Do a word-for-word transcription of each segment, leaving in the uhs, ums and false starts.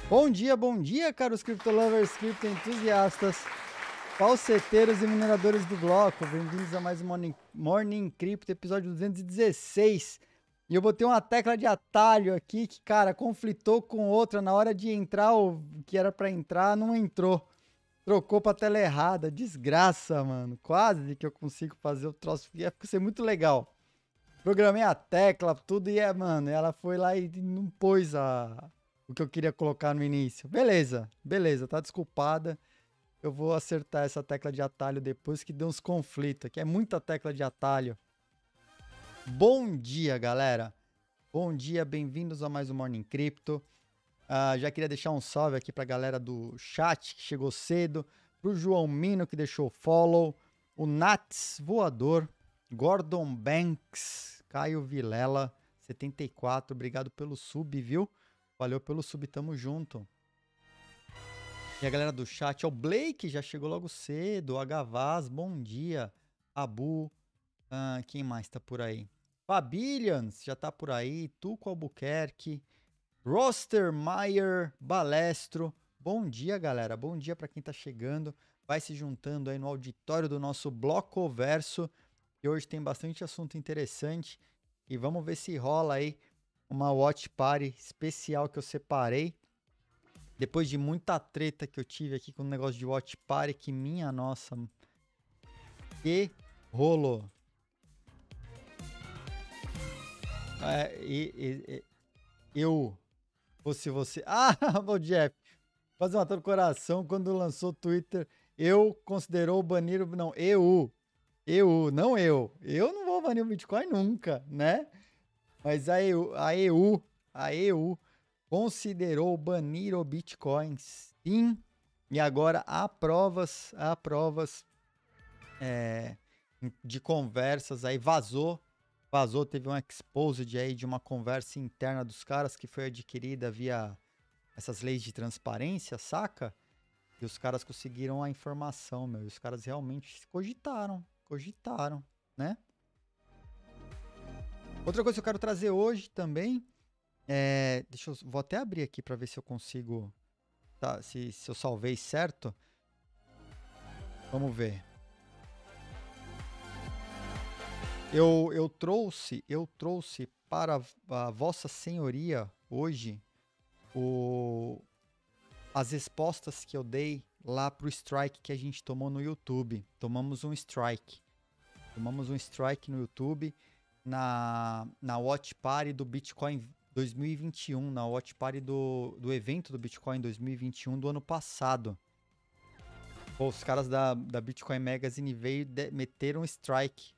Bom dia, bom dia, caros criptolovers, criptoentusiastas, falseteiros e mineradores do bloco. Bem-vindos a mais um Morning, Morning Crypto, episódio duzentos e dezesseis. E eu botei uma tecla de atalho aqui que, cara, conflitou com outra. Na hora de entrar, o que era pra entrar, não entrou. Trocou pra tela errada. Desgraça, mano. Quase que eu consigo fazer o troço. Ia ser muito legal. Programei a tecla, tudo, e é, mano, ela foi lá e não pôs a, o que eu queria colocar no início. Beleza, beleza, tá desculpada. Eu vou acertar essa tecla de atalho depois que deu uns conflitos aqui. É muita tecla de atalho. Bom dia, galera. Bom dia, bem-vindos a mais um Morning Crypto. Ah, já queria deixar um salve aqui pra galera do chat que chegou cedo, pro João Mino que deixou follow, o Nats Voador, Gordon Banks, Caio Vilela, setenta e quatro, obrigado pelo sub, viu? Valeu pelo sub, tamo junto. E a galera do chat, ó, o Blake já chegou logo cedo, o H-Vaz, bom dia, Abu, ah, quem mais tá por aí? Fabillians já tá por aí, Tuco Albuquerque, Rostermeyer Balestro, bom dia, galera, bom dia para quem tá chegando, vai se juntando aí no auditório do nosso Bloco Verso, e hoje tem bastante assunto interessante, e vamos ver se rola aí uma watch party especial que eu separei, depois de muita treta que eu tive aqui com o negócio de watch party, que minha nossa, que rolou. É, e, e, e, eu, fosse você... Ah, o Jeff, fazer uma do coração, quando lançou o Twitter, eu considerou banir o... Não, eu, eu, não eu. Eu não vou banir o Bitcoin nunca, né? Mas a E U, a E U, a E U considerou banir o Bitcoin, sim. E agora há provas, há provas é, de conversas aí, vazou. Vazou, teve um exposed aí de uma conversa interna dos caras que foi adquirida via essas leis de transparência, saca? E os caras conseguiram a informação, meu. E os caras realmente cogitaram, cogitaram, né? Outra coisa que eu quero trazer hoje também é... Deixa eu... Vou até abrir aqui para ver se eu consigo... Tá, se, se eu salvei certo. Vamos ver. Eu, eu trouxe, eu trouxe para a Vossa Senhoria hoje o, as respostas que eu dei lá pro strike que a gente tomou no YouTube. Tomamos um strike. Tomamos um strike no YouTube na, na Watch Party do Bitcoin dois mil e vinte e um, na Watch Party do, do evento do Bitcoin dois mil e vinte e um do ano passado. Pô, os caras da, da Bitcoin Magazine veio de, meteram um strike.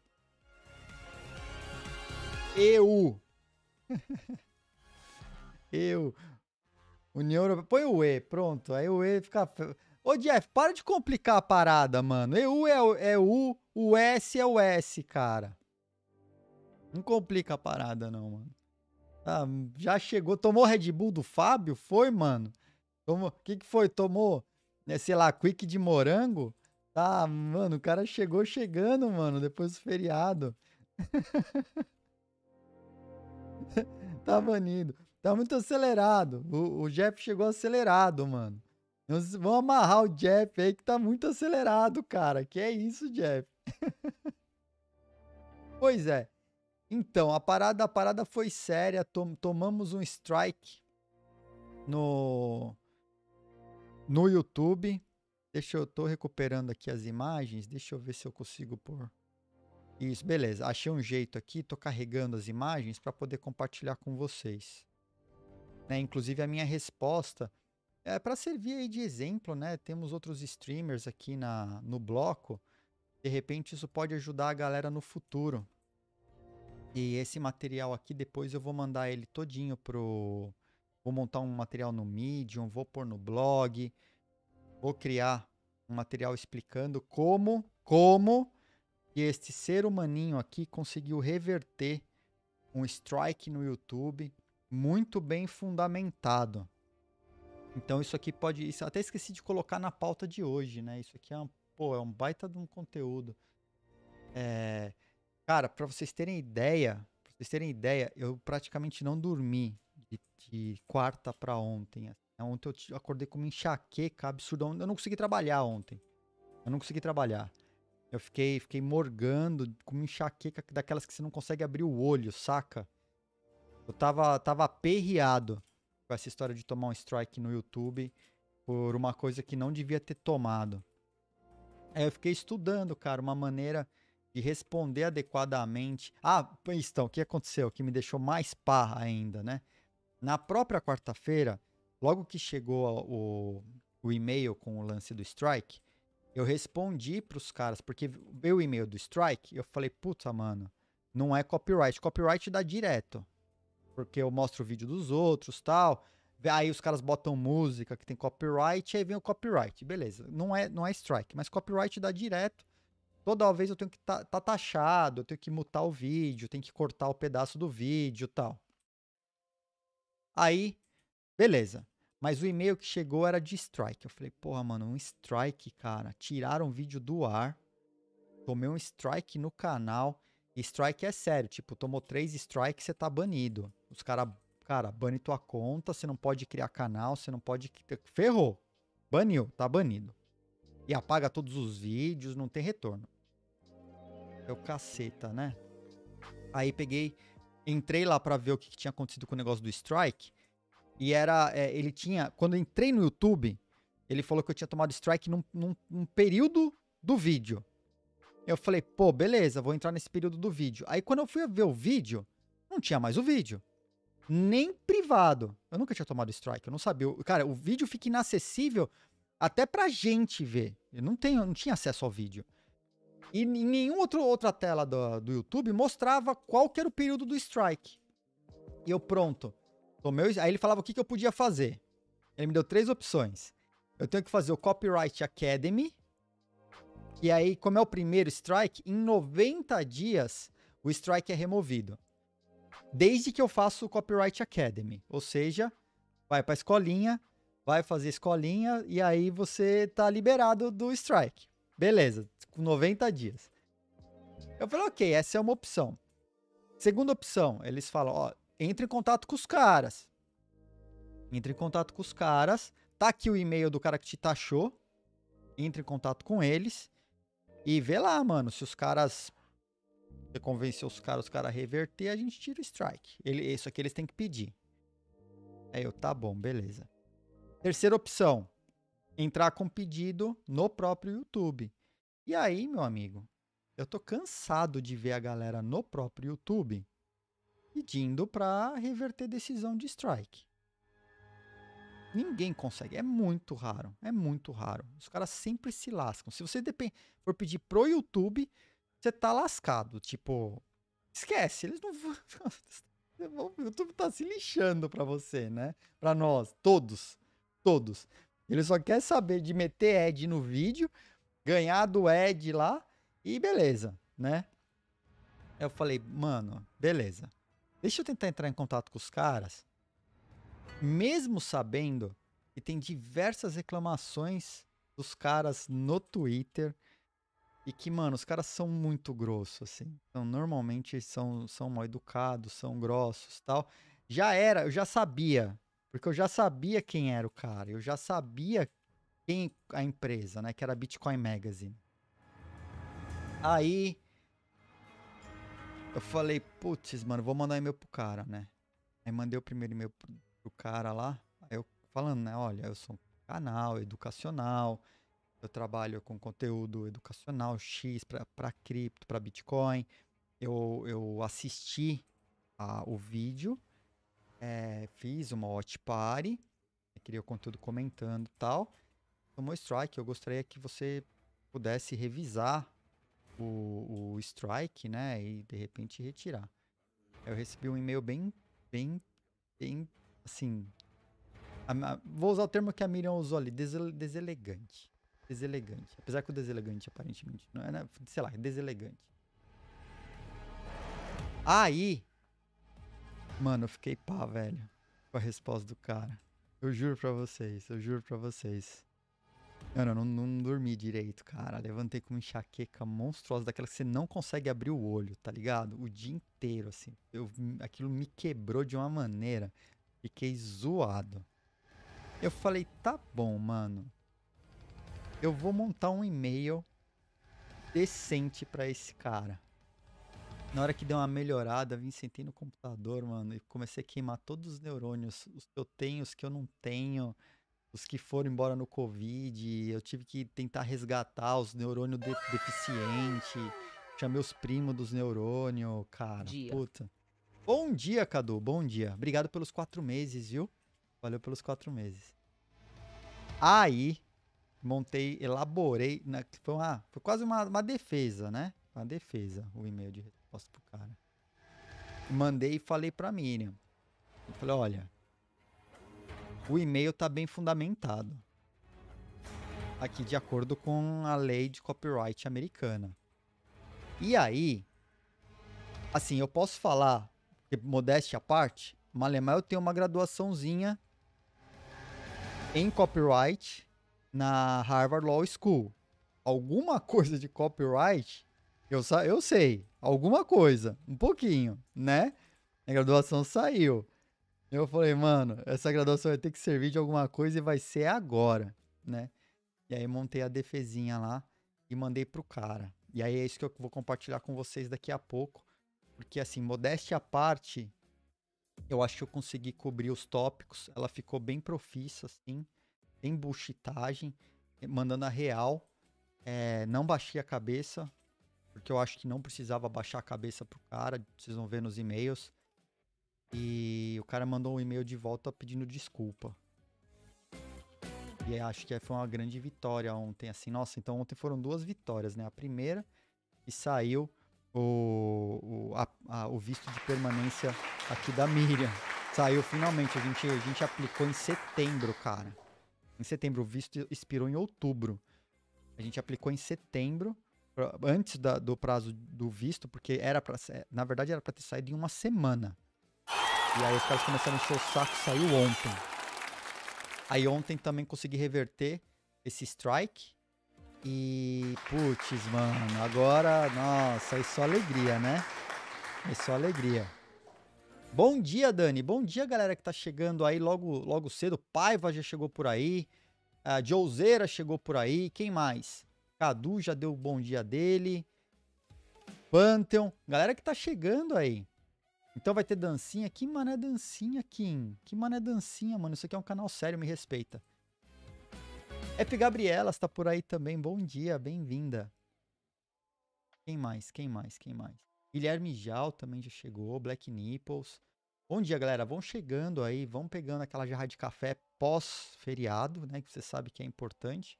Eu! Eu! União Europeia. Põe o E, pronto. Aí o E fica. Ô, Jeff, para de complicar a parada, mano. E U é o, é U, o S é o S, cara. Não complica a parada, não, mano. Ah, já chegou. Tomou Red Bull do Fábio? Foi, mano? Tomou. O que, que foi? Tomou, né, sei lá, Quick de morango? Tá, mano, o cara chegou chegando, mano, depois do feriado. Tá banido. Tá muito acelerado. O, o Jeff chegou acelerado, mano. Vamos amarrar o Jeff aí que tá muito acelerado, cara. Que é isso, Jeff? Pois é. Então, a parada, a parada foi séria. Tom, tomamos um strike no, no YouTube. Deixa eu... Tô recuperando aqui as imagens. Deixa eu ver se eu consigo pôr. Isso, beleza. Achei um jeito aqui. Tô carregando as imagens para poder compartilhar com vocês. Né? Inclusive, a minha resposta é para servir aí de exemplo, né? Temos outros streamers aqui na, no bloco. De repente, isso pode ajudar a galera no futuro. E esse material aqui, depois eu vou mandar ele todinho pro... Vou montar um material no Medium, vou pôr no blog, vou criar um material explicando como, como que este ser humaninho aqui conseguiu reverter um strike no YouTube muito bem fundamentado. Então isso aqui pode... Isso, até esqueci de colocar na pauta de hoje, né? Isso aqui é um, pô, é um baita de um conteúdo. É... Cara, pra vocês terem ideia, pra vocês terem ideia, eu praticamente não dormi de, de quarta pra ontem. Ontem eu t- acordei com uma enxaqueca absurda. Eu não consegui trabalhar ontem. Eu não consegui trabalhar. Eu fiquei, fiquei morgando com uma enxaqueca daquelas que você não consegue abrir o olho, saca? Eu tava, tava aperreado com essa história de tomar um strike no YouTube por uma coisa que não devia ter tomado. Aí eu fiquei estudando, cara, uma maneira de responder adequadamente. Ah, então, o que aconteceu? O que me deixou mais pá ainda, né? Na própria quarta-feira, logo que chegou o, o e-mail com o lance do strike, eu respondi pros caras, porque veio o e-mail do strike, eu falei, puta, mano, não é copyright. Copyright dá direto, porque eu mostro o vídeo dos outros, tal. Aí os caras botam música que tem copyright, aí vem o copyright. Beleza, não é, não é strike, mas copyright dá direto. Toda vez eu tenho que tá, tá taxado, eu tenho que mutar o vídeo, tenho que cortar o pedaço do vídeo, tal. Aí, beleza. Mas o e-mail que chegou era de strike. Eu falei, porra, mano, um strike, cara. Tiraram o vídeo do ar. Tomei um strike no canal. E strike é sério. Tipo, tomou três strikes, você tá banido. Os caras, cara, bane tua conta. Você não pode criar canal. Você não pode. Ferrou. Baniu, tá banido. E apaga todos os vídeos, não tem retorno. É o caceta, né? Aí peguei. Entrei lá pra ver o que, que tinha acontecido com o negócio do strike. E era. É, ele tinha. Quando eu entrei no YouTube, ele falou que eu tinha tomado strike num, num, num período do vídeo. Eu falei, pô, beleza, vou entrar nesse período do vídeo. Aí quando eu fui ver o vídeo, não tinha mais o vídeo. Nem privado. Eu nunca tinha tomado strike, eu não sabia. Cara, o vídeo fica inacessível até pra gente ver. Eu não, tenho, não tinha acesso ao vídeo. E em nenhuma outro, outra tela do, do YouTube mostrava qual que era o período do strike. E eu, pronto. Tomei, aí ele falava o que, que eu podia fazer. Ele me deu três opções. Eu tenho que fazer o Copyright Academy. E aí, como é o primeiro strike, em noventa dias o strike é removido. Desde que eu faça o Copyright Academy. Ou seja, vai pra escolinha, vai fazer escolinha e aí você tá liberado do strike. Beleza, com noventa dias. Eu falei, ok, essa é uma opção. Segunda opção, eles falam, ó, entre em contato com os caras. Entre em contato com os caras. Tá aqui o e-mail do cara que te taxou. Entre em contato com eles. E vê lá, mano, se os caras... Você convenceu os caras, os caras reverter, a gente tira o strike. Ele, isso aqui eles têm que pedir. Aí eu, tá bom, beleza. Terceira opção. Entrar com pedido no próprio YouTube. E aí, meu amigo, eu tô cansado de ver a galera no próprio YouTube pedindo pra reverter decisão de strike. Ninguém consegue. É muito raro. É muito raro. Os caras sempre se lascam. Se você depend... for pedir pro YouTube, você tá lascado. Tipo, esquece. Eles não vão. O YouTube tá se lixando pra você, né? Pra nós. Todos. Todos. Ele só quer saber de meter ad no vídeo, ganhar do ad lá e beleza, né? Eu falei, mano, beleza. Deixa eu tentar entrar em contato com os caras. Mesmo sabendo que tem diversas reclamações dos caras no Twitter e que, mano, os caras são muito grossos, assim. Então, normalmente são, são mal educados, são grossos tal. Já era, eu já sabia, porque eu já sabia quem era o cara, eu já sabia quem a empresa, né, que era a Bitcoin Magazine. Aí, eu falei, putz, mano, vou mandar e-mail pro cara, né? Aí mandei o primeiro e-mail pro, pro cara lá, aí eu falando, né, olha, eu sou um canal educacional, eu trabalho com conteúdo educacional X para cripto, para Bitcoin. Eu, eu assisti a, o vídeo, é, fiz uma watch party, criei o conteúdo comentando e tal. Tomou strike, eu gostaria que você pudesse revisar o, o strike, né, e de repente retirar. Eu recebi um e-mail bem, bem, bem, assim, a, a, vou usar o termo que a Miriam usou ali, desele, deselegante. Deselegante. Apesar que o deselegante, aparentemente, não é, né? Sei lá, deselegante. Aí, mano, eu fiquei pá, velho, com a resposta do cara. Eu juro pra vocês, eu juro pra vocês. Mano, eu não, não dormi direito, cara. Levantei com uma enxaqueca monstruosa, daquela que você não consegue abrir o olho, tá ligado? O dia inteiro, assim. Eu, aquilo me quebrou de uma maneira. Fiquei zoado. Eu falei, tá bom, mano. Eu vou montar um e-mail decente pra esse cara. Na hora que deu uma melhorada, vim sentei no computador, mano, e comecei a queimar todos os neurônios, os que eu tenho, os que eu não tenho, os que foram embora no Covid. Eu tive que tentar resgatar os neurônios de deficientes. Chamei os primos dos neurônios, cara. Dia. Puta. Bom dia, Cadu. Bom dia. Obrigado pelos quatro meses, viu? Valeu pelos quatro meses. Aí, montei, elaborei. Na, foi, uma, foi quase uma, uma defesa, né? Uma defesa, o e-mail de resposta pro cara. Mandei e falei pra Miriam. Eu falei, olha, o e-mail tá bem fundamentado. Aqui, de acordo com a lei de copyright americana. E aí, assim, eu posso falar, porque modéstia à parte, Malemar, eu tenho uma graduaçãozinha em copyright na Harvard Law School. Alguma coisa de copyright, eu, eu sei. Alguma coisa, um pouquinho, né? A graduação saiu. Eu falei, mano, essa graduação vai ter que servir de alguma coisa e vai ser agora, né? E aí montei a defesinha lá e mandei pro cara. E aí é isso que eu vou compartilhar com vocês daqui a pouco. Porque assim, modéstia à parte, eu acho que eu consegui cobrir os tópicos. Ela ficou bem profissa, assim. Sem bullshitagem, mandando a real. É, não baixei a cabeça, porque eu acho que não precisava baixar a cabeça pro cara. Vocês vão ver nos e-mails. E o cara mandou um e-mail de volta pedindo desculpa. E acho que foi uma grande vitória ontem, assim. Nossa, então ontem foram duas vitórias, né? A primeira, que saiu o, o, a, a, o visto de permanência aqui da Miriam. Saiu finalmente, a gente, a gente aplicou em setembro, cara. Em setembro, o visto expirou em outubro. A gente aplicou em setembro, antes da, do prazo do visto, porque era pra, na verdade era pra ter saído em uma semana. E aí os caras começaram a encher o saco, saiu ontem. Aí ontem também consegui reverter esse strike. E, putz, mano, agora, nossa, é só alegria, né? É só alegria. Bom dia, Dani. Bom dia, galera que tá chegando aí logo, logo cedo. Paiva já chegou por aí. A Jouzeira chegou por aí. Quem mais? Cadu já deu o bom dia dele. Pantheon. Galera que tá chegando aí. Então vai ter dancinha. Que mané dancinha, Kim? Que mané dancinha, mano? Isso aqui é um canal sério, me respeita. F. Gabriela está por aí também. Bom dia, bem-vinda. Quem mais? Quem mais? Quem mais? Guilherme Jal também já chegou. Black Nipples. Bom dia, galera. Vão chegando aí. Vão pegando aquela jarra de café pós-feriado, né? Que você sabe que é importante.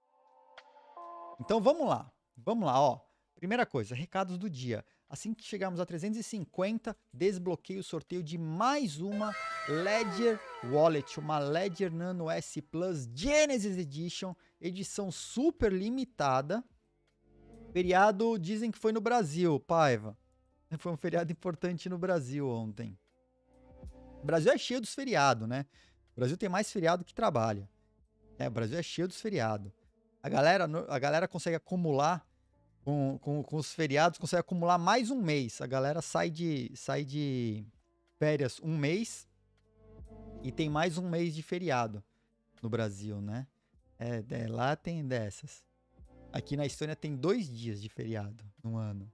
Então vamos lá. Vamos lá, ó. Primeira coisa, recados do dia. Assim que chegarmos a trezentos e cinquenta, desbloqueio o sorteio de mais uma Ledger Wallet, uma Ledger Nano S Plus Genesis Edition, edição super limitada. Feriado, dizem que foi no Brasil, Paiva. Foi um feriado importante no Brasil ontem. O Brasil é cheio dos feriados, né? O Brasil tem mais feriado que trabalha. É, o Brasil é cheio dos feriados. A galera, a galera consegue acumular Com, com, com os feriados, consegue acumular mais um mês. A galera sai de, sai de férias um mês e tem mais um mês de feriado no Brasil, né? É, é, lá tem dessas. Aqui na Estônia tem dois dias de feriado no ano.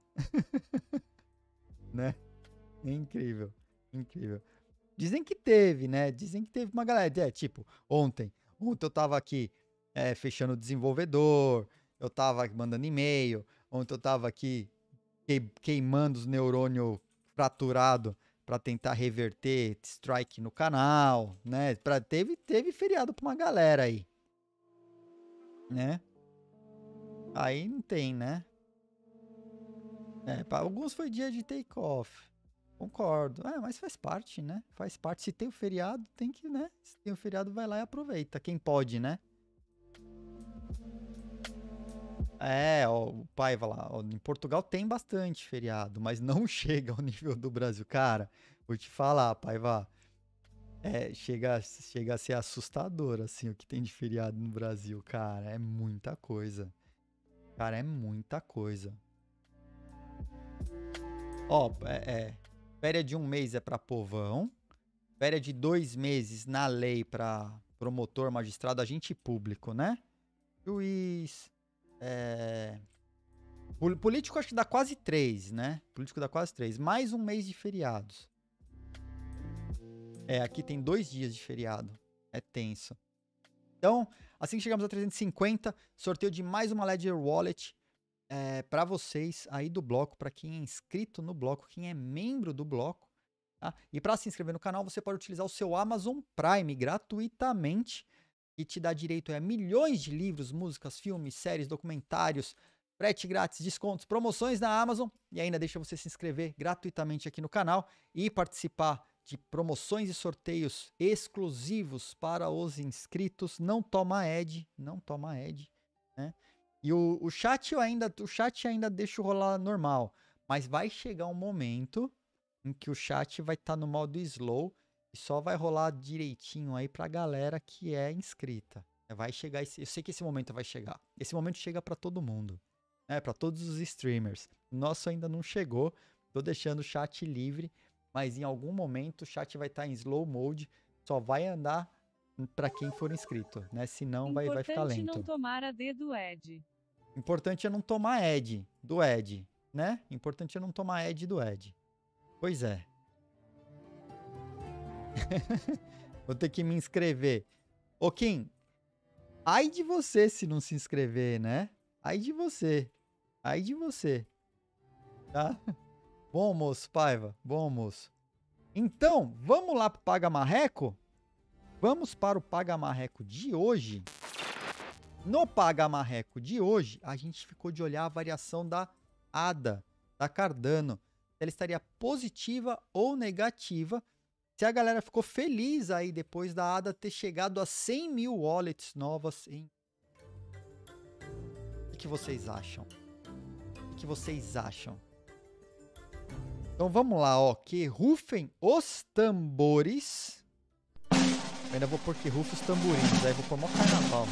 Né? É incrível, incrível. Dizem que teve, né? Dizem que teve uma galera. É, tipo, ontem. Ontem eu tava aqui é, fechando o desenvolvedor, eu tava mandando e-mail. Ontem eu tava aqui queimando os neurônios fraturados para tentar reverter strike no canal, né? Pra, teve, teve feriado pra uma galera aí, né? Aí não tem, né? É, para alguns foi dia de take off. Concordo. É, mas faz parte, né? Faz parte. Se tem o feriado, tem que, né? Se tem o feriado, vai lá e aproveita. Quem pode, né? É, ó, o pai vai lá, ó, em Portugal tem bastante feriado, mas não chega ao nível do Brasil. Cara, vou te falar, Paiva, é, chega, chega a ser assustador, assim, o que tem de feriado no Brasil, cara, é muita coisa. Cara, é muita coisa. Ó, é, é férias de um mês é pra povão, férias de dois meses, na lei, para promotor, magistrado, agente público, né? Juiz, é... político acho que dá quase três, né? Político dá quase três, mais um mês de feriados. É, aqui tem dois dias de feriado, é tenso. Então, assim que chegamos a trezentos e cinquenta, sorteio de mais uma Ledger Wallet é, para vocês aí do bloco, para quem é inscrito no bloco, quem é membro do bloco. Tá? E para se inscrever no canal, você pode utilizar o seu Amazon Prime gratuitamente, que te dá direito a milhões de livros, músicas, filmes, séries, documentários, frete grátis, descontos, promoções na Amazon, e ainda deixa você se inscrever gratuitamente aqui no canal e participar de promoções e sorteios exclusivos para os inscritos. Não toma ad, não toma ad, né? E o, o chat eu ainda, o chat ainda deixa rolar normal, mas vai chegar um momento em que o chat vai estar tá no modo slow e só vai rolar direitinho aí pra galera que é inscrita. Vai chegar, esse, eu sei que esse momento vai chegar. Esse momento chega para todo mundo, né? Para todos os streamers. O nosso ainda não chegou. Tô deixando o chat livre, mas em algum momento o chat vai estar tá em slow mode, só vai andar para quem for inscrito, né? Senão vai, vai ficar lento. Importante não tomar a D do Ed. Importante é não tomar ad do Ed, né? Importante é não tomar ad do Ed. Pois é. Vou ter que me inscrever. Ô, Kim, ai de você se não se inscrever, né? Ai de você. Ai de você. Tá? Bom almoço, Paiva. Bom almoço. Então, vamos lá pro Paga Marreco? Vamos para o Paga Marreco de hoje. No Paga Marreco de hoje, a gente ficou de olhar a variação da A D A, da Cardano. Ela estaria positiva ou negativa. Se a galera ficou feliz aí depois da A D A ter chegado a cem mil wallets novas em... O que vocês acham? O que vocês acham? Então vamos lá, ó. Que rufem os tambores. Eu ainda vou pôr que rufem os tamborins. Aí vou pôr mó carnaval.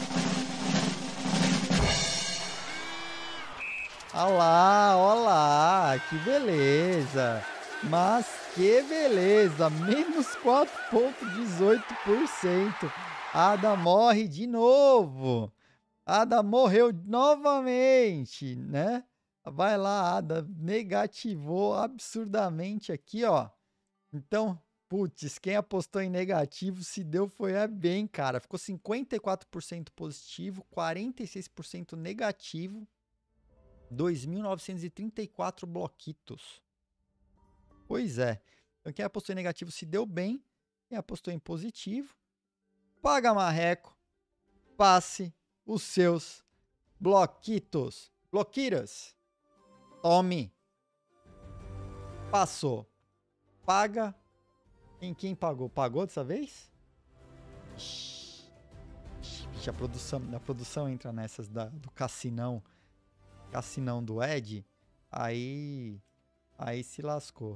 Olha lá, olha lá. Que beleza. Mas que beleza. Menos quatro vírgula dezoito por cento. A D A morre de novo. A D A morreu novamente, né? Vai lá, A D A negativou absurdamente aqui, ó. Então, putz, quem apostou em negativo se deu foi a bem, cara. Ficou cinquenta e quatro por cento positivo, quarenta e seis por cento negativo, dois mil novecentos e trinta e quatro bloquitos. Pois é. Então, quem apostou em negativo se deu bem. Quem apostou em positivo, paga marreco, passe os seus bloquitos. Bloquiras. Tome. Passou. Paga. Quem, quem pagou? Pagou dessa vez? Ixi, ixi, a produção, a produção entra nessas da, do cassinão. Cassinão do Ed. Aí. Aí se lascou.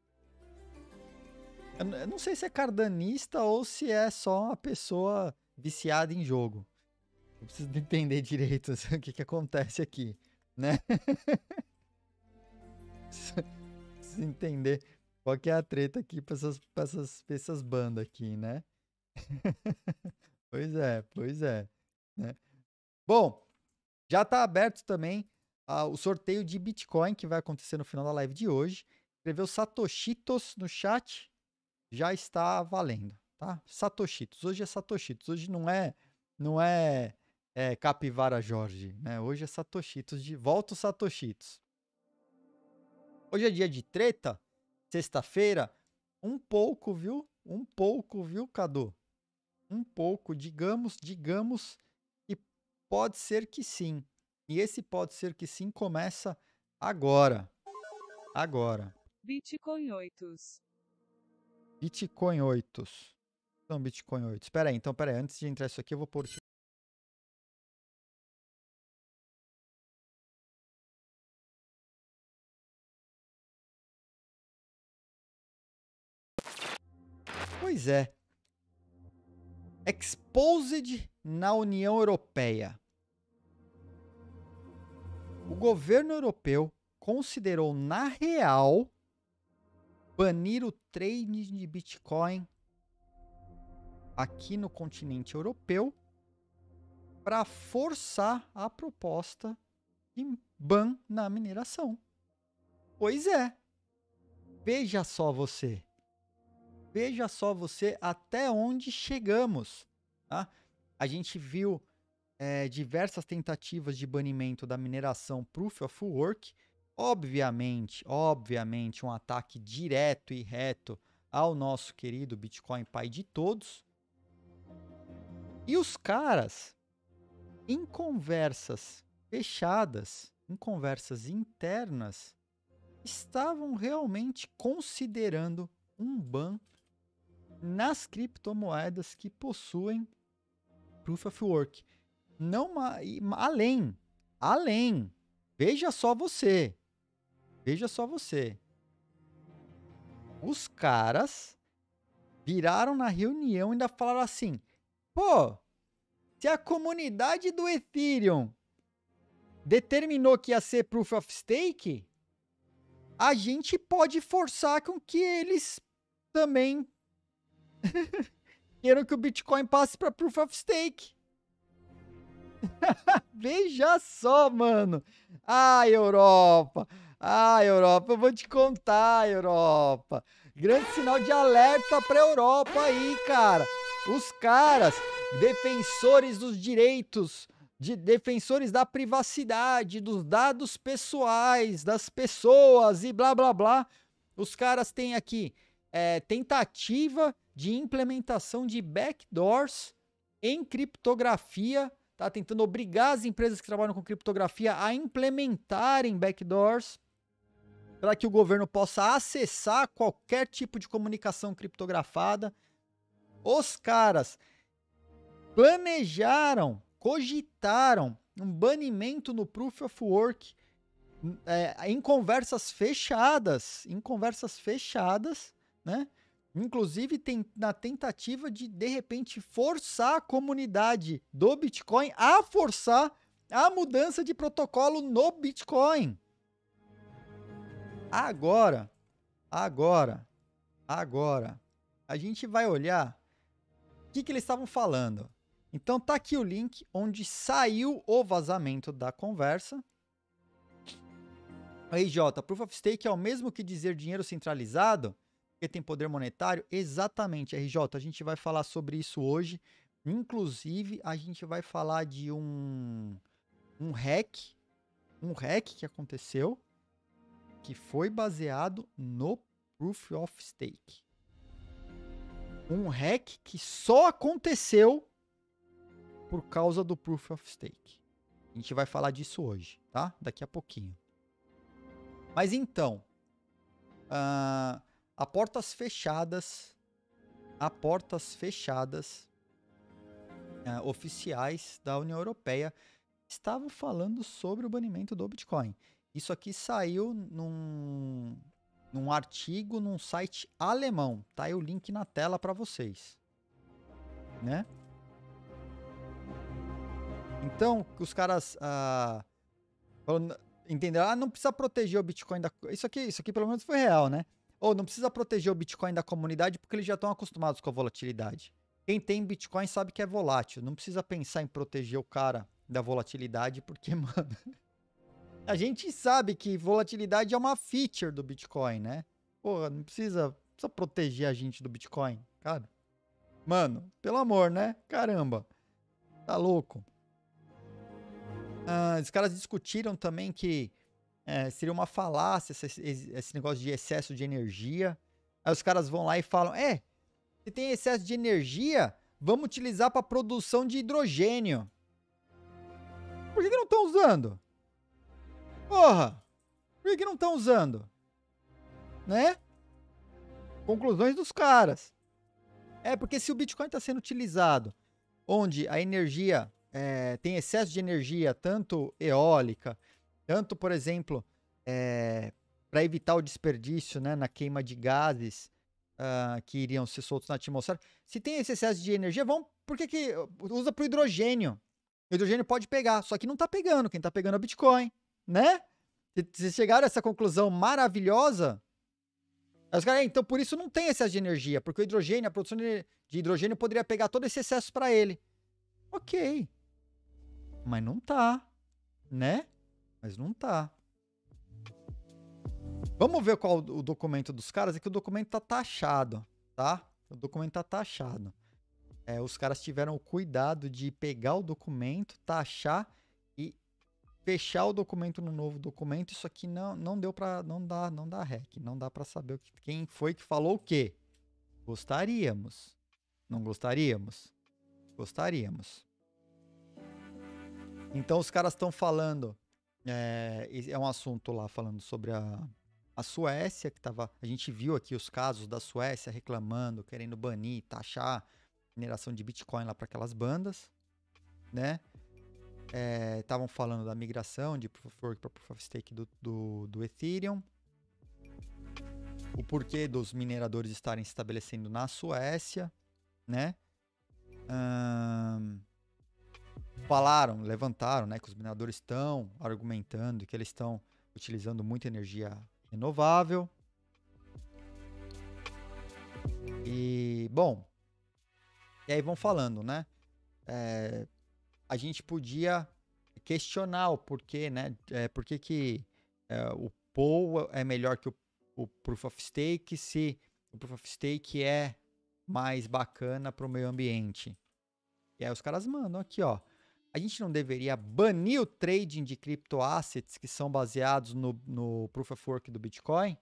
Eu, eu não sei se é cardanista ou se é só uma pessoa viciada em jogo. Eu preciso entender direito o que, que acontece aqui, né? Preciso entender qual que é a treta aqui para essas, pra essas, pra essas bandas aqui, né? Pois é, pois é. Né? Bom, já está aberto também uh, o sorteio de Bitcoin que vai acontecer no final da live de hoje. Escreveu Satoshitos no chat, já está valendo, tá? Satoshitos, hoje é Satoshitos, hoje não é, não é, é Capivara Jorge, né? Hoje é Satoshitos, de volta os Satoshitos. Hoje é dia de treta, sexta-feira, um pouco, viu? Um pouco, viu, Cadu? Um pouco, digamos, digamos que pode ser que sim. E esse pode ser que sim começa agora. Agora. Bitcoin oito. Bitcoin oito. Então, Bitcoin oito. Espera aí, então, espera aí. Antes de entrar isso aqui, eu vou pôr... Pois é. Exposed na União Europeia. O governo europeu considerou, na real, banir o trading de Bitcoin aqui no continente europeu para forçar a proposta de ban na mineração. Pois é. Veja só você. Veja só você até onde chegamos. Tá? A gente viu é, diversas tentativas de banimento da mineração Proof of Work. Obviamente, obviamente, um ataque direto e reto ao nosso querido Bitcoin pai de todos. E os caras, em conversas fechadas, em conversas internas, estavam realmente considerando um ban nas criptomoedas que possuem Proof of Work. Não, além, além, veja só você, veja só você. Os caras viraram na reunião e ainda falaram assim, pô, se a comunidade do Ethereum determinou que ia ser Proof of Stake, a gente pode forçar com que eles também queiram que o Bitcoin passe para Proof of Stake. Veja só, mano. Ah, Europa. Ah, Europa, eu vou te contar, Europa. Grande sinal de alerta para a Europa aí, cara. Os caras, defensores dos direitos, de defensores da privacidade, dos dados pessoais das pessoas e blá blá blá. Os caras têm aqui é, tentativa de implementação de backdoors em criptografia, tá tentando obrigar as empresas que trabalham com criptografia a implementarem backdoors para que o governo possa acessar qualquer tipo de comunicação criptografada. Os caras planejaram, cogitaram um banimento no Proof of Work é, em conversas fechadas, em conversas fechadas, né? Inclusive tem, na tentativa de, de repente, forçar a comunidade do Bitcoin a forçar a mudança de protocolo no Bitcoin. Agora, agora, agora, a gente vai olhar o que, que eles estavam falando. Então tá aqui o link onde saiu o vazamento da conversa. R J, Proof of Stake é o mesmo que dizer dinheiro centralizado? Porque tem poder monetário? Exatamente, R J, a gente vai falar sobre isso hoje. Inclusive, a gente vai falar de um, um hack, um hack que aconteceu, que foi baseado no Proof of Stake. Um hack que só aconteceu por causa do Proof of Stake. A gente vai falar disso hoje, tá? Daqui a pouquinho. Mas então, uh, a portas fechadas, a portas fechadas uh, oficiais da União Europeia estavam falando sobre o banimento do Bitcoin. Isso aqui saiu num, num artigo num site alemão. Tá aí o link na tela para vocês, né? Então, os caras ah, entenderam, ah, não precisa proteger o Bitcoin da... Isso aqui, isso aqui pelo menos foi real, né? Ou não precisa proteger o Bitcoin da comunidade porque eles já estão acostumados com a volatilidade. Quem tem Bitcoin sabe que é volátil. Não precisa pensar em proteger o cara da volatilidade porque, mano... A gente sabe que volatilidade é uma feature do Bitcoin, né? Porra, não precisa, precisa proteger a gente do Bitcoin, cara. Mano, pelo amor, né? Caramba. Tá louco. Ah, os caras discutiram também que é, seria uma falácia esse, esse negócio de excesso de energia. Aí os caras vão lá e falam, é, se tem excesso de energia, vamos utilizar para produção de hidrogênio. Por que, que não estão usando? Porra, por que, que não estão usando? Né? Conclusões dos caras. É porque se o Bitcoin está sendo utilizado onde a energia é, tem excesso de energia, tanto eólica, tanto, por exemplo, é, para evitar o desperdício, né, na queima de gases uh, que iriam ser soltos na atmosfera. Se tem esse excesso de energia, vamos, por que, que usa para o hidrogênio? O hidrogênio pode pegar, só que não está pegando. Quem está pegando é o Bitcoin, né? Vocês chegaram a essa conclusão maravilhosa? Aí os caras, é, então por isso não tem excesso de energia, porque o hidrogênio, a produção de, de hidrogênio poderia pegar todo esse excesso para ele. Ok. Mas não tá, né? Mas não tá. Vamos ver qual o documento dos caras. É que o documento tá taxado, tá? O documento tá taxado. É, os caras tiveram o cuidado de pegar o documento, taxar e fechar o documento no novo documento. Isso aqui não, não deu pra... Não dá, não dá rec. Não dá pra saber o que, quem foi que falou o quê. Gostaríamos. Não gostaríamos? Gostaríamos. Então os caras estão falando... É, é um assunto lá falando sobre a... A Suécia, que tava... A gente viu aqui os casos da Suécia reclamando, querendo banir, taxar mineração de Bitcoin lá para aquelas bandas, né? Estavam é, falando da migração de Proof of Work para Proof of Stake do, do, do Ethereum. O porquê dos mineradores estarem se estabelecendo na Suécia, né? Hum, falaram, levantaram, né? Que os mineradores estão argumentando que eles estão utilizando muita energia renovável. E, bom, e aí vão falando, né? É, a gente podia questionar o porquê, né? É, por que que é, o P O W é melhor que o, o Proof of Stake, se o Proof of Stake é mais bacana para o meio ambiente. E aí os caras mandam aqui, ó. A gente não deveria banir o trading de criptoassets que são baseados no, no Proof of Work do Bitcoin?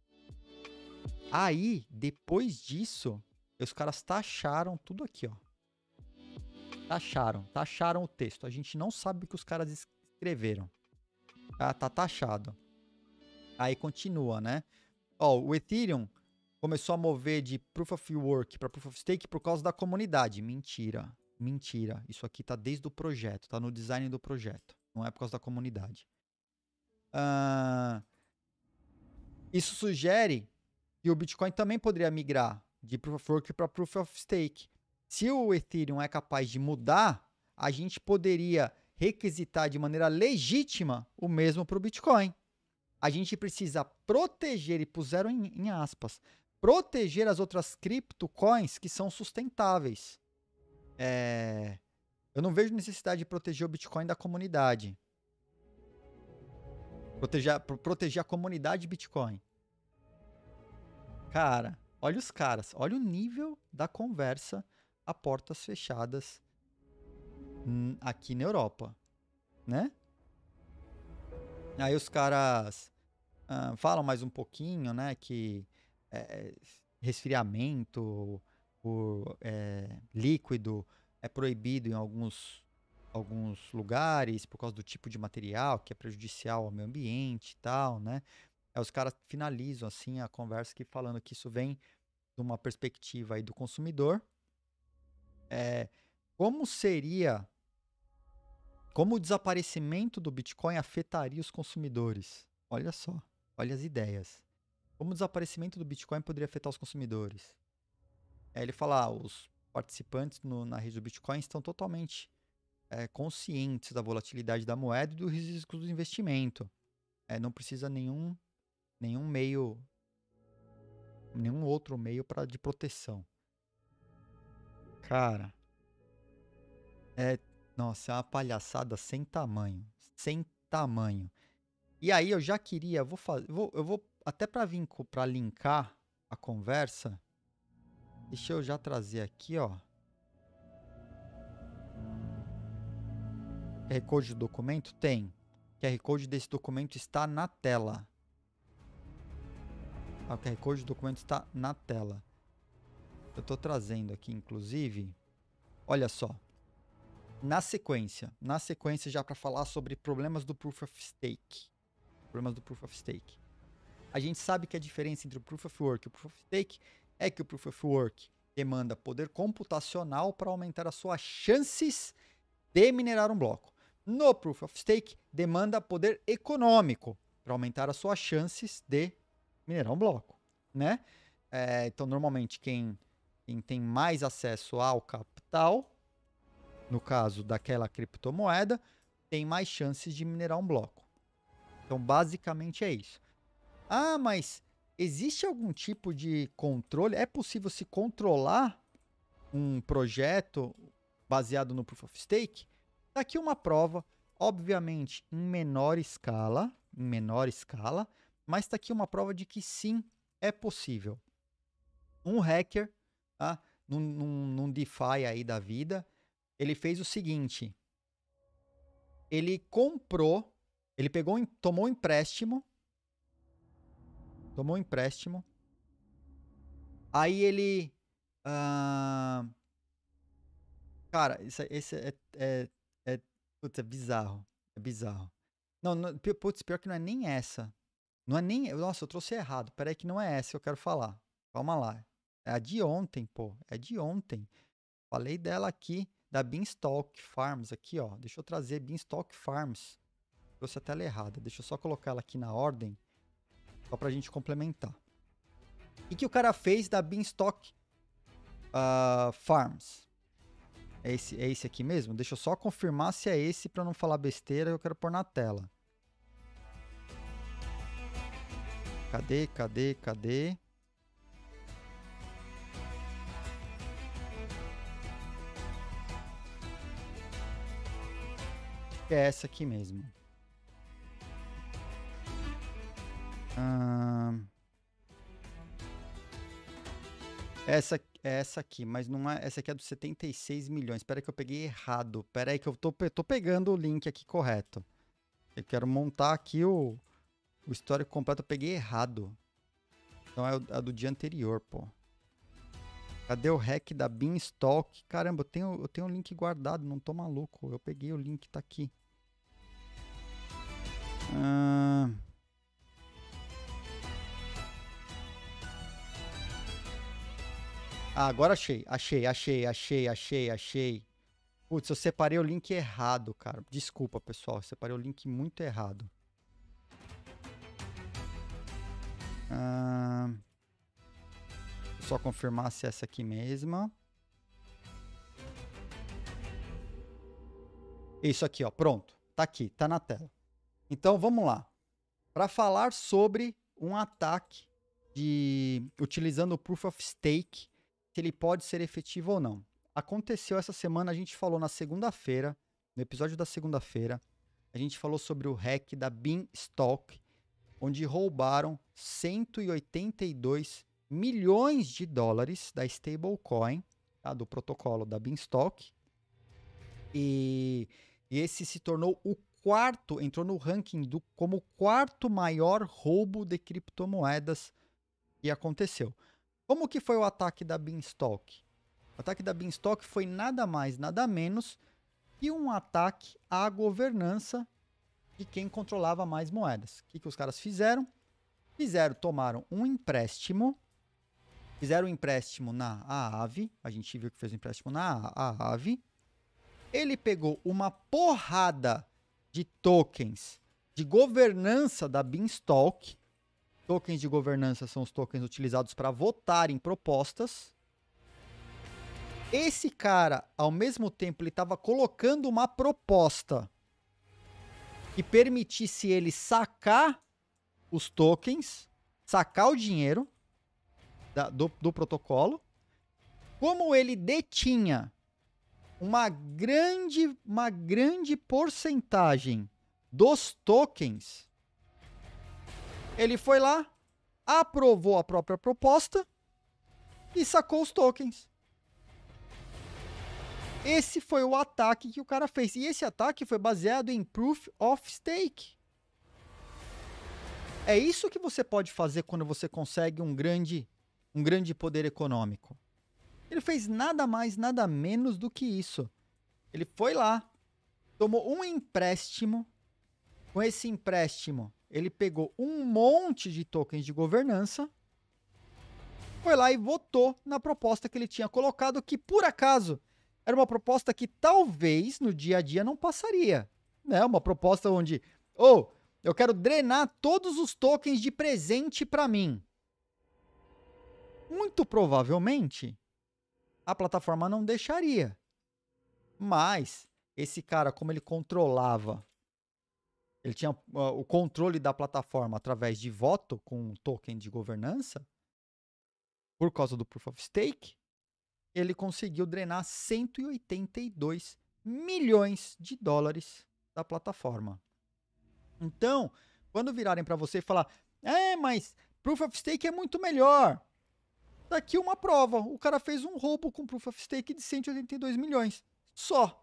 Aí, depois disso, os caras taxaram tudo aqui, ó. Taxaram, taxaram o texto. A gente não sabe o que os caras escreveram. Ah, tá taxado. Aí continua, né? Ó, o Ethereum começou a mover de Proof of Work para Proof of Stake por causa da comunidade. Mentira. Mentira. Isso aqui tá desde o projeto, tá no design do projeto. Não é por causa da comunidade. Ah, isso sugere que o Bitcoin também poderia migrar de Proof of Work para Proof of Stake. Se o Ethereum é capaz de mudar, a gente poderia requisitar de maneira legítima o mesmo para o Bitcoin. A gente precisa proteger, e puseram em, em aspas, proteger as outras criptocoins que são sustentáveis. É, eu não vejo necessidade de proteger o Bitcoin da comunidade. Proteger, proteger a comunidade Bitcoin. Cara, olha os caras, olha o nível da conversa a portas fechadas aqui na Europa, né? Aí os caras uh, falam mais um pouquinho, né, que é, resfriamento por é, líquido é proibido em alguns, alguns lugares por causa do tipo de material que é prejudicial ao meio ambiente e tal, né? Aí os caras finalizam assim a conversa aqui falando que isso vem de uma perspectiva aí do consumidor. É, como seria, como o desaparecimento do Bitcoin afetaria os consumidores? Olha só, olha as ideias. Como o desaparecimento do Bitcoin poderia afetar os consumidores? É, ele fala, ah, os participantes no, na rede do Bitcoin estão totalmente é, conscientes da volatilidade da moeda e do risco do investimento. É, não precisa nenhum, nenhum meio, nenhum outro meio pra, de proteção. Cara, é, nossa, é uma palhaçada sem tamanho, sem tamanho. E aí eu já queria, vou fazer, vou, eu vou até para vir para linkar a conversa. Deixa eu já trazer aqui, ó. Q R Code do documento tem. Q R Code desse documento está na tela. Ah, o Q R Code do documento está na tela. Eu estou trazendo aqui, inclusive. Olha só. Na sequência, na sequência já para falar sobre problemas do Proof of Stake. Problemas do Proof of Stake. A gente sabe que a diferença entre o Proof of Work e o Proof of Stake é que o Proof of Work demanda poder computacional para aumentar as suas chances de minerar um bloco. No Proof of Stake, demanda poder econômico para aumentar as suas chances de minerar um bloco, né? É, então, normalmente, quem, quem tem mais acesso ao capital, no caso daquela criptomoeda, tem mais chances de minerar um bloco. Então, basicamente é isso. Ah, mas existe algum tipo de controle? É possível se controlar um projeto baseado no Proof of Stake? Tá aqui uma prova, obviamente em menor escala, em menor escala, mas está aqui uma prova de que sim, é possível. Um hacker, tá? num, num, num DeFi aí da vida, ele fez o seguinte, ele comprou, ele pegou, tomou um empréstimo, tomou um empréstimo, aí ele, ah, cara, isso, esse é, é, é, putz, é bizarro, é bizarro. Não, não, putz, pior que não é nem essa, não é nem, nossa, eu trouxe errado, peraí que não é essa que eu quero falar, calma lá, é a de ontem, pô, é de ontem, falei dela aqui, da Beanstalk Farms, aqui ó, deixa eu trazer Beanstalk Farms, trouxe a tela errada, deixa eu só colocar ela aqui na ordem, só pra gente complementar. O que o cara fez da Beanstalk uh, Farms? É esse, é esse aqui mesmo? Deixa eu só confirmar se é esse pra não falar besteira, eu quero pôr na tela. Cadê, cadê, cadê? É essa aqui mesmo. Hum... Essa, é essa aqui, mas não é. Essa aqui é dos setenta e seis milhões. Espera que eu peguei errado. Espera aí que eu tô, tô pegando o link aqui correto. Eu quero montar aqui o, o histórico completo. Eu peguei errado. Então é a do dia anterior, pô. Cadê o hack da Beanstalk? Caramba, eu tenho, eu tenho o link guardado, não tô maluco. Eu peguei o link, tá aqui. Ah... Ah, agora achei, achei, achei, achei, achei, achei. Putz, eu separei o link errado, cara. Desculpa, pessoal, eu separei o link muito errado. Ah, vou só confirmar se é essa aqui mesma. Isso aqui, ó, pronto. Tá aqui, tá na tela. Então, vamos lá. Para falar sobre um ataque de utilizando o Proof of Stake, se ele pode ser efetivo ou não. Aconteceu essa semana, a gente falou na segunda-feira, no episódio da segunda-feira, a gente falou sobre o hack da Beanstalk, onde roubaram cento e oitenta e dois milhões de dólares da stablecoin, tá, do protocolo da Beanstalk. E, e esse se tornou o quarto, entrou no ranking do, como o quarto maior roubo de criptomoedas que aconteceu. Como que foi o ataque da Beanstalk? O ataque da Beanstalk foi nada mais, nada menos que um ataque à governança de quem controlava mais moedas. O que, que os caras fizeram? Fizeram, tomaram um empréstimo, fizeram um empréstimo na Aave, a gente viu que fez um empréstimo na Aave. Ele pegou uma porrada de tokens de governança da Beanstalk. Tokens de governança são os tokens utilizados para votar em propostas. Esse cara, ao mesmo tempo, ele estava colocando uma proposta que permitisse ele sacar os tokens, sacar o dinheiro da, do, do protocolo. Como ele detinha uma grande, uma grande porcentagem dos tokens, ele foi lá, aprovou a própria proposta e sacou os tokens. Esse foi o ataque que o cara fez. E esse ataque foi baseado em Proof of Stake. É isso que você pode fazer quando você consegue um grande, um grande poder econômico. Ele fez nada mais, nada menos do que isso. Ele foi lá, tomou um empréstimo. Com esse empréstimo, ele pegou um monte de tokens de governança, foi lá e votou na proposta que ele tinha colocado, que por acaso era uma proposta que talvez no dia a dia não passaria. Né? Uma proposta onde, ou oh, eu quero drenar todos os tokens de presente para mim. Muito provavelmente a plataforma não deixaria. Mas esse cara, como ele controlava ele tinha uh, o controle da plataforma através de voto com um token de governança, por causa do Proof of Stake, ele conseguiu drenar cento e oitenta e dois milhões de dólares da plataforma. Então, quando virarem para você e falar, é, mas Proof of Stake é muito melhor. Daqui uma prova, o cara fez um roubo com Proof of Stake de cento e oitenta e dois milhões. Só.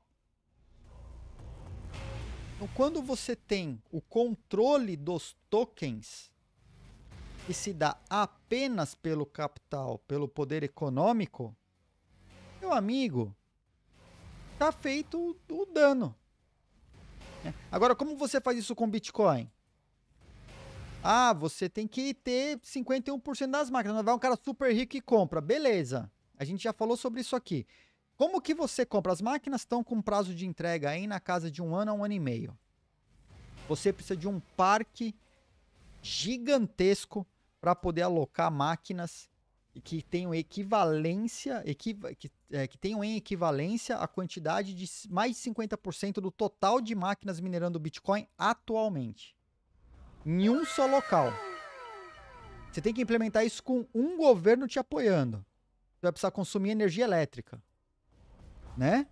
Então, quando você tem o controle dos tokens, que se dá apenas pelo capital, pelo poder econômico, meu amigo, tá feito o, o dano. Agora, como você faz isso com Bitcoin? Ah, você tem que ter cinquenta e um por cento das máquinas. Vai um cara super rico e compra. Beleza. A gente já falou sobre isso aqui. Como que você compra? As máquinas estão com prazo de entrega aí na casa de um ano a um ano e meio. Você precisa de um parque gigantesco para poder alocar máquinas que tenham equivalência, equi, que, é, que tenham em equivalência a quantidade de mais de cinquenta por cento do total de máquinas minerando Bitcoin atualmente. Em um só local. Você tem que implementar isso com um governo te apoiando. Você vai precisar consumir energia elétrica. Né?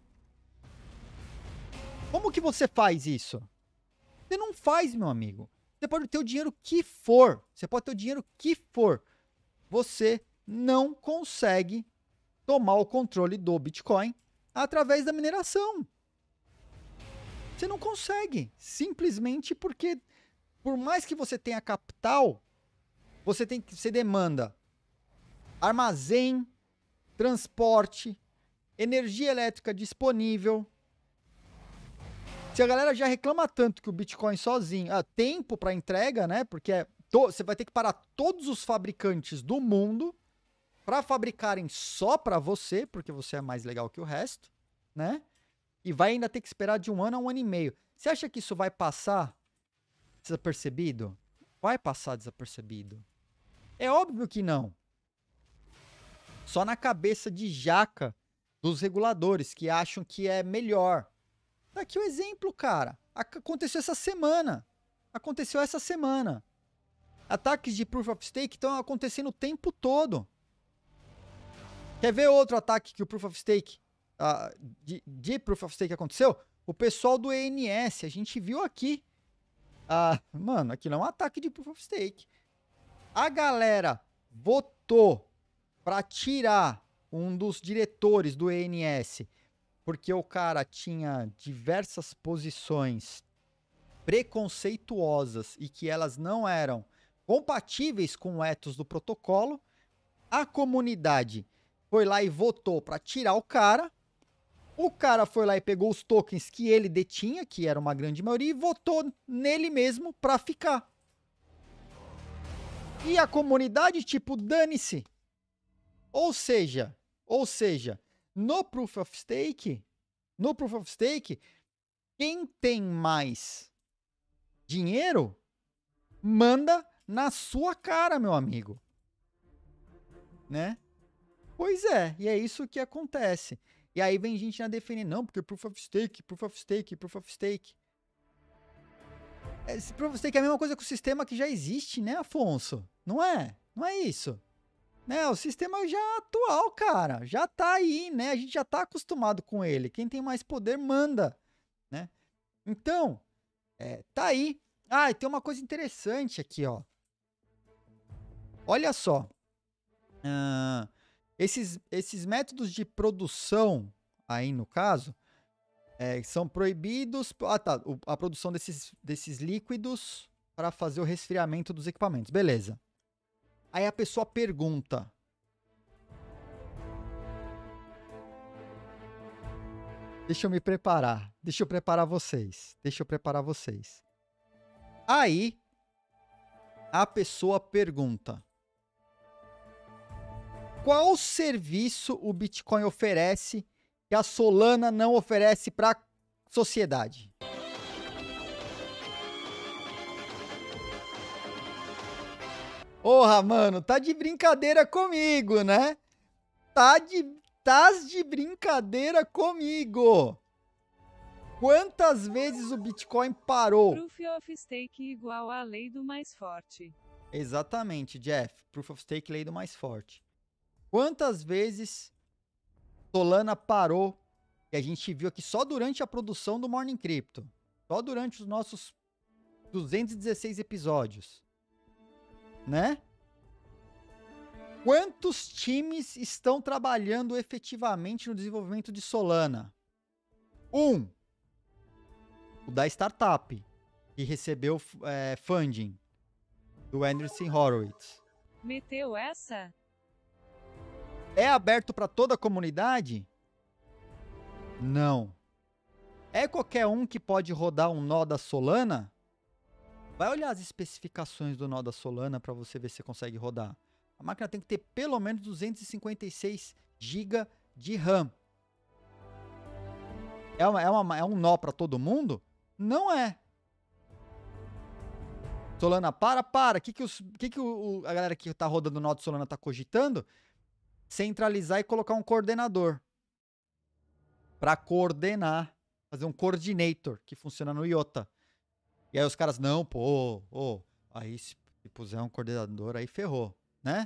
Como que você faz isso? Você não faz, meu amigo. Você pode ter o dinheiro que for. Você pode ter o dinheiro que for. Você não consegue tomar o controle do Bitcoin através da mineração. Você não consegue. Simplesmente porque, por mais que você tenha capital, você tem que, você demanda armazém, transporte, energia elétrica disponível. Se a galera já reclama tanto que o Bitcoin sozinho, ah, tempo para entrega, né? Porque é to, você vai ter que parar todos os fabricantes do mundo para fabricarem só para você, porque você é mais legal que o resto, né? E vai ainda ter que esperar de um ano a um ano e meio. Você acha que isso vai passar desapercebido? Vai passar desapercebido. É óbvio que não. Só na cabeça de jaca dos reguladores que acham que é melhor. Tá aqui o exemplo, cara. Aconteceu essa semana. Aconteceu essa semana. Ataques de Proof of Stake estão acontecendo o tempo todo. Quer ver outro ataque que o Proof of Stake, uh, de, de Proof of Stake aconteceu? O pessoal do E N S, a gente viu aqui. Uh, mano, aquilo é um ataque de Proof of Stake. A galera votou para tirar um dos diretores do E N S, porque o cara tinha diversas posições preconceituosas e que elas não eram compatíveis com o ethos do protocolo. A comunidade foi lá e votou para tirar o cara. O cara foi lá e pegou os tokens que ele detinha, que era uma grande maioria, e votou nele mesmo para ficar. E a comunidade, tipo, dane-se. Ou seja, ou seja, no Proof of Stake, no Proof of Stake, quem tem mais dinheiro, manda na sua cara, meu amigo. Né? Pois é, e é isso que acontece. E aí vem gente na defender, não, porque Proof of Stake, Proof of Stake, Proof of Stake. Esse Proof of Stake é a mesma coisa que o sistema que já existe, né, Afonso? Não é? Não é isso. Né, o sistema já atual, cara, já tá aí, né? A gente já tá acostumado com ele. Quem tem mais poder manda, né? Então, é, tá aí. Ah, e tem uma coisa interessante aqui, ó. Olha só. Uh, esses, esses métodos de produção, aí no caso, é, são proibidos. Ah, tá. O, a produção desses, desses líquidos para fazer o resfriamento dos equipamentos. Beleza. Aí a pessoa pergunta. Deixa eu me preparar. Deixa eu preparar vocês. Deixa eu preparar vocês. Aí, a pessoa pergunta. Qual serviço o Bitcoin oferece que a Solana não oferece para a sociedade? Porra, mano, tá de brincadeira comigo, né? Tá de, tás de brincadeira comigo. Quantas vezes o Bitcoin parou? Proof of Stake igual à lei do mais forte. Exatamente, Jeff. Proof of Stake, lei do mais forte. Quantas vezes Solana parou? E a gente viu aqui só durante a produção do Morning Crypto. Só durante os nossos duzentos e dezesseis episódios. Né? Quantos times estão trabalhando efetivamente no desenvolvimento de Solana? Um. O da startup, que recebeu é, funding do Andreessen Horowitz. Meteu essa? É aberto para toda a comunidade? Não. É qualquer um que pode rodar um nó da Solana? Vai olhar as especificações do nó da Solana para você ver se você consegue rodar. A máquina tem que ter pelo menos duzentos e cinquenta e seis gigas de RAM. É, uma, é, uma, é um nó para todo mundo? Não é. Solana, para, para. O que, que, os, que, que o, a galera que tá rodando o nó de Solana tá cogitando? Centralizar e colocar um coordenador. Para coordenar. Fazer um coordinator que funciona no I O T A. E aí os caras, não, pô, oh, aí se puser um coordenador, aí ferrou, né?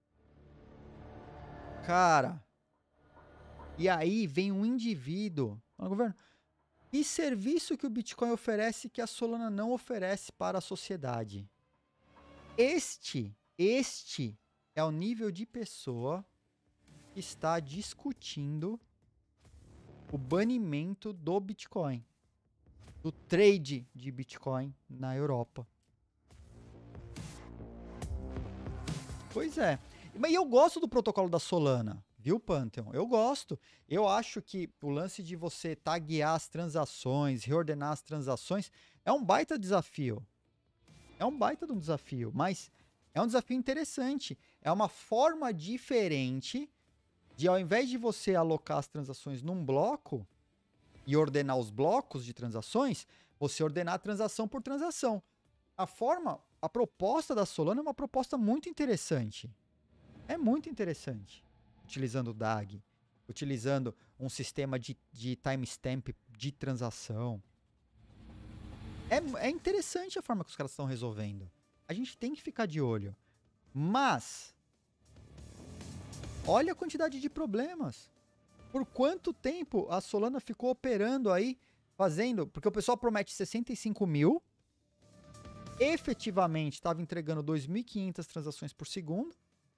Cara. E aí vem um indivíduo. Fala, governo, que serviço que o Bitcoin oferece que a Solana não oferece para a sociedade? Este, este é o nível de pessoa que está discutindo o banimento do Bitcoin, do trade de Bitcoin na Europa. Pois é. Mas eu gosto do protocolo da Solana. Viu, Pantheon? Eu gosto. Eu acho que o lance de você taguear as transações, reordenar as transações, é um baita desafio. É um baita de um desafio, mas é um desafio interessante. É uma forma diferente de, ao invés de você alocar as transações num bloco e ordenar os blocos de transações, você ordenar a transação por transação. A forma, a proposta da Solana é uma proposta muito interessante. É muito interessante. Utilizando o D A G, utilizando um sistema de, de timestamp de transação. É, é interessante a forma que os caras estão resolvendo. A gente tem que ficar de olho. Mas, olha a quantidade de problemas. Por quanto tempo a Solana ficou operando aí, fazendo... Porque o pessoal promete sessenta e cinco mil. Efetivamente, estava entregando dois mil e quinhentas transações por segundo.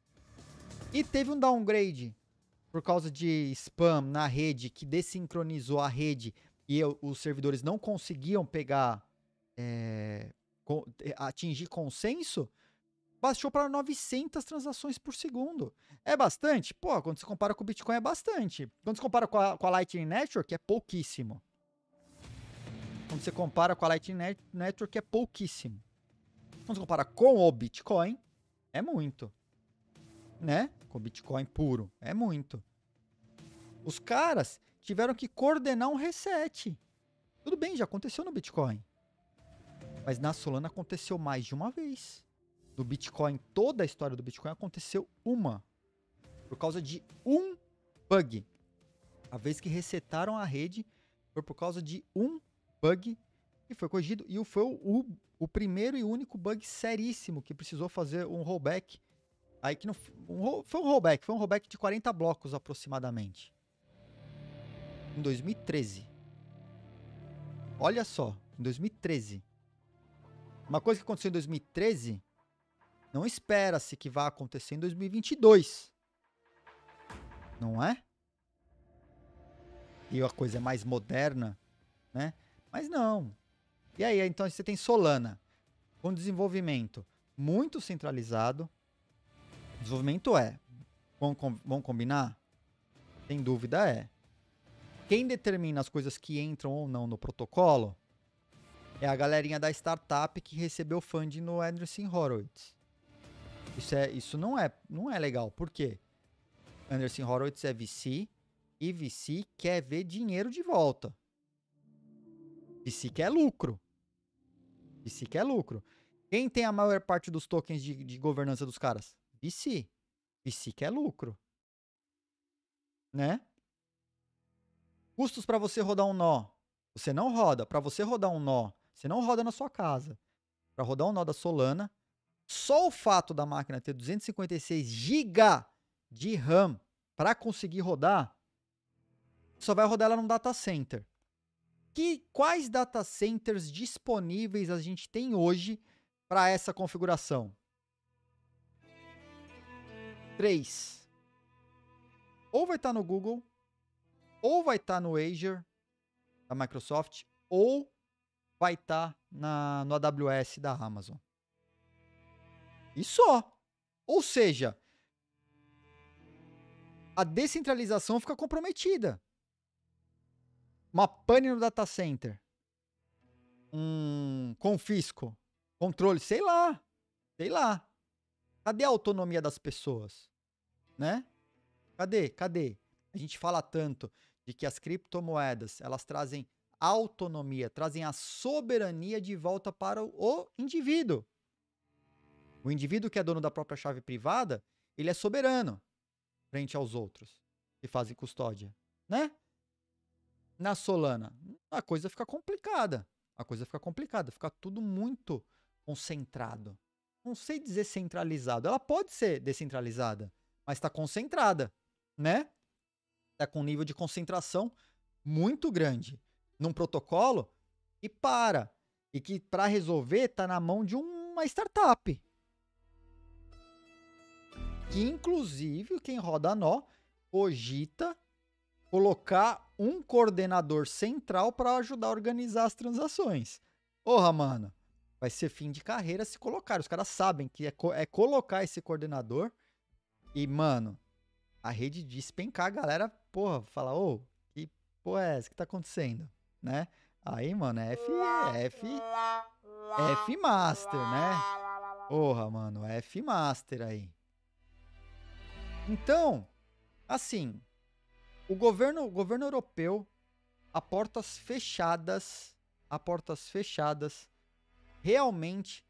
E teve um downgrade por causa de spam na rede, que desincronizou a rede e eu, os servidores não conseguiam pegar, é, com, atingir consenso, baixou para novecentas transações por segundo. É bastante? Pô, quando se compara com o Bitcoin é bastante. Quando se compara com a, com a Lightning Network é pouquíssimo. Quando você compara com a Lightning Network é pouquíssimo. Quando se compara com o Bitcoin, é muito. Né? Com Bitcoin puro. É muito. Os caras tiveram que coordenar um reset. Tudo bem, já aconteceu no Bitcoin. Mas na Solana aconteceu mais de uma vez. No Bitcoin, toda a história do Bitcoin aconteceu uma. Por causa de um bug. A vez que resetaram a rede, foi por causa de um bug que foi corrigido. E foi o, o, o primeiro e único bug seríssimo que precisou fazer um rollback. Aí que não um, foi um rollback, foi um rollback de quarenta blocos aproximadamente. Em dois mil e treze. Olha só, em dois mil e treze. Uma coisa que aconteceu em dois mil e treze, não espera-se que vá acontecer em dois mil e vinte e dois. Não é? E a coisa é mais moderna, né? Mas não. E aí, então você tem Solana com desenvolvimento muito centralizado. Desenvolvimento é. Vamos, vamos combinar? Sem dúvida é. Quem determina as coisas que entram ou não no protocolo é a galerinha da startup que recebeu funding no Andreessen Horowitz. Isso, é, isso não, é, não é legal. Por quê? Andreessen Horowitz é V C e V C quer ver dinheiro de volta. V C quer lucro. V C quer lucro. Quem tem a maior parte dos tokens de, de governança dos caras? V C. V C quer lucro. Né? Custos para você rodar um nó. Você não roda. Para você rodar um nó, você não roda na sua casa. Para rodar um nó da Solana, só o fato da máquina ter duzentos e cinquenta e seis gigabytes de RAM para conseguir rodar, só vai rodar ela num data center. Que, quais data centers disponíveis a gente tem hoje para essa configuração? Três. Ou vai estar no Google, ou vai estar no Azure da Microsoft, ou vai estar na, no A W S da Amazon. E só. Ou seja, a descentralização fica comprometida. Uma pane no data center. Um confisco. Controle, sei lá. Sei lá. Cadê a autonomia das pessoas? Né? Cadê? Cadê? A gente fala tanto de que as criptomoedas, elas trazem autonomia, trazem a soberania de volta para o indivíduo. O indivíduo que é dono da própria chave privada, ele é soberano frente aos outros que fazem custódia, né? Na Solana, a coisa fica complicada. A coisa fica complicada, fica tudo muito concentrado. Não sei dizer centralizado. Ela pode ser descentralizada, mas está concentrada, né? Está com um nível de concentração muito grande num protocolo e para. E que para resolver está na mão de uma startup. Que inclusive quem roda nó cogita colocar um coordenador central para ajudar a organizar as transações. Porra, mano, vai ser fim de carreira se colocar. Os caras sabem que é, co é colocar esse coordenador e, mano, a rede despencar, a galera, porra, fala, ô, que porra é essa que tá acontecendo, né? Aí, mano, é F, F, F Master, né? Porra, mano, F Master aí. Então, assim, o governo, o governo europeu, a portas fechadas, a portas fechadas, realmente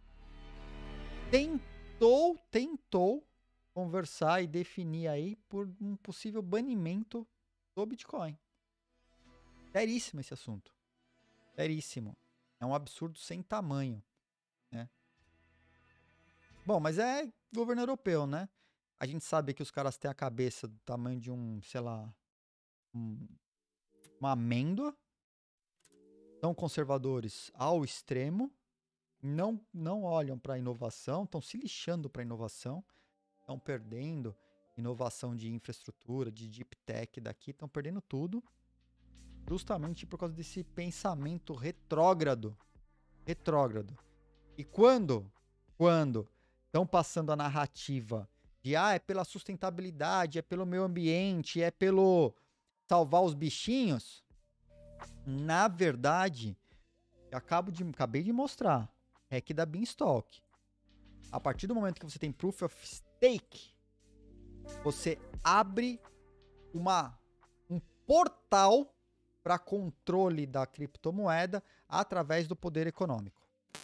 tentou, tentou conversar e definir aí por um possível banimento do Bitcoin. Seríssimo esse assunto. Seríssimo. É um absurdo sem tamanho, né? Bom, mas é governo europeu, né? A gente sabe que os caras têm a cabeça do tamanho de um, sei lá, um, uma amêndoa. São conservadores ao extremo. Não, não olham para a inovação, estão se lixando para a inovação. Estão perdendo inovação de infraestrutura, de deep tech daqui, estão perdendo tudo. Justamente por causa desse pensamento retrógrado. Retrógrado. E quando, quando estão passando a narrativa de, ah, é pela sustentabilidade, é pelo meio ambiente, é pelo salvar os bichinhos, na verdade, eu acabo de, acabei de mostrar, é que da Beanstalk. A partir do momento que você tem Proof of Stake, você abre uma, um portal para controle da criptomoeda através do poder econômico.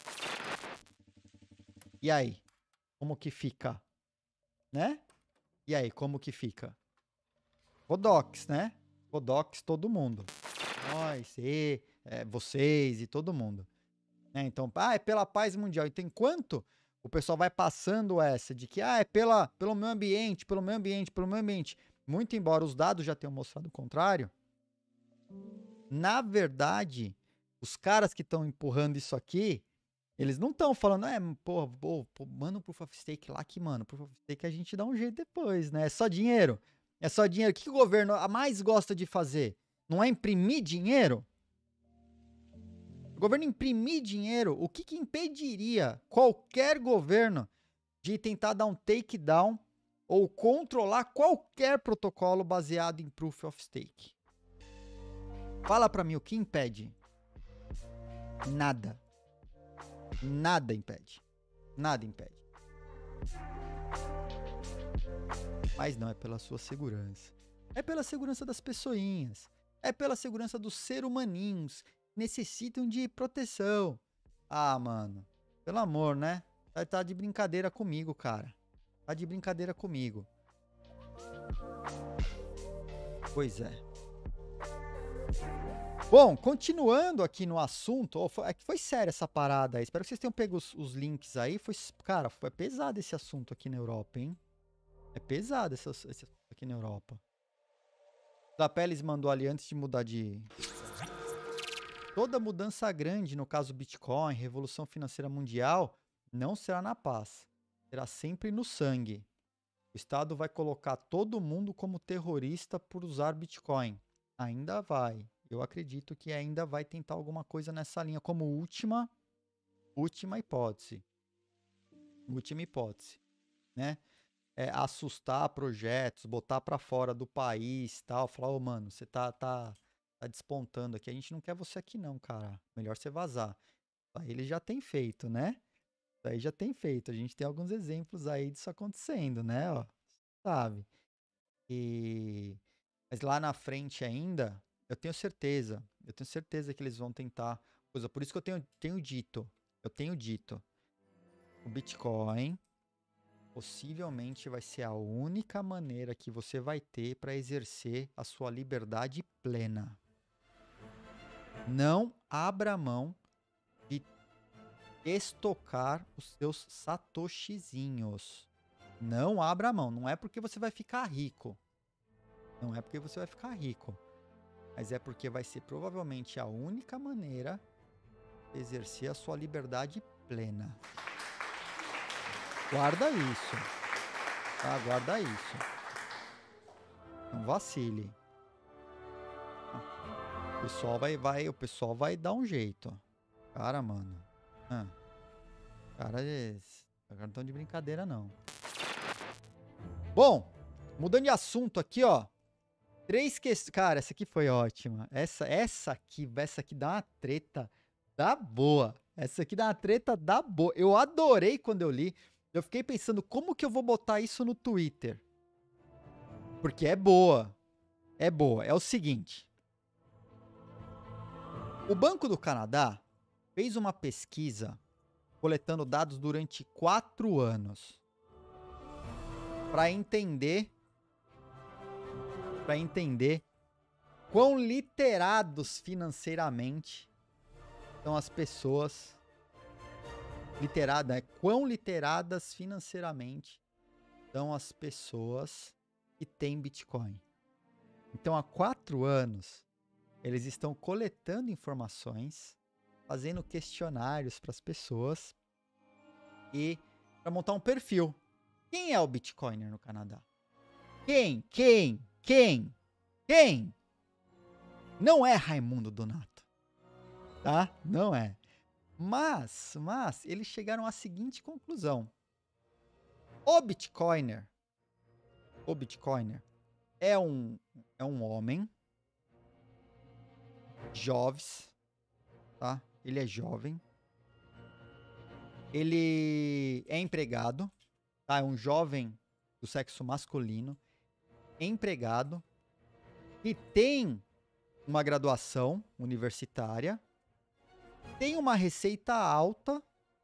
E aí? Como que fica? Né? E aí, como que fica? Rodox, né? Rodox, todo mundo. Nós, e, é, vocês e todo mundo. Né? Então, ah, é pela paz mundial. Então, enquanto o pessoal vai passando essa de que, ah, é pela, pelo meio ambiente, pelo meio ambiente, pelo meio ambiente. Muito embora os dados já tenham mostrado o contrário, na verdade, os caras que estão empurrando isso aqui, eles não estão falando, é, pô, pô, pô, manda um Proof of Stake lá que, mano, Proof of Stake a gente dá um jeito depois, né? É só dinheiro. É só dinheiro. O que o governo mais gosta de fazer? Não é imprimir dinheiro? O governo imprimir dinheiro, o que, que impediria qualquer governo de tentar dar um takedown ou controlar qualquer protocolo baseado em Proof of Stake? Fala pra mim, o que impede? Nada. Nada impede. Nada impede. Mas não é pela sua segurança. É pela segurança das pessoinhas. É pela segurança dos seres humaninhos. Necessitam de proteção. Ah, mano. Pelo amor, né? Tá, tá de brincadeira comigo, cara. Tá de brincadeira comigo. Pois é. Bom, continuando aqui no assunto, oh, foi, é que foi sério essa parada aí. Espero que vocês tenham pego os, os links aí. Foi, cara, foi pesado esse assunto aqui na Europa, hein? É pesado esse, esse assunto aqui na Europa. Da Peles mandou ali antes de mudar de... Toda mudança grande, no caso Bitcoin, revolução financeira mundial, não será na paz. Será sempre no sangue. O Estado vai colocar todo mundo como terrorista por usar Bitcoin. Ainda vai. Eu acredito que ainda vai tentar alguma coisa nessa linha, como última, última hipótese. Última hipótese, né? É, assustar projetos, botar para fora do país, tal, falar, ô, mano, você tá, tá, tá despontando aqui, a gente não quer você aqui não, cara, melhor você vazar. Aí ele já tem feito, né? Aí já tem feito, a gente tem alguns exemplos aí disso acontecendo, né, ó, sabe? E... Mas lá na frente ainda, eu tenho certeza, eu tenho certeza que eles vão tentar coisa, por isso que eu tenho, tenho dito, eu tenho dito, o Bitcoin possivelmente vai ser a única maneira que você vai ter para exercer a sua liberdade plena. Não abra mão de estocar os seus satoshizinhos. Não abra mão. Não é porque você vai ficar rico. Não é porque você vai ficar rico. Mas é porque vai ser provavelmente a única maneira de exercer a sua liberdade plena. Guarda isso, tá? Guarda isso. Não vacile. O pessoal vai, vai, o pessoal vai dar um jeito. Cara, mano. Ah, cara, eles não estão de brincadeira, não. Bom, mudando de assunto aqui, ó. Três questões. Cara, essa aqui foi ótima. Essa, essa aqui, essa aqui dá uma treta da boa. Essa aqui dá uma treta da boa. Eu adorei quando eu li. Eu fiquei pensando, como que eu vou botar isso no Twitter? Porque é boa. É boa. É o seguinte. O Banco do Canadá fez uma pesquisa coletando dados durante quatro anos para entender para entender quão literados financeiramente são as pessoas Literada, né? Quão literadas financeiramente são as pessoas que têm Bitcoin. Então, há quatro anos, eles estão coletando informações, fazendo questionários para as pessoas e para montar um perfil. Quem é o Bitcoiner no Canadá? Quem? Quem? Quem? Quem? Não é Raimundo Donato, tá? Não é. Mas, mas, eles chegaram à seguinte conclusão. O Bitcoiner, o Bitcoiner é um, é um homem jovem, tá? Ele é jovem. Ele é empregado, tá? É um jovem do sexo masculino, empregado, e tem uma graduação universitária, tem uma receita alta,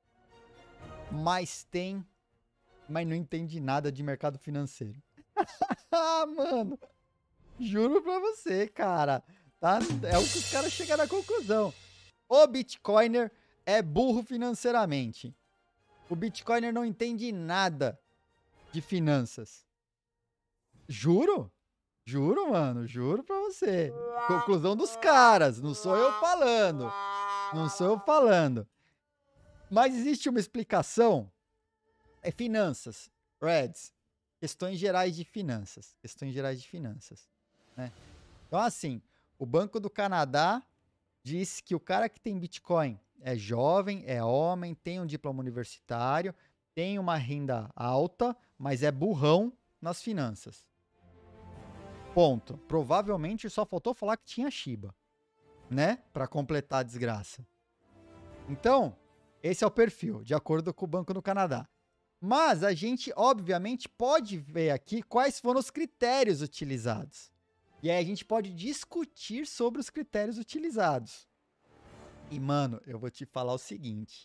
mas tem, mas não entende nada de mercado financeiro. Ah, mano, juro pra você, cara, tá? É o que os caras chegaram à conclusão. O Bitcoiner é burro financeiramente. O Bitcoiner não entende nada de finanças. Juro? Juro, mano, juro pra você. Conclusão dos caras, não sou eu falando. Não sou eu falando. Mas existe uma explicação. É finanças, Reds. Questões gerais de finanças. Questões gerais de finanças, né? Então, assim, o Banco do Canadá diz que o cara que tem Bitcoin é jovem, é homem, tem um diploma universitário, tem uma renda alta, mas é burrão nas finanças. Ponto. Provavelmente só faltou falar que tinha Shiba, né? Para completar a desgraça. Então, esse é o perfil, de acordo com o Banco do Canadá. Mas a gente, obviamente, pode ver aqui quais foram os critérios utilizados. E aí a gente pode discutir sobre os critérios utilizados. E, mano, eu vou te falar o seguinte.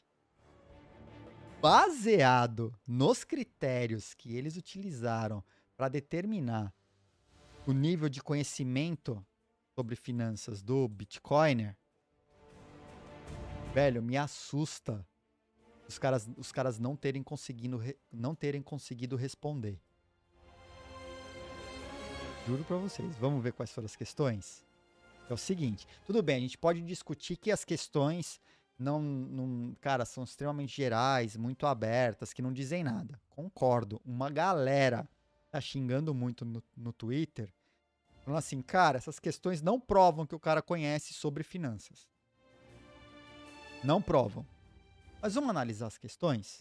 Baseado nos critérios que eles utilizaram para determinar o nível de conhecimento sobre finanças do Bitcoiner, velho, me assusta os caras, os caras não terem conseguido, não terem conseguido responder. Juro pra vocês. Vamos ver quais foram as questões? É o seguinte, tudo bem, a gente pode discutir que as questões não, não, cara, são extremamente gerais, muito abertas, que não dizem nada. Concordo. Uma galera tá xingando muito no, no Twitter, falando assim, cara, essas questões não provam que o cara conhece sobre finanças. Não provam. Mas vamos analisar as questões?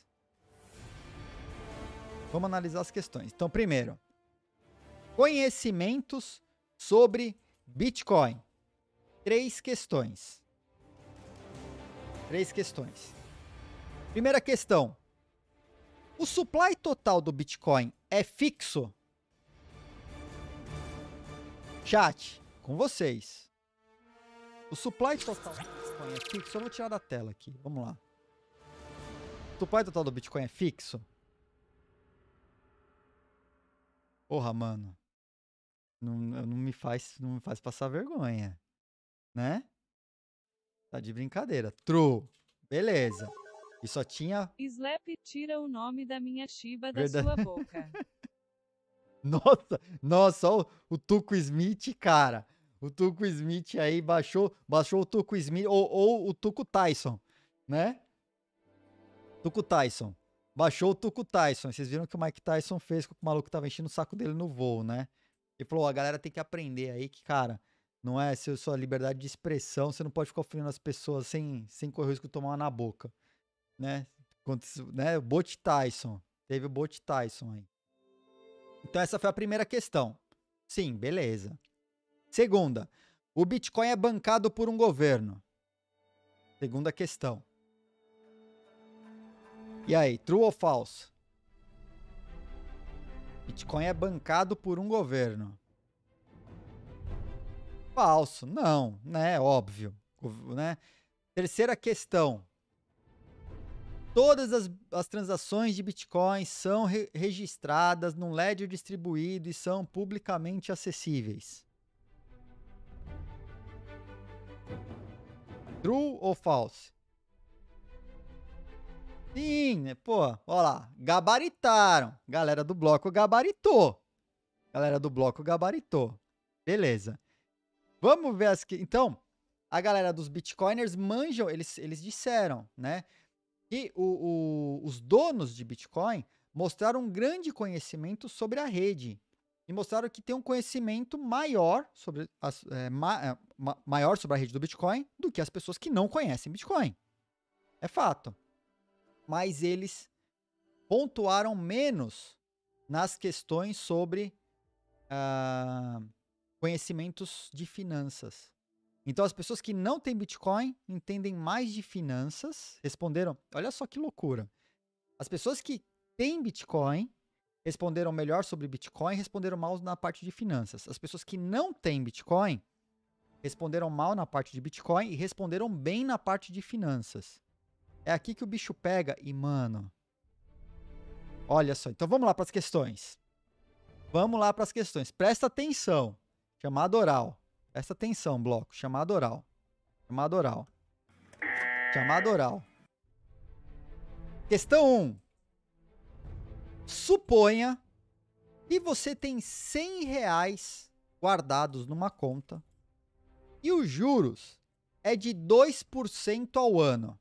Vamos analisar as questões. Então, primeiro, conhecimentos sobre Bitcoin. Três questões. Três questões. Primeira questão. O supply total do Bitcoin é fixo? Chat, com vocês. O supply total do Bitcoin é fixo? Eu vou tirar da tela aqui. Vamos lá. O supply total do Bitcoin é fixo? Porra, mano. Não, não, me faz, não me faz passar vergonha. Né? Tá de brincadeira. True. Beleza. E só tinha... Slap, tira o nome da minha Shiba da Verdade. sua boca. Nossa, nossa, ó, o Tuco Smith, cara. O Tuco Smith aí baixou, baixou o Tuco Smith, ou, ou o Tuco Tyson, né? Tuco Tyson. Baixou o Tuco Tyson. Vocês viram o que o Mike Tyson fez com o maluco que tava enchendo o saco dele no voo, né? Ele falou, a galera tem que aprender aí que, cara, não é se sua liberdade de expressão, você não pode ficar ofendendo as pessoas sem, sem correr o risco de tomar uma na boca, né? Quando, né? O Bot Tyson. Teve o Bot Tyson aí. Então essa foi a primeira questão. Sim, beleza. Segunda, o Bitcoin é bancado por um governo. Segunda questão. E aí, true ou falso? Bitcoin é bancado por um governo. Falso. Não, né? Óbvio. Né? Terceira questão. Todas as, as transações de Bitcoin são re registradas num ledger distribuído e são publicamente acessíveis. True ou false? Sim, né? Pô, ó lá, gabaritaram. Galera do bloco gabaritou. Galera do bloco gabaritou. Beleza. Vamos ver as que... Então, a galera dos Bitcoiners manjam, eles, eles disseram, né? Que o, o, os donos de Bitcoin mostraram um grande conhecimento sobre a rede. E mostraram que tem um conhecimento maior sobre, as, é, ma, ma, maior sobre a rede do Bitcoin do que as pessoas que não conhecem Bitcoin. É fato. Mas eles pontuaram menos nas questões sobre ah, conhecimentos de finanças. Então, as pessoas que não têm Bitcoin entendem mais de finanças, responderam... Olha só que loucura. As pessoas que têm Bitcoin responderam melhor sobre Bitcoin, responderam mal na parte de finanças. As pessoas que não têm Bitcoin responderam mal na parte de Bitcoin e responderam bem na parte de finanças. É aqui que o bicho pega e, mano... Olha só, então vamos lá para as questões. Vamos lá para as questões. Presta atenção. Chamada oral. Presta atenção, bloco. Chamada oral. Chamada oral. Chamada oral. Questão um. Suponha que você tem cem reais guardados numa conta e os juros é de dois por cento ao ano.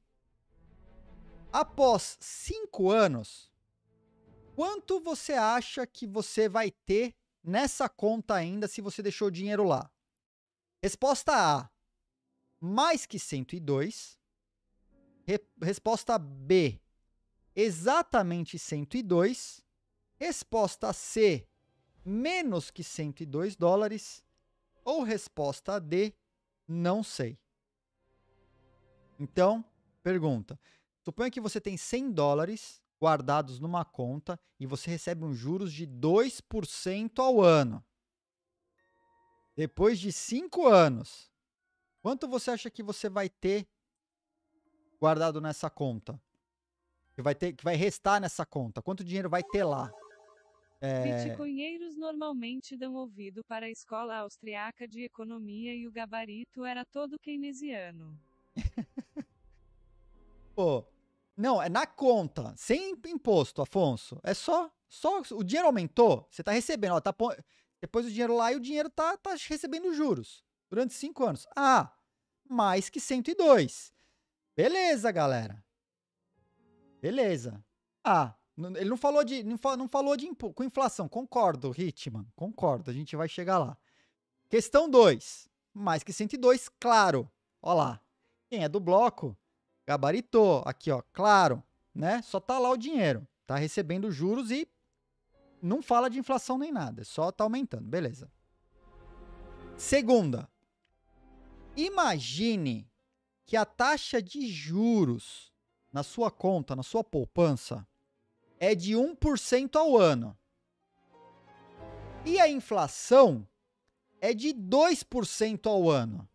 Após cinco anos, quanto você acha que você vai ter nessa conta ainda se você deixou o dinheiro lá? Resposta A, mais que cento e dois. Re resposta B, exatamente cento e dois. Resposta C, menos que cento e dois dólares. Ou resposta D, não sei. Então, pergunta. Suponha que você tem cem dólares guardados numa conta e você recebe um juros de dois por cento ao ano. Depois de cinco anos, quanto você acha que você vai ter guardado nessa conta? Que vai ter, que vai restar nessa conta? Quanto dinheiro vai ter lá? É... Bitcoinheiros normalmente dão ouvido para a escola austriaca de economia e o gabarito era todo keynesiano. Pô, não, é na conta, sem imposto, Afonso. É só, só o dinheiro aumentou, você tá recebendo, ó, tá, depois o dinheiro lá e o dinheiro tá, tá recebendo juros durante cinco anos. Ah, mais que cento e dois. Beleza, galera. Beleza. Ah, ele não falou de, não falou, não falou de impo, com inflação. Concordo, Hitman, concordo, a gente vai chegar lá. Questão dois, mais que cento e dois, claro. Ó lá, quem é do bloco, gabaritou, aqui ó, claro, né? Só tá lá o dinheiro, tá recebendo juros e não fala de inflação nem nada, só tá aumentando, beleza. Segunda, imagine que a taxa de juros na sua conta, na sua poupança, é de um por cento ao ano. E a inflação é de dois por cento ao ano.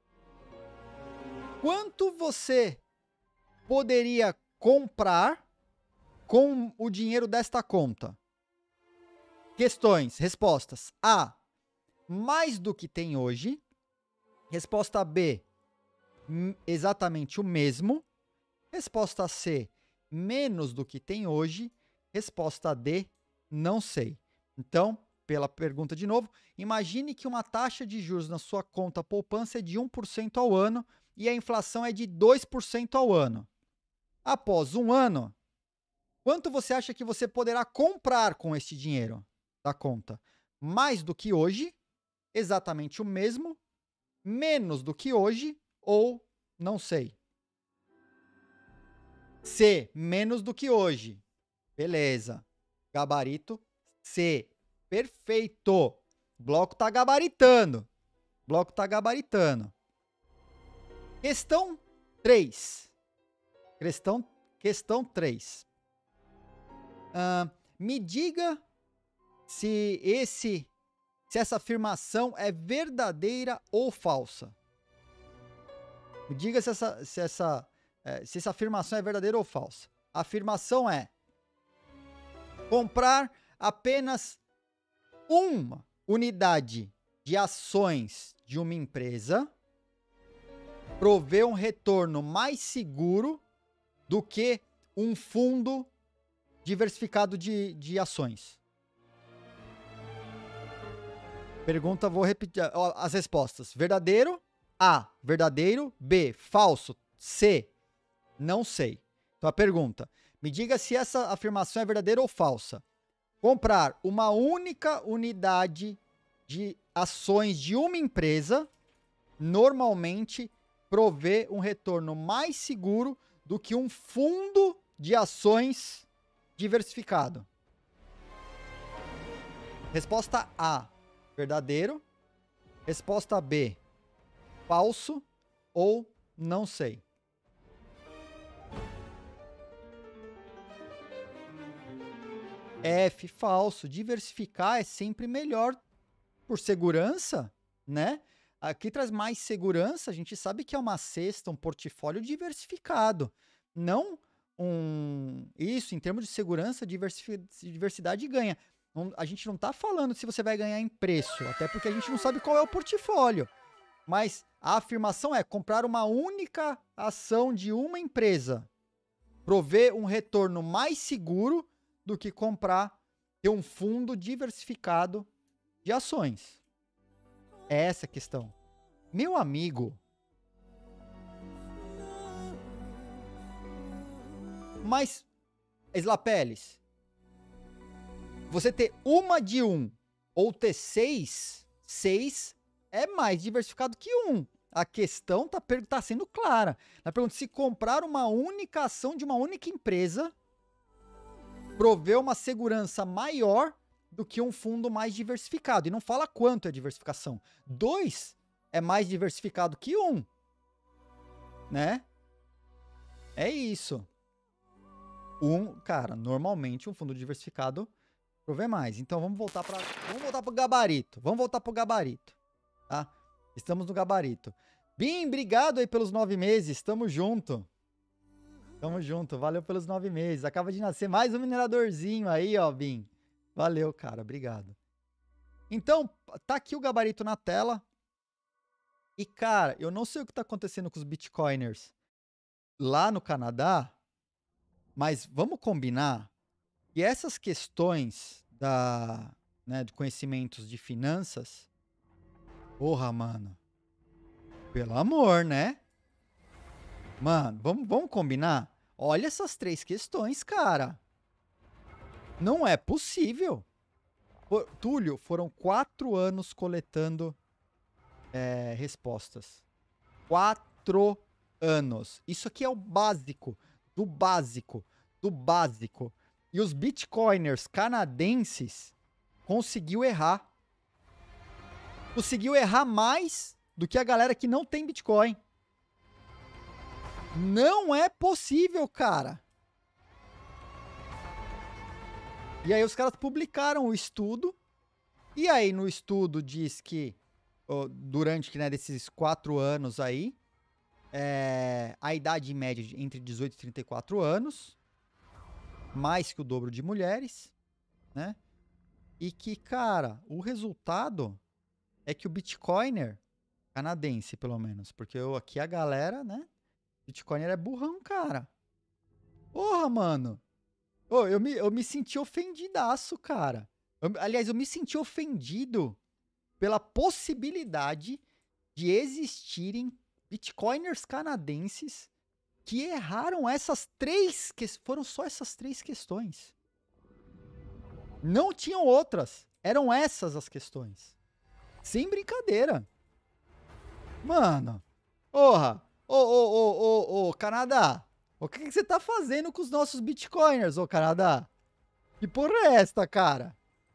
Quanto você poderia comprar com o dinheiro desta conta? Questões, respostas. A, mais do que tem hoje. Resposta B, exatamente o mesmo. Resposta C, menos do que tem hoje. Resposta D, não sei. Então, pela pergunta de novo, imagine que uma taxa de juros na sua conta poupança é de um por cento ao ano e a inflação é de dois por cento ao ano. Após um ano, quanto você acha que você poderá comprar com este dinheiro da conta? Mais do que hoje, exatamente o mesmo, menos do que hoje ou não sei. C, menos do que hoje. Beleza. Gabarito C. Perfeito. O bloco tá gabaritando. O bloco tá gabaritando. Questão três. Questão, questão três. Uh, me diga se, esse, se essa afirmação é verdadeira ou falsa. Me diga se essa, se essa, é, se essa afirmação é verdadeira ou falsa. A afirmação é: comprar apenas uma unidade de ações de uma empresa provê um retorno mais seguro do que um fundo diversificado de, de ações. Pergunta, vou repetir ó, as respostas. Verdadeiro, A, verdadeiro, B, falso, C, não sei. Então a pergunta, me diga se essa afirmação é verdadeira ou falsa. Comprar uma única unidade de ações de uma empresa normalmente provê um retorno mais seguro do que um fundo de ações diversificado. Resposta A, verdadeiro. Resposta B, falso ou não sei. F, falso. Diversificar é sempre melhor por segurança, né? Aqui traz mais segurança. A gente sabe que é uma cesta, um portfólio diversificado. Não um... Isso, em termos de segurança, diversidade ganha. A gente não está falando se você vai ganhar em preço, até porque a gente não sabe qual é o portfólio. Mas a afirmação é: comprar uma única ação de uma empresa provê um retorno mais seguro do que comprar ter um fundo diversificado de ações. É essa a questão. Meu amigo, mas, Slapeles, você ter uma de um ou ter seis, seis é mais diversificado que um. A questão está tá sendo clara. Na pergunta, se comprar uma única ação de uma única empresa provê uma segurança maior do que um fundo mais diversificado. E não fala quanto é diversificação. Dois é mais diversificado que um. Né? É isso. Um, cara, normalmente um fundo diversificado provê mais. Então vamos voltar para, vamos voltar pro gabarito. Vamos voltar pro gabarito, tá? Estamos no gabarito. Bim, obrigado aí pelos nove meses. Tamo junto. Tamo junto. Valeu pelos nove meses. Acaba de nascer mais um mineradorzinho aí, ó, Bim. Valeu, cara. Obrigado. Então, tá aqui o gabarito na tela. E, cara, eu não sei o que tá acontecendo com os bitcoiners lá no Canadá, mas vamos combinar que essas questões da, né, de conhecimentos de finanças, porra, mano, pelo amor, né? Mano, vamos, vamos combinar? Olha essas três questões, cara. Não é possível. Pô, Túlio, foram quatro anos coletando é, respostas. Quatro anos. Isso aqui é o básico, do básico, do básico. E os bitcoiners canadenses conseguiu errar. Conseguiu errar mais do que a galera que não tem Bitcoin. Não é possível, cara. E aí os caras publicaram o estudo. E aí no estudo diz que oh, durante, né, desses quatro anos aí, é, a idade média de entre dezoito e trinta e quatro anos, mais que o dobro de mulheres, né? E que, cara, o resultado é que o Bitcoiner, canadense pelo menos, porque eu, aqui a galera, né? Bitcoiner é burrão, cara. Porra, mano. Ô, eu, me, eu me senti ofendidaço, cara. Eu- aliás, eu me senti ofendido pela possibilidade de existirem bitcoiners canadenses que erraram essas três, que foram só essas três questões. Não tinham outras, eram essas as questões. Sem brincadeira. Mano, porra, ô, ô, ô, ô, ô, Canadá, o que, que você tá fazendo com os nossos bitcoiners, ô Canadá? Que porra é esta, cara?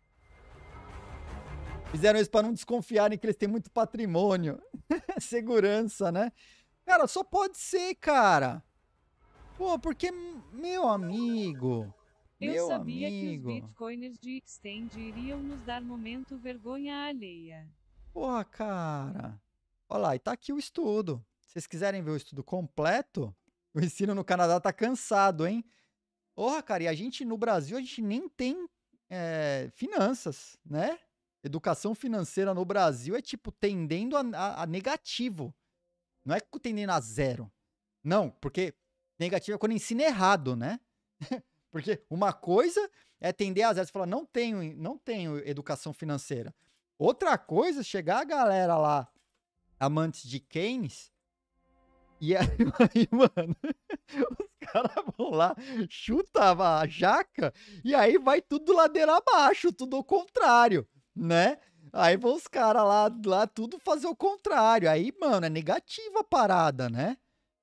Fizeram isso pra não desconfiarem que eles têm muito patrimônio. Segurança, né? Cara, só pode ser, cara. Pô, porque, meu amigo, Eu meu sabia que os amigo. bitcoiners de Extend iriam nos dar momento vergonha alheia. Porra, cara. Olha lá, e tá aqui o estudo. Se vocês quiserem ver o estudo completo, o ensino no Canadá tá cansado, hein? Porra, cara, e a gente no Brasil, a gente nem tem é, finanças, né? Educação financeira no Brasil é tipo tendendo a, a- a negativo. Não é tendendo a zero. Não, porque negativo é quando ensina errado, né? Porque uma coisa é tender a zero. Você fala, não tenho, não tenho educação financeira. Outra coisa é chegar a galera lá, amantes de Keynes, e aí, aí, mano, os caras vão lá, chuta a jaca, e aí vai tudo ladeira abaixo, tudo ao contrário, né? Aí vão os caras lá, lá tudo fazer o contrário. Aí, mano, é negativa a parada, né?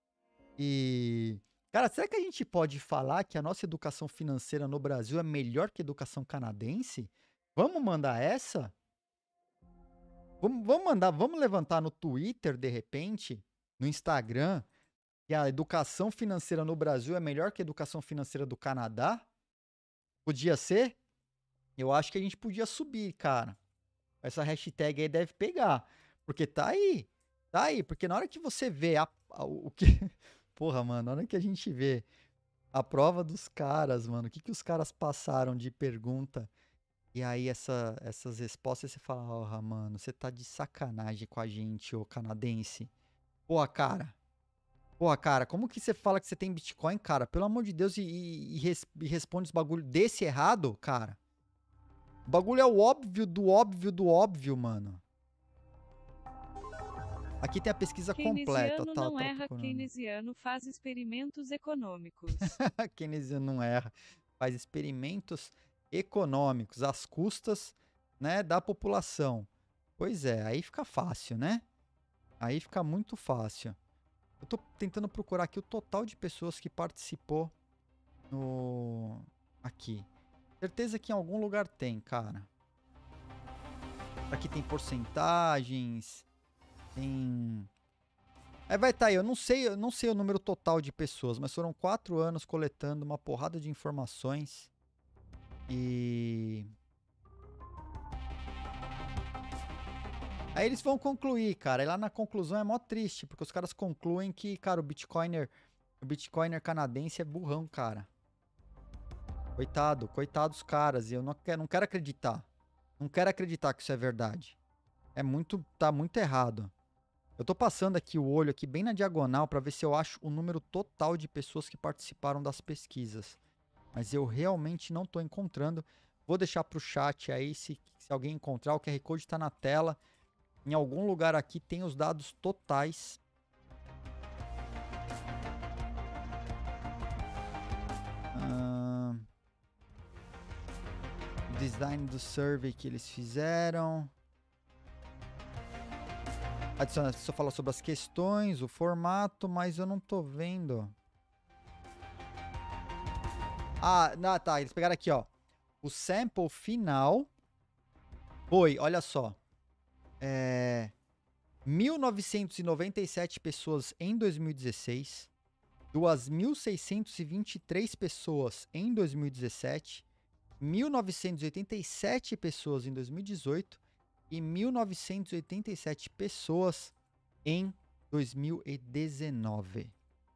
E, cara, será que a gente pode falar que a nossa educação financeira no Brasil é melhor que a educação canadense? Vamos mandar essa? Vamos, vamos mandar, vamos levantar no Twitter, de repente, no Instagram, que a educação financeira no Brasil é melhor que a educação financeira do Canadá? Podia ser? Eu acho que a gente podia subir, cara. Essa hashtag aí deve pegar. Porque tá aí. Tá aí. Porque na hora que você vê a, a- o que. Porra, mano, na hora que a gente vê a prova dos caras, mano, o que, que os caras passaram de pergunta. E aí essa, essas respostas você fala, porra, mano, você tá de sacanagem com a gente, ô canadense. Pô, cara. Pô, cara, como que você fala que você tem Bitcoin, cara? Pelo amor de Deus, e, e- e res- e responde os bagulho desse errado, cara? O bagulho é o óbvio do óbvio do óbvio, mano. Aqui tem a pesquisa completa, Keynesiano tá? Eu não tava erra, procurando. keynesiano faz experimentos econômicos. Keynesiano não erra. Faz experimentos econômicos às custas, né, da população. Pois é, aí fica fácil, né? Aí fica muito fácil. Eu tô tentando procurar aqui o total de pessoas que participou no... Aqui. Certeza que em algum lugar tem, cara. Aqui tem porcentagens, tem... Aí vai estar tá aí, eu não sei, eu não sei o número total de pessoas, mas foram quatro anos coletando uma porrada de informações e... Aí eles vão concluir, cara, e lá na conclusão é mó triste, porque os caras concluem que, cara, o Bitcoiner, o Bitcoiner canadense é burrão, cara. Coitado, coitado dos caras. E eu não quero, não quero acreditar. Não quero acreditar que isso é verdade. É muito, tá muito errado. Eu tô passando aqui o olho aqui bem na diagonal para ver se eu acho o número total de pessoas que participaram das pesquisas. Mas eu realmente não tô encontrando. Vou deixar pro chat aí, se, se alguém encontrar, o Q R Code tá na tela. Em algum lugar aqui tem os dados totais. Ah, o design do survey que eles fizeram. Adiciona, só fala sobre as questões, o formato, mas eu não tô vendo. Ah, não, tá. Eles pegaram aqui, ó. O sample final foi, olha só. É, mil novecentos e noventa e sete pessoas em dois mil e dezesseis. duas mil seiscentos e vinte e três pessoas em dois mil e dezessete. mil novecentos e oitenta e sete pessoas em dois mil e dezoito. E mil novecentos e oitenta e sete pessoas em dois mil e dezenove.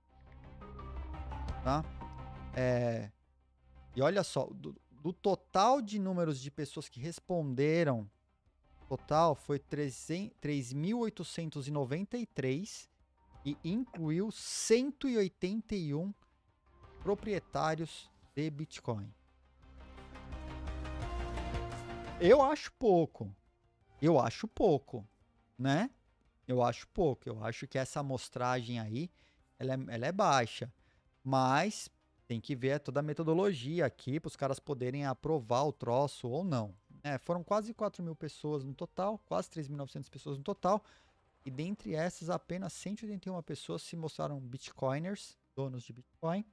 Tá? É, e olha só, do, do total de números de pessoas que responderam, total foi três mil oitocentos e noventa e três e incluiu cento e oitenta e um proprietários de Bitcoin. Eu acho pouco. Eu acho pouco, né? Eu acho pouco. Eu acho que essa amostragem aí, ela é, ela é baixa. Mas tem que ver toda a metodologia aqui para os caras poderem aprovar o troço ou não. É, foram quase quatro mil pessoas no total, quase três mil e novecentas pessoas no total. E dentre essas, apenas cento e oitenta e uma pessoas se mostraram Bitcoiners, donos de Bitcoin.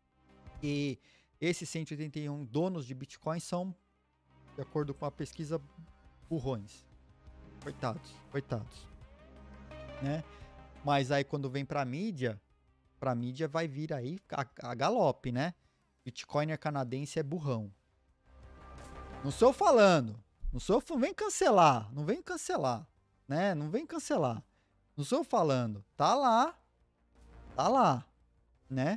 E esses cento e oitenta e um donos de Bitcoin são, de acordo com a pesquisa, burrões. Coitados, coitados. Né? Mas aí quando vem pra mídia, pra mídia vai vir aí a, a galope, né? Bitcoiner canadense é burrão. Não sou falando. Não sou, não vem cancelar. Não vem cancelar. Né? Não vem cancelar. Não sou falando. Tá lá. Tá lá. Né?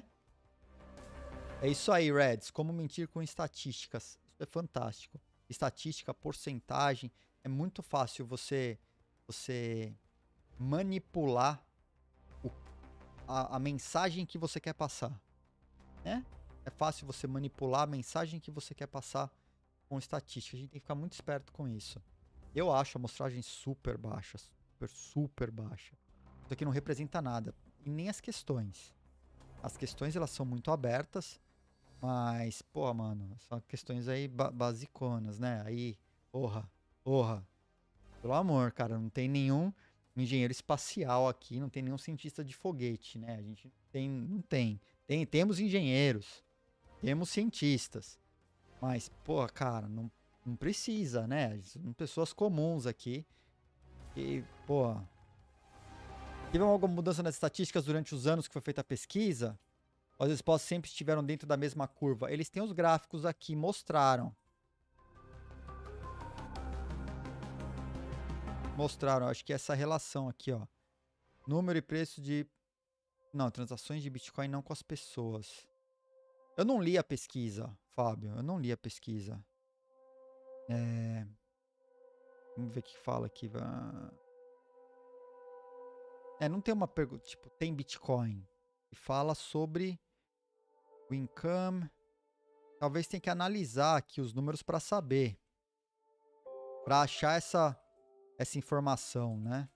É isso aí, Reds. Como mentir com estatísticas. Isso é fantástico. Estatística, porcentagem. É muito fácil você, você manipular o, a, a mensagem que você quer passar. Né? É fácil você manipular a mensagem que você quer passar com estatística. A gente tem que ficar muito esperto com isso. Eu acho a amostragem super baixa. Super, super baixa. Isso aqui não representa nada. E nem as questões. As questões, elas são muito abertas. Mas, pô, mano, são questões aí ba basiconas, né? Aí, porra, porra. Pelo amor, cara, não tem nenhum engenheiro espacial aqui, não tem nenhum cientista de foguete, né? A gente tem, não tem. Tem, temos engenheiros, temos cientistas. Mas, pô, cara, não, não precisa, né? São pessoas comuns aqui. E, pô, teve alguma mudança nas estatísticas durante os anos que foi feita a pesquisa? As respostas sempre estiveram dentro da mesma curva. Eles têm os gráficos aqui, mostraram. Mostraram, acho que essa relação aqui, ó. Número e preço de... Não, transações de Bitcoin não com as pessoas. Eu não li a pesquisa, Fábio. Eu não li a pesquisa. É... Vamos ver o que fala aqui. É, não tem uma pergunta, tipo, tem Bitcoin. E fala sobre o income. Talvez tenha que analisar aqui os números para saber. Para achar essa, essa informação, né?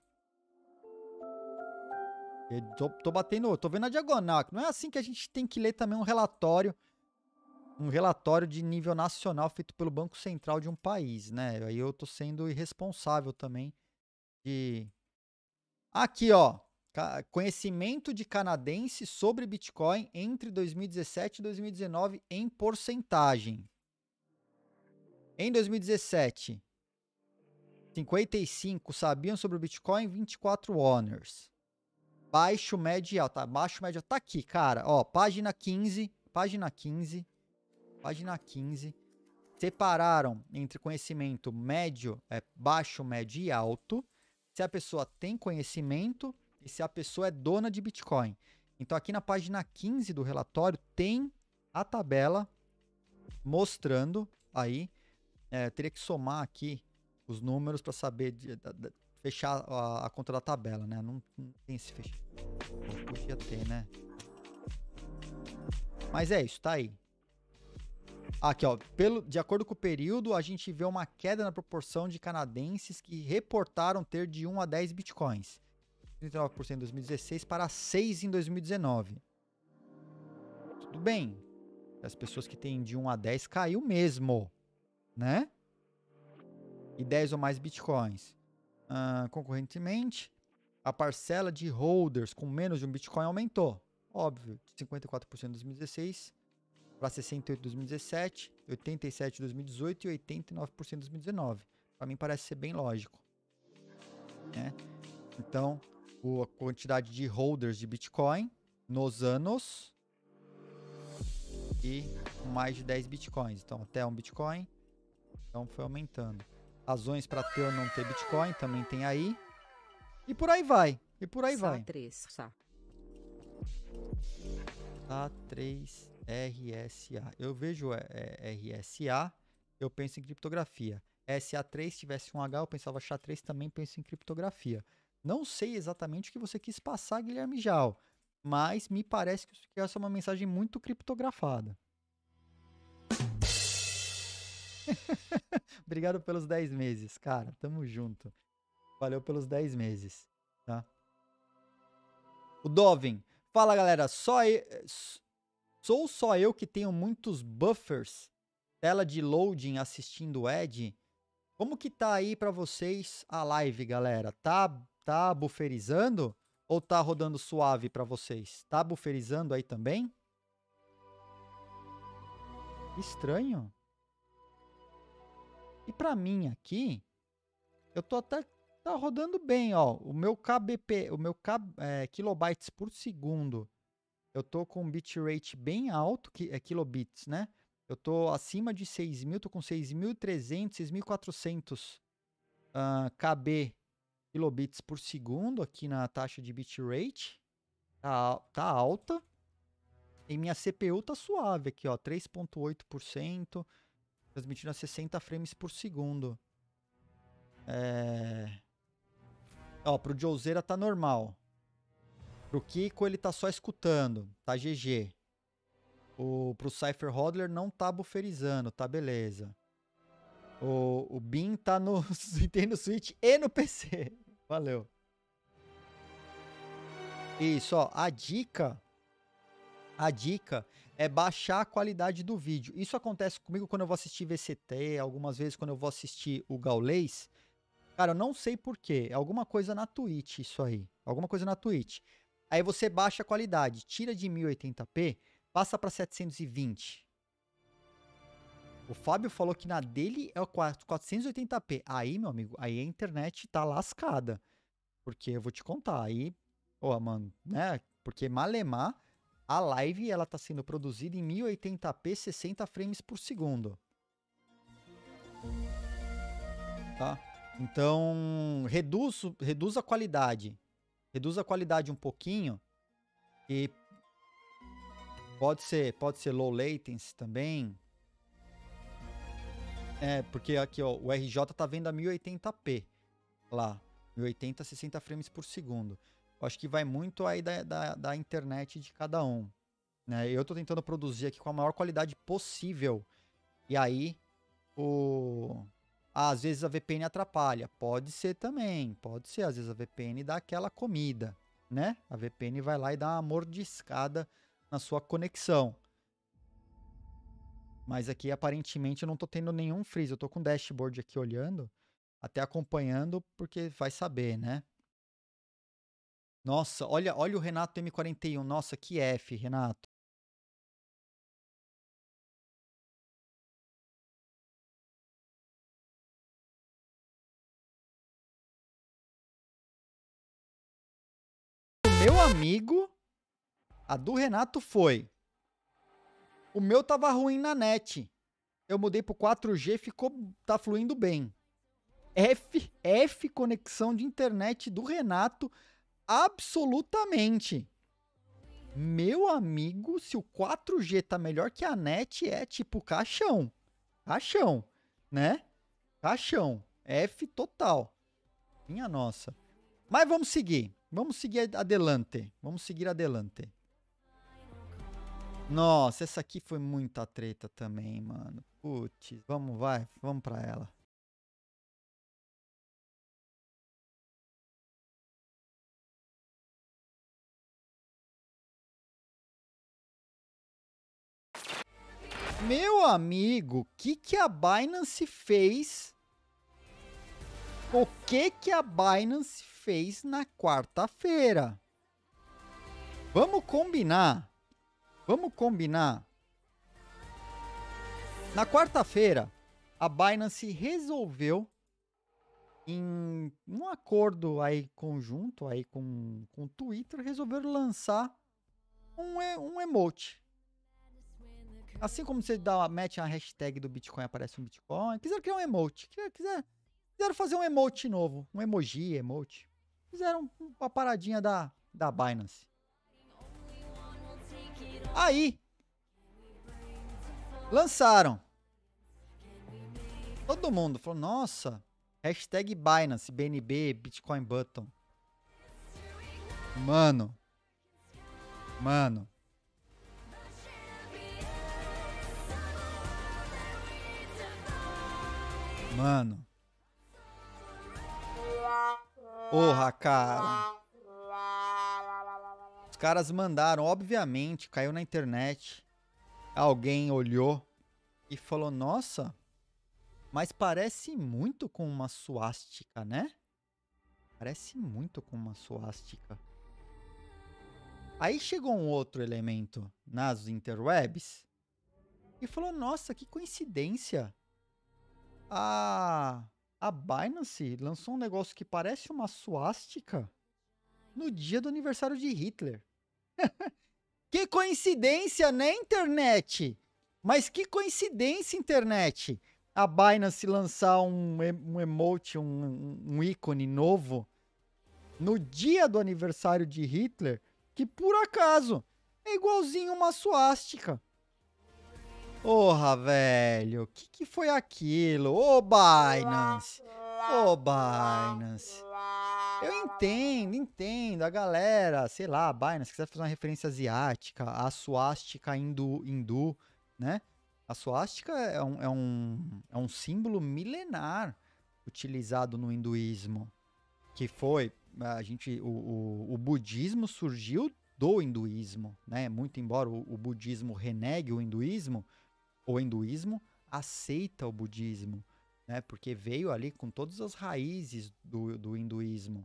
Eu tô, tô batendo, tô vendo a diagonal. Não é assim que a gente tem que ler também um relatório. Um relatório de nível nacional feito pelo Banco Central de um país, né? Aí eu tô sendo irresponsável também de... Aqui, ó. Conhecimento de canadense sobre Bitcoin entre dois mil e dezessete e dois mil e dezenove em porcentagem. Em dois mil e dezessete, cinquenta e cinco sabiam sobre o Bitcoin, vinte e quatro honors. Baixo, médio e alto. Tá, baixo, médio, tá aqui, cara. Ó, página quinze, página quinze, página quinze. Separaram entre conhecimento médio, é, baixo, médio e alto. Se a pessoa tem conhecimento e se a pessoa é dona de Bitcoin. Então aqui na página quinze do relatório tem a tabela mostrando aí. É, teria que somar aqui os números para saber de, de, de, fechar a, a conta da tabela, né? Não, não tem esse fechar. Podia ter, né? Mas é isso, tá aí. Aqui, ó, pelo, de acordo com o período, a gente vê uma queda na proporção de canadenses que reportaram ter de um a dez bitcoins. trinta e nove por cento em dois mil e dezesseis para seis por cento em dois mil e dezenove. Tudo bem. As pessoas que têm de um a dez caiu mesmo, né? E dez ou mais bitcoins. Uh, concorrentemente, a parcela de holders com menos de um bitcoin aumentou. Óbvio, de cinquenta e quatro por cento em dois mil e dezesseis para sessenta e oito por cento em dois mil e dezessete, oitenta e sete por cento em dois mil e dezoito e oitenta e nove por cento em dois mil e dezenove. Para mim parece ser bem lógico, né? Então, a quantidade de holders de Bitcoin nos anos e mais de dez Bitcoins. Então, até um Bitcoin, então foi aumentando. Razões para ter ou não ter Bitcoin também tem aí. E por aí vai. E por aí vai. S A três R S A. Eu vejo é, é, R S A, eu penso em criptografia. S A três, se tivesse um H, eu pensava S H três, também penso em criptografia. Não sei exatamente o que você quis passar, Guilherme Jal, mas me parece que essa é uma mensagem muito criptografada. Obrigado pelos dez meses, cara. Tamo junto. Valeu pelos dez meses, tá? O Dovin. Fala, galera. Só eu, sou só eu que tenho muitos buffers, tela de loading assistindo o Ed? Como que tá aí pra vocês a live, galera? Tá, tá bufferizando ou tá rodando suave pra vocês? Tá bufferizando aí também? Estranho. E pra mim aqui, eu tô até tá rodando bem, ó. O meu K B P, o meu K, é, kilobytes por segundo, eu tô com um bitrate bem alto, que é kilobits, né? Eu tô acima de seis mil, tô com seis mil e trezentos, seis mil e quatrocentos uh, K B kilobits por segundo aqui na taxa de bitrate. Tá, tá alta. E minha C P U tá suave aqui, ó, três vírgula oito por cento, transmitindo a sessenta frames por segundo. É... Ó, pro Joezeira tá normal. Pro Kiko ele tá só escutando, tá G G. O, pro Cypher Hodler não tá bufferizando, tá beleza. O, o Bin tá no Nintendo Switch e no P C. Valeu. Isso, ó, a dica... A dica é baixar a qualidade do vídeo. Isso acontece comigo quando eu vou assistir V C T, algumas vezes quando eu vou assistir o Gaules. Cara, eu não sei porquê. É alguma coisa na Twitch isso aí. Alguma coisa na Twitch. Aí você baixa a qualidade, tira de mil e oitenta p, passa para setecentos e vinte. O Fábio falou que na dele é o quatrocentos e oitenta p. Aí, meu amigo, aí a internet tá lascada. Porque eu vou te contar, aí... Ó, mano, né? Porque malemar... A live, ela tá sendo produzida em mil e oitenta p, sessenta frames por segundo. Tá? Então, reduz, reduz a qualidade. Reduz a qualidade um pouquinho. E pode ser, pode ser low latency também. É, porque aqui, ó, o R J tá vendo a mil e oitenta p. Lá, mil e oitenta, sessenta frames por segundo. Eu acho que vai muito aí da, da, da internet de cada um, né? Eu tô tentando produzir aqui com a maior qualidade possível. E aí, o... ah, às vezes a V P N atrapalha. Pode ser também, pode ser. Às vezes a V P N dá aquela comida, né? A V P N vai lá e dá uma mordiscada na sua conexão. Mas aqui, aparentemente, eu não tô tendo nenhum freeze. Eu tô com o dashboard aqui olhando, até acompanhando, porque vai saber, né? Nossa, olha, olha o Renato M quarenta e um. Nossa, que F, Renato. Meu amigo, a do Renato foi. O meu tava ruim na net. Eu mudei pro quatro G, ficou, tá fluindo bem. F, F conexão de internet do Renato, absolutamente. Meu amigo, se o quatro G tá melhor que a net, é tipo caixão. Caixão, né? Caixão. F total. Minha nossa. Mas vamos seguir. Vamos seguir adelante. Vamos seguir adelante. Nossa, essa aqui foi muita treta também, mano. Putz, vamos, vai. Vamos pra ela. Meu amigo, o que que a Binance fez? O que que a Binance fez na quarta-feira? Vamos combinar. Vamos combinar. Na quarta-feira, a Binance resolveu, em um acordo aí conjunto aí com, com o Twitter, resolveu lançar um, um emote. Assim como você dá, mete a hashtag do Bitcoin, aparece um Bitcoin. Quiseram criar um emote. Quiser, quiseram fazer um emote novo. Um emoji, emote. Fizeram uma paradinha da, da Binance. Aí, lançaram. Todo mundo falou, nossa, hashtag Binance, B N B, Bitcoin Button. Mano. Mano. Mano. Porra, cara. Os caras mandaram, obviamente, caiu na internet. Alguém olhou e falou, nossa, mas parece muito com uma suástica, né? Parece muito com uma suástica. Aí chegou um outro elemento nas interwebs e falou, nossa, que coincidência. A, a Binance lançou um negócio que parece uma suástica no dia do aniversário de Hitler. Que coincidência, né, internet? Mas que coincidência, internet? A Binance lançar um, um emote, um, um ícone novo no dia do aniversário de Hitler, que por acaso é igualzinho uma suástica. Porra, velho, o que, que foi aquilo? Ô, Binance! Ô, Binance! Eu entendo, entendo, a galera, sei lá, a Binance, quiser fazer uma referência asiática, a suástica hindu, hindu, né? A suástica é um, é, um, é um símbolo milenar utilizado no hinduísmo, que foi, a gente, o, o, o budismo surgiu do hinduísmo, né? Muito embora o, o budismo renegue o hinduísmo, o hinduísmo aceita o budismo, né? Porque veio ali com todas as raízes do, do hinduísmo.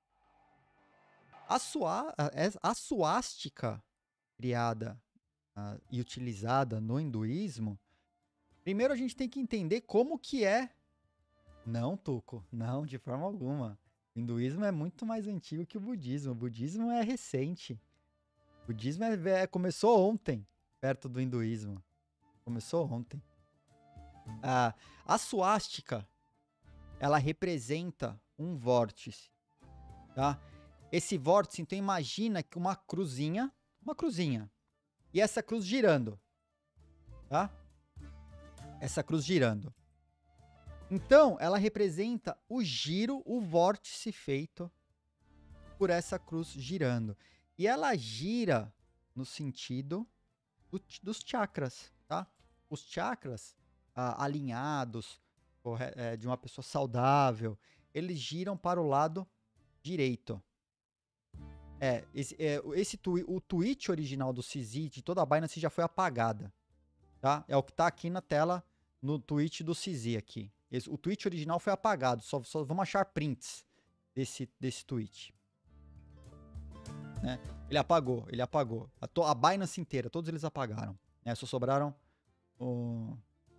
A, sua, a, a suástica criada uh, e utilizada no hinduísmo, primeiro a gente tem que entender como que é. Não, Tuco, não, de forma alguma. O hinduísmo é muito mais antigo que o budismo. O budismo é recente. O budismo é, é, começou ontem, perto do hinduísmo. Começou ontem. Ah, a suástica, ela representa um vórtice, tá? Esse vórtice, então imagina que uma cruzinha, uma cruzinha, e essa cruz girando, tá? Essa cruz girando. Então, ela representa o giro, o vórtice feito por essa cruz girando. E ela gira no sentido do, dos chakras, tá? Os chakras ah, alinhados, é, de uma pessoa saudável, eles giram para o lado direito. É, esse, é, esse twi o tweet original do C Z de toda a Binance já foi apagada, tá? É o que tá aqui na tela no tweet do C Z aqui. Esse, o tweet original foi apagado, só, só vamos achar prints desse, desse tweet. Né? Ele apagou, ele apagou. A, to, a Binance inteira, todos eles apagaram. Né? Só sobraram o...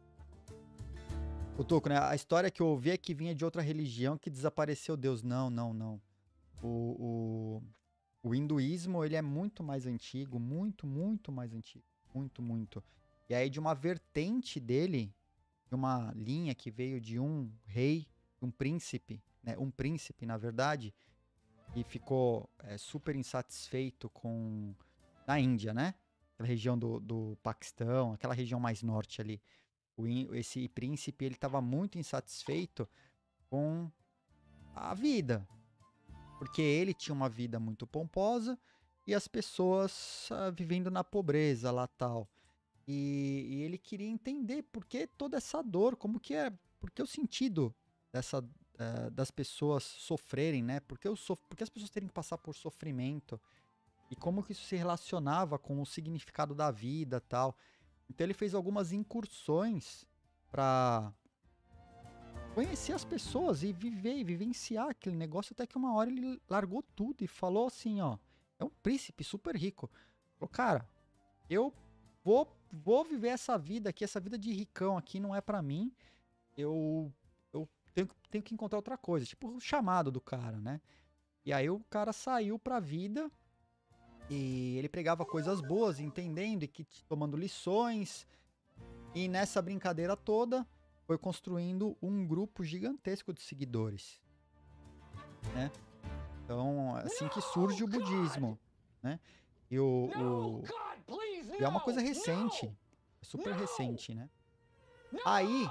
O Tuco, né? A história que eu ouvi é que vinha de outra religião que desapareceu Deus. Não, não, não. O, o, o hinduísmo, ele é muito mais antigo, muito, muito mais antigo. Muito, muito. E aí de uma vertente dele, de uma linha que veio de um rei, um príncipe, né? Um príncipe, na verdade, e ficou é, super insatisfeito com da Índia, né? Aquela região do, do Paquistão, aquela região mais norte ali. O, esse príncipe, ele estava muito insatisfeito com a vida, porque ele tinha uma vida muito pomposa e as pessoas uh, vivendo na pobreza lá tal. E, e ele queria entender por que toda essa dor, como que é, por que o sentido dessa, uh, das pessoas sofrerem, né? Por que, o sof por que as pessoas terem que passar por sofrimento e como que isso se relacionava com o significado da vida tal. Então ele fez algumas incursões para conhecer as pessoas e viver e vivenciar aquele negócio, até que uma hora ele largou tudo e falou assim, ó, é um príncipe super rico. Falou, cara, eu vou, vou viver essa vida aqui, essa vida de ricão aqui não é pra mim, eu, eu tenho, tenho que encontrar outra coisa, tipo o chamado do cara, né? E aí o cara saiu pra vida e ele pregava coisas boas, entendendo e que, tomando lições, e nessa brincadeira toda foi construindo um grupo gigantesco de seguidores, né? Então, assim que surge o budismo, né? E, o, o... e é uma coisa recente, é super recente, né? Aí,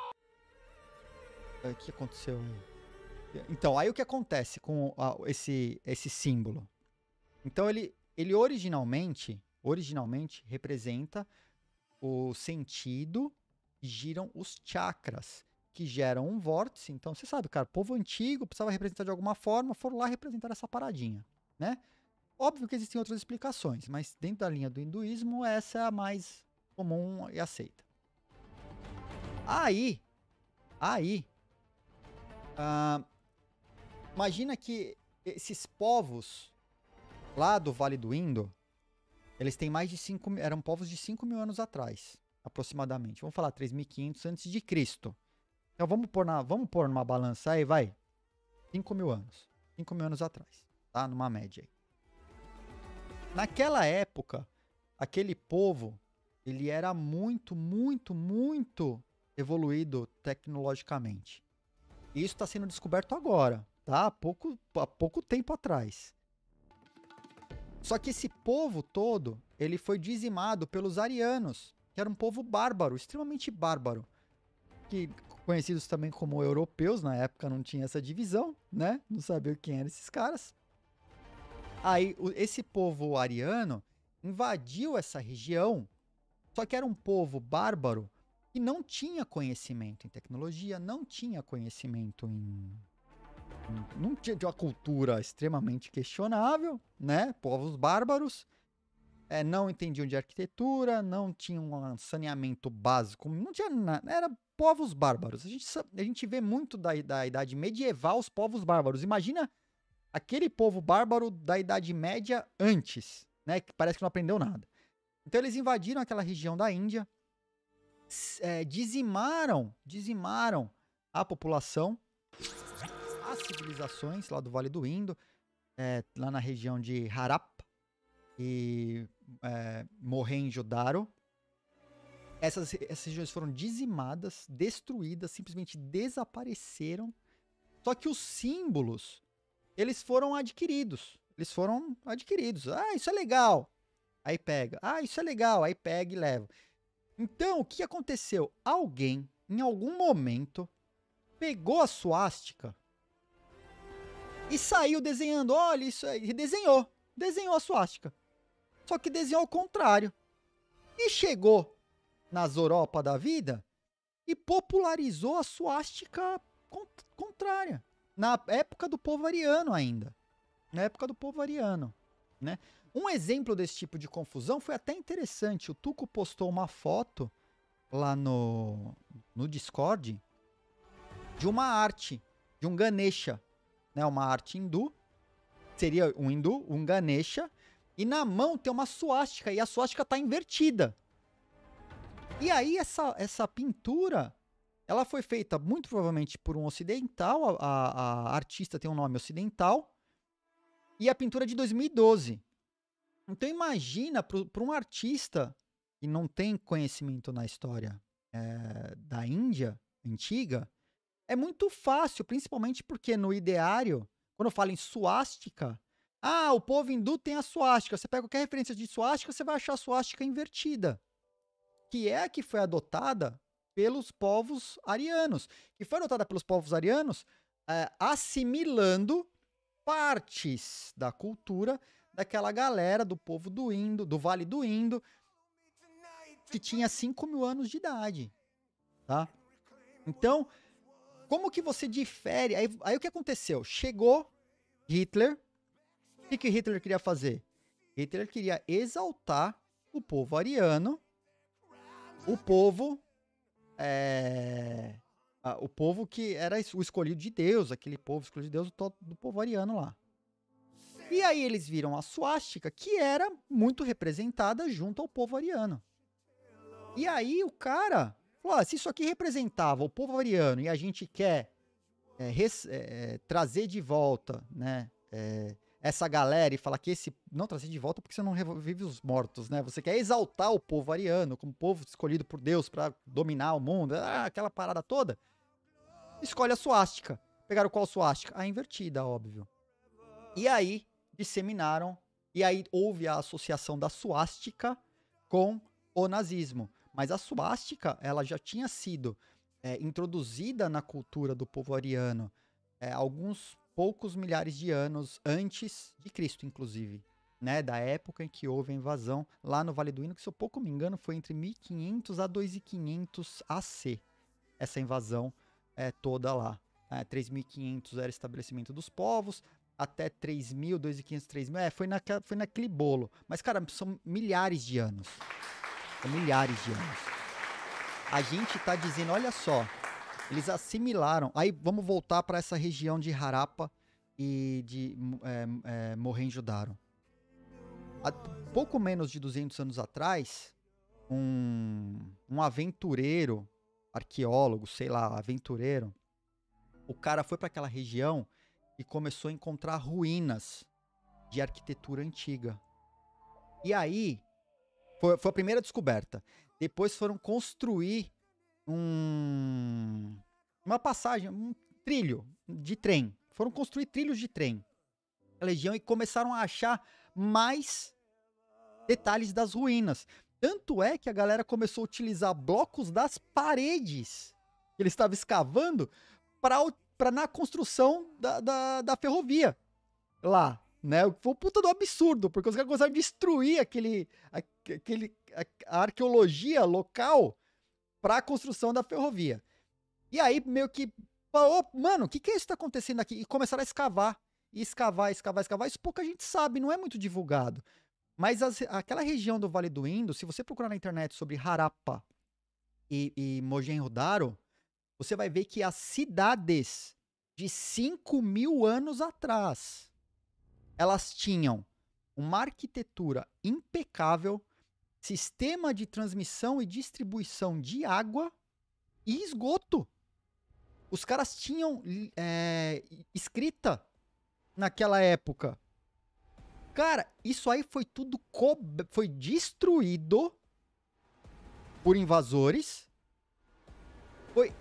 o que aconteceu aí? Então, aí o que acontece com a, esse, esse símbolo? Então, ele, ele originalmente, originalmente representa o sentido que giram os chakras, que geram um vórtice. Então, você sabe, cara, povo antigo precisava representar de alguma forma, foram lá representar essa paradinha, né? Óbvio que existem outras explicações, mas dentro da linha do hinduísmo, essa é a mais comum e aceita. Aí, aí, ah, imagina que esses povos lá do Vale do Indo, eles têm mais de cinco mil, eram povos de cinco mil anos atrás, aproximadamente. Vamos falar três mil e quinhentos antes de Cristo. Então vamos pôr, na, vamos pôr numa balança aí, vai. cinco mil anos. cinco mil anos atrás, tá? Numa média aí. Naquela época, aquele povo, ele era muito, muito, muito evoluído tecnologicamente. E isso está sendo descoberto agora, tá? Há pouco, há pouco tempo atrás. Só que esse povo todo, ele foi dizimado pelos arianos, que era um povo bárbaro, extremamente bárbaro, que conhecidos também como europeus, na época não tinha essa divisão, né? Não sabia quem eram esses caras. Aí, esse povo ariano invadiu essa região, só que era um povo bárbaro que não tinha conhecimento em tecnologia, não tinha conhecimento em... não tinha de uma cultura extremamente questionável, né? Povos bárbaros, é, não entendiam de arquitetura, não tinham um saneamento básico, não tinha nada, era povos bárbaros. A gente, a gente vê muito da, da idade medieval os povos bárbaros. Imagina aquele povo bárbaro da Idade Média antes, né? Que parece que não aprendeu nada. Então eles invadiram aquela região da Índia, é, dizimaram, dizimaram a população, as civilizações lá do Vale do Indo, é, lá na região de Harappa e é, Mohenjo-Daro. Essas, essas regiões foram dizimadas, destruídas, simplesmente desapareceram. Só que os símbolos, eles foram adquiridos. Eles foram adquiridos. Ah, isso é legal. Aí pega. Ah, isso é legal. Aí pega e leva. Então, o que aconteceu? Alguém, em algum momento, pegou a suástica e saiu desenhando. Olha, isso aí. Desenhou. Desenhou a suástica. Só que desenhou ao contrário. E chegou nas Europa da vida e popularizou a suástica contrária. Na época do povo ariano ainda. Na época do povo ariano, né? Um exemplo desse tipo de confusão foi até interessante. O Tuco postou uma foto lá no, no Discord de uma arte, de um Ganesha, né? Uma arte hindu. Seria um hindu, um Ganesha. E na mão tem uma suástica e a suástica está invertida. E aí essa, essa pintura, ela foi feita muito provavelmente por um ocidental, a, a, a artista tem um nome ocidental, e a pintura é de dois mil e doze. Então imagina, para um artista que não tem conhecimento na história é, da Índia antiga, é muito fácil, principalmente porque no ideário, quando eu falo em suástica, Ah, o povo hindu tem a suástica. Você pega qualquer referência de suástica, você vai achar a suástica invertida, que é a que foi adotada pelos povos arianos, que foi adotada pelos povos arianos é, assimilando partes da cultura daquela galera do povo do Indo, do Vale do Indo, que tinha cinco mil anos de idade, tá? Então, como que você difere? Aí, aí o que aconteceu? Chegou Hitler. O que, que Hitler queria fazer? Hitler queria exaltar o povo ariano, o povo, é, a, o povo que era o escolhido de Deus, aquele povo escolhido de Deus do, do povo ariano lá. E aí eles viram a suástica, que era muito representada junto ao povo ariano. E aí o cara falou, ah, se isso aqui representava o povo ariano e a gente quer é, res, é, trazer de volta, né, é, essa galera e falar que esse... Não trazer de volta porque você não revive os mortos, né? Você quer exaltar o povo ariano como povo escolhido por Deus para dominar o mundo, ah, aquela parada toda. Escolhe a suástica. Pegaram qual suástica? A invertida, óbvio. E aí disseminaram, e aí houve a associação da suástica com o nazismo. Mas a suástica, ela já tinha sido é, introduzida na cultura do povo ariano é, alguns poucos milhares de anos antes de Cristo, inclusive, né, da época em que houve a invasão lá no Vale do Indo, que se eu pouco me engano foi entre mil e quinhentos a dois mil e quinhentos A C, essa invasão é, toda lá. É, três mil e quinhentos era estabelecimento dos povos, até três mil, dois mil e quinhentos, três mil, é, foi, naquela, foi naquele bolo. Mas, cara, são milhares de anos. São milhares de anos. A gente tá dizendo, olha só, eles assimilaram. Aí vamos voltar para essa região de Harappa e de é, é, Mohenjo-Daro. Há pouco menos de duzentos anos atrás, um, um aventureiro, arqueólogo, sei lá, aventureiro, o cara foi para aquela região e começou a encontrar ruínas de arquitetura antiga. E aí, foi, foi a primeira descoberta. Depois foram construir um, uma passagem, um trilho de trem. Foram construir trilhos de trem na região e começaram a achar mais detalhes das ruínas. Tanto é que a galera começou a utilizar blocos das paredes que ele estava escavando para na construção da, da, da ferrovia lá, né? Foi um puta do absurdo, porque os caras começaram a destruir aquele, aquele, a arqueologia local para a construção da ferrovia. E aí meio que, oh, mano, o que, que é isso que tá acontecendo aqui? E começaram a escavar, e escavar, escavar, escavar. Isso pouca gente sabe, não é muito divulgado. Mas as, aquela região do Vale do Indo, se você procurar na internet sobre Harappa e, e Mohenjo-Daro, você vai ver que as cidades de cinco mil anos atrás, elas tinham uma arquitetura impecável, sistema de transmissão e distribuição de água e esgoto. Os caras tinham é, escrita naquela época. Cara, isso aí foi tudo co- foi destruído por invasores. Foi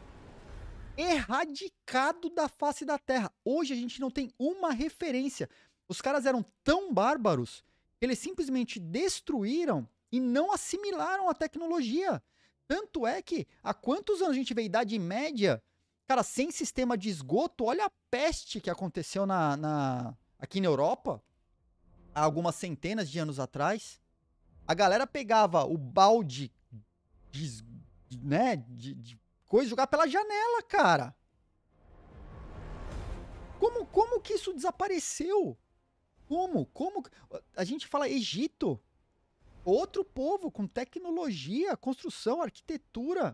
erradicado da face da terra. Hoje a gente não tem uma referência. Os caras eram tão bárbaros que eles simplesmente destruíram e não assimilaram a tecnologia. Tanto é que há quantos anos a gente vê a Idade Média, cara, sem sistema de esgoto? Olha a peste que aconteceu na, na, aqui na Europa há algumas centenas de anos atrás. A galera pegava o balde de, né, de, de coisa e jogava pela janela, cara. Como, como que isso desapareceu? Como? Como? A gente fala Egito. Outro povo com tecnologia, construção, arquitetura,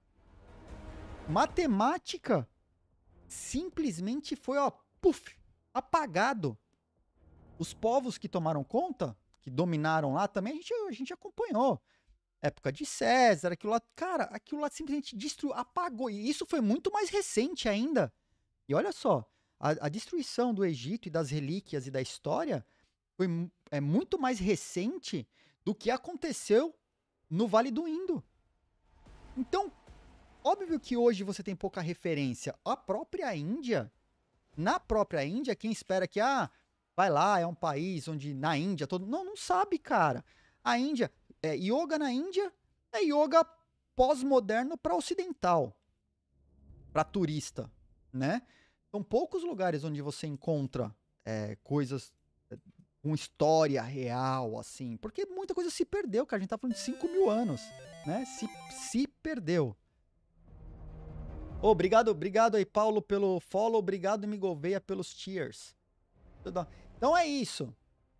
matemática. Simplesmente foi, ó, puf, apagado. Os povos que tomaram conta, que dominaram lá também, a gente, a gente acompanhou. Época de César, aquilo lá. Cara, aquilo lá simplesmente destruiu, apagou. E isso foi muito mais recente ainda. E olha só, a, a destruição do Egito e das relíquias e da história foi é muito mais recente do que aconteceu no Vale do Indo. Então, óbvio que hoje você tem pouca referência. A própria Índia, na própria Índia, quem espera que, ah, vai lá, é um país onde na Índia todo... Não, não sabe, cara. A Índia, é, yoga na Índia é yoga pós-moderno para ocidental, para turista, né? São poucos lugares onde você encontra é, coisas com história real, assim, porque muita coisa se perdeu, cara. A gente tá falando de cinco mil anos, né? Se, se perdeu. Oh, obrigado, obrigado aí, Paulo, pelo follow. Obrigado, Migoveia, pelos cheers. Então é isso.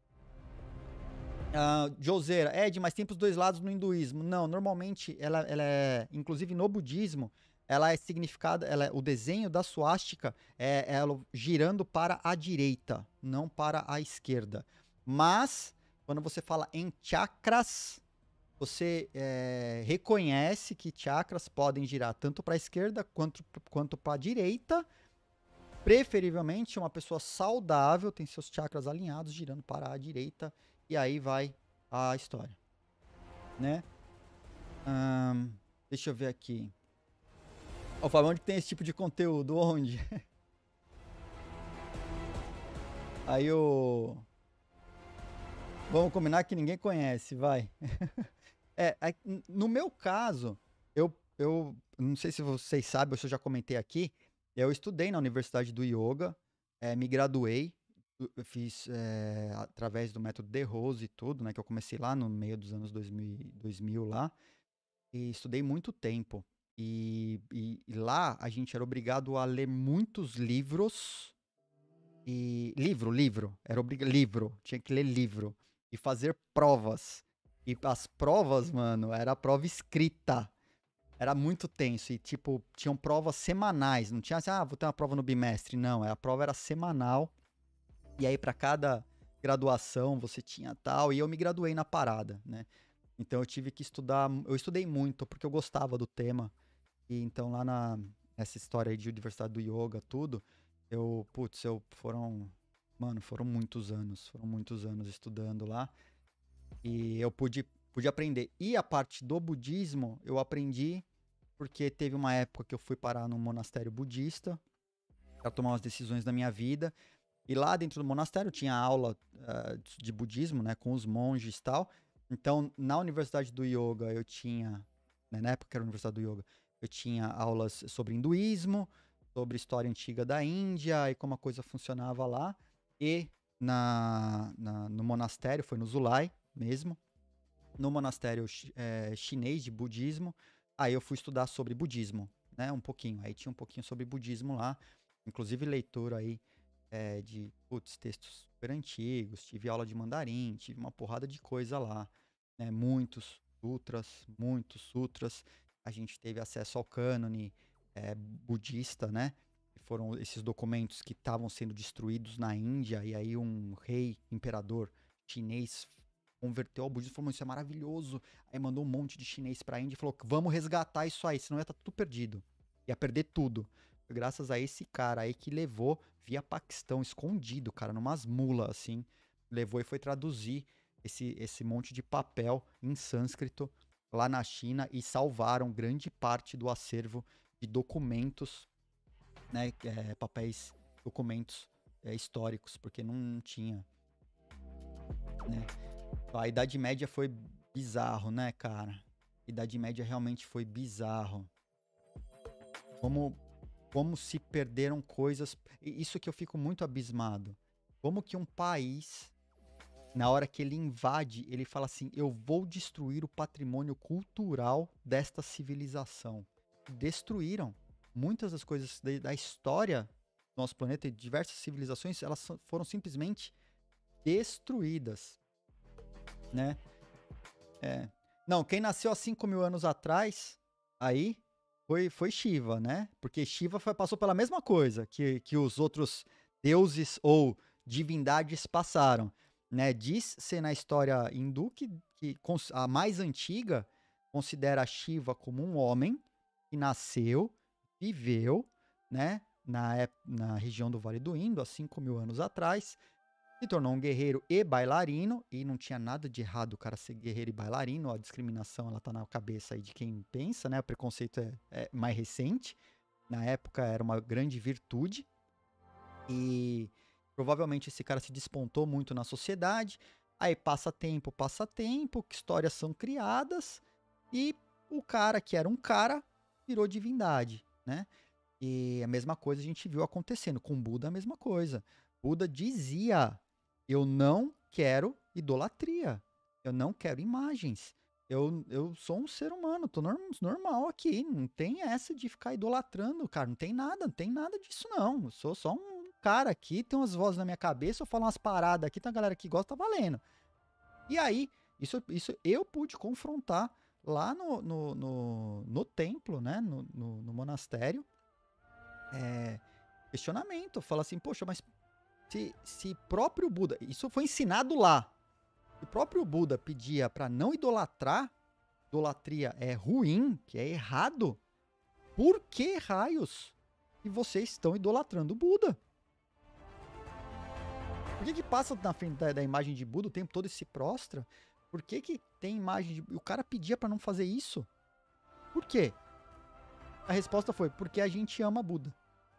Uh, Joseira, Ed, mas tem pros dois lados no hinduísmo. Não, normalmente ela, ela é, inclusive no budismo, ela é significada, ela é, o desenho da suástica é ela girando para a direita, não para a esquerda. Mas, quando você fala em chakras, você é, reconhece que chakras podem girar tanto para a esquerda quanto, quanto para a direita. Preferivelmente, uma pessoa saudável tem seus chakras alinhados, girando para a direita. E aí vai a história, né? Hum, deixa eu ver aqui. Ô, oh, Fábio, onde tem esse tipo de conteúdo? Onde? Aí o... Vamos combinar que ninguém conhece, vai. é, no meu caso, eu, eu não sei se vocês sabem, ou se eu já comentei aqui, eu estudei na Universidade do Yoga, é, me graduei, eu fiz é, através do método De Rose e tudo, né? Que eu comecei lá no meio dos anos dois mil, dois mil lá. E estudei muito tempo. E, e, e lá a gente era obrigado a ler muitos livros. E livro, livro. Era obrigado, livro. Tinha que ler livro. E fazer provas. E as provas, mano, era a prova escrita. Era muito tenso. E, tipo, tinham provas semanais. Não tinha assim, ah, vou ter uma prova no bimestre. Não, a prova era semanal. E aí, para cada graduação, você tinha tal. E eu me graduei na parada, né? Então, eu tive que estudar. Eu estudei muito, porque eu gostava do tema. E então, lá na, nessa história aí de Universidade do Yoga, tudo, eu, putz, eu foram. Mano, foram muitos anos. Foram muitos anos estudando lá. E eu pude, pude aprender. E a parte do budismo, eu aprendi porque teve uma época que eu fui parar num monastério budista para tomar umas decisões da minha vida. E lá dentro do monastério tinha aula uh, de budismo, né, com os monges e tal. Então, na Universidade do Yoga, eu tinha, né, na época que era a Universidade do Yoga, eu tinha aulas sobre hinduísmo, sobre história antiga da Índia e como a coisa funcionava lá. E na, na, no monastério, foi no Zulai mesmo, no monastério é, chinês de budismo, aí eu fui estudar sobre budismo, né, um pouquinho. Aí tinha um pouquinho sobre budismo lá, inclusive leitura aí, É, de putz, textos super antigos, tive aula de mandarim, tive uma porrada de coisa lá, né? Muitos sutras, muitos sutras. A gente teve acesso ao cânone é, budista, né? Que foram esses documentos que estavam sendo destruídos na Índia, e aí um rei, imperador chinês converteu ao budismo e falou: isso é maravilhoso. Aí mandou um monte de chinês pra Índia e falou: vamos resgatar isso aí, senão ia estar tudo perdido. Ia perder tudo. Graças a esse cara aí que levou via Paquistão, escondido, cara, numas mulas, assim. Levou e foi traduzir esse, esse monte de papel em sânscrito lá na China e salvaram grande parte do acervo de documentos, né, é, papéis, documentos é, históricos, porque não tinha, né. A Idade Média foi bizarro, né, cara? A Idade Média realmente foi bizarro. Como... Como se perderam coisas. Isso que eu fico muito abismado. Como que um país, na hora que ele invade, ele fala assim: eu vou destruir o patrimônio cultural desta civilização. Destruíram. Muitas das coisas da história do nosso planeta e diversas civilizações, elas foram simplesmente destruídas, né? É. Não, quem nasceu há cinco mil anos atrás, aí... Foi, foi Shiva, né? Porque Shiva foi, passou pela mesma coisa que, que os outros deuses ou divindades passaram, né? Diz-se na história hindu que, que a mais antiga considera Shiva como um homem que nasceu, viveu, né? Na, na região do Vale do Indo, há cinco mil anos atrás, se tornou um guerreiro e bailarino, e não tinha nada de errado o cara ser guerreiro e bailarino, a discriminação ela tá na cabeça aí de quem pensa, né? O preconceito é, é mais recente, na época era uma grande virtude, e Provavelmente esse cara se despontou muito na sociedade. Aí passa tempo, passa tempo, que histórias são criadas. E o cara que era um cara virou divindade, né? E a mesma coisa a gente viu acontecendo. Com Buda, a mesma coisa. Buda dizia: eu não quero idolatria. Eu não quero imagens. Eu, eu sou um ser humano, tô norm- normal aqui. Não tem essa de ficar idolatrando, cara. Não tem nada, não tem nada disso, não. Eu sou só um cara aqui, tem umas vozes na minha cabeça, eu falo umas paradas aqui, tem uma galera que gosta, tá valendo. E aí, isso, isso eu pude confrontar lá no, no, no, no templo, né? No, no, no monastério. É, questionamento. Fala assim, poxa, mas se, se próprio Buda... Isso foi ensinado lá. Se o próprio Buda pedia para não idolatrar, idolatria é ruim, que é errado, por que raios que vocês estão idolatrando o Buda? Por que que passa na frente da, da imagem de Buda o tempo todo e se prostra? Por que que tem imagem de... O cara pedia para não fazer isso? Por quê? A resposta foi, porque a gente ama Buda.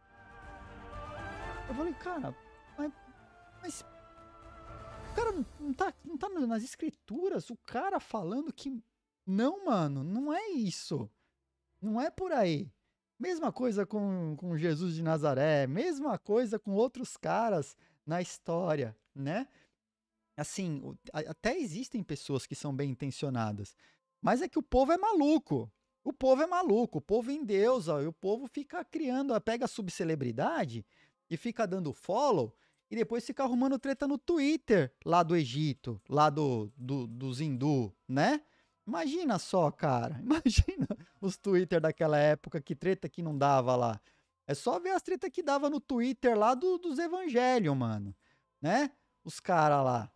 Eu falei, cara, mas... mas o cara não, não, tá, não tá nas escrituras, o cara falando que... Não, mano, não é isso. Não é por aí. Mesma coisa com, com Jesus de Nazaré, mesma coisa com outros caras na história, né? Assim, o- a- até existem pessoas que são bem intencionadas, mas é que o povo é maluco. O povo é maluco, o povo endeusa, e o povo fica criando, pega a subcelebridade e fica dando follow e depois fica arrumando treta no Twitter lá do Egito, lá do, do, dos hindu, né? Imagina só, cara, imagina os Twitter daquela época, que treta que não dava lá. É só ver as tretas que dava no Twitter lá do- dos evangelhos, mano, né? Os caras lá.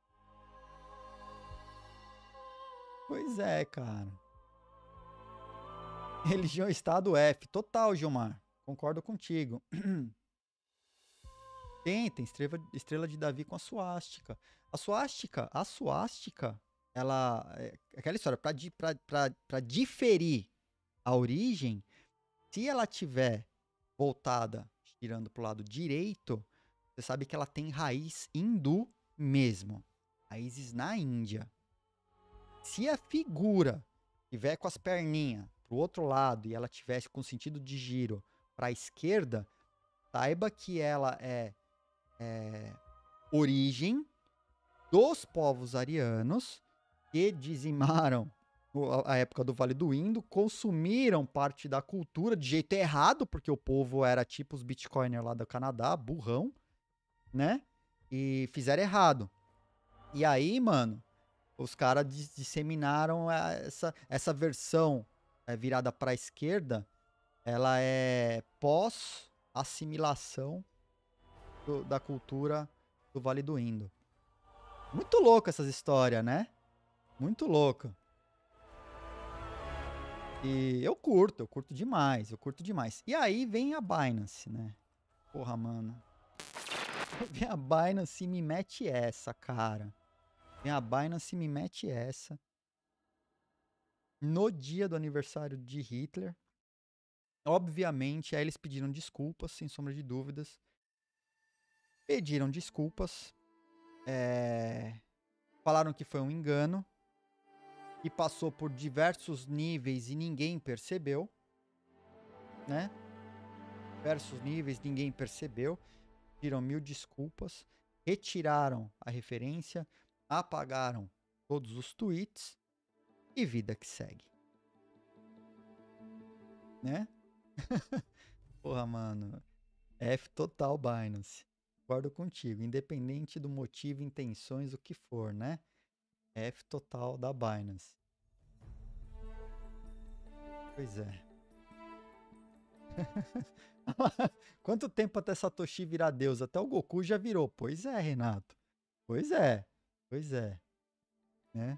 Pois é, cara. Religião Estado F. Total, Gilmar. Concordo contigo. Tem, tem estrela, estrela de Davi com a suástica. A suástica, a suástica, ela... É aquela história, pra, di- pra, pra, pra diferir a origem, se ela tiver voltada, girando pro lado direito, você sabe que ela tem raiz hindu mesmo. Raízes na Índia. Se a figura tiver com as perninhas pro outro lado e ela tivesse com sentido de giro para a esquerda, saiba que ela é, é origem dos povos arianos que dizimaram o- a a época do Vale do Indo, consumiram parte da cultura de jeito errado, porque o povo era tipo os bitcoiners lá do Canadá, burrão, né? E fizeram errado. E aí, mano, os caras dis- disseminaram a- essa, essa versão é, virada para a esquerda. Ela é pós-assimilação do- da cultura do Vale do Indo. Muito louco essas histórias, né? Muito louco. E eu curto, eu curto demais, eu curto demais. E aí vem a Binance, né? Porra, mano. Vem a Binance e me mete essa, cara. Vem a Binance e me mete essa. No dia do aniversário de Hitler. Obviamente, aí eles pediram desculpas, sem sombra de dúvidas. Pediram desculpas. É... Falaram que foi um engano. E passou por diversos níveis e ninguém percebeu. Né? Diversos níveis, ninguém percebeu. Pediram mil desculpas. Retiraram a referência. Apagaram todos os tweets. E vida que segue. Né? Porra, mano. F total Binance. Concordo contigo. Independente do motivo, intenções, o que for, né? F total da Binance. Pois é. Quanto tempo até Satoshi virar Deus? Até o Goku já virou. Pois é, Renato. Pois é. Pois é. Né?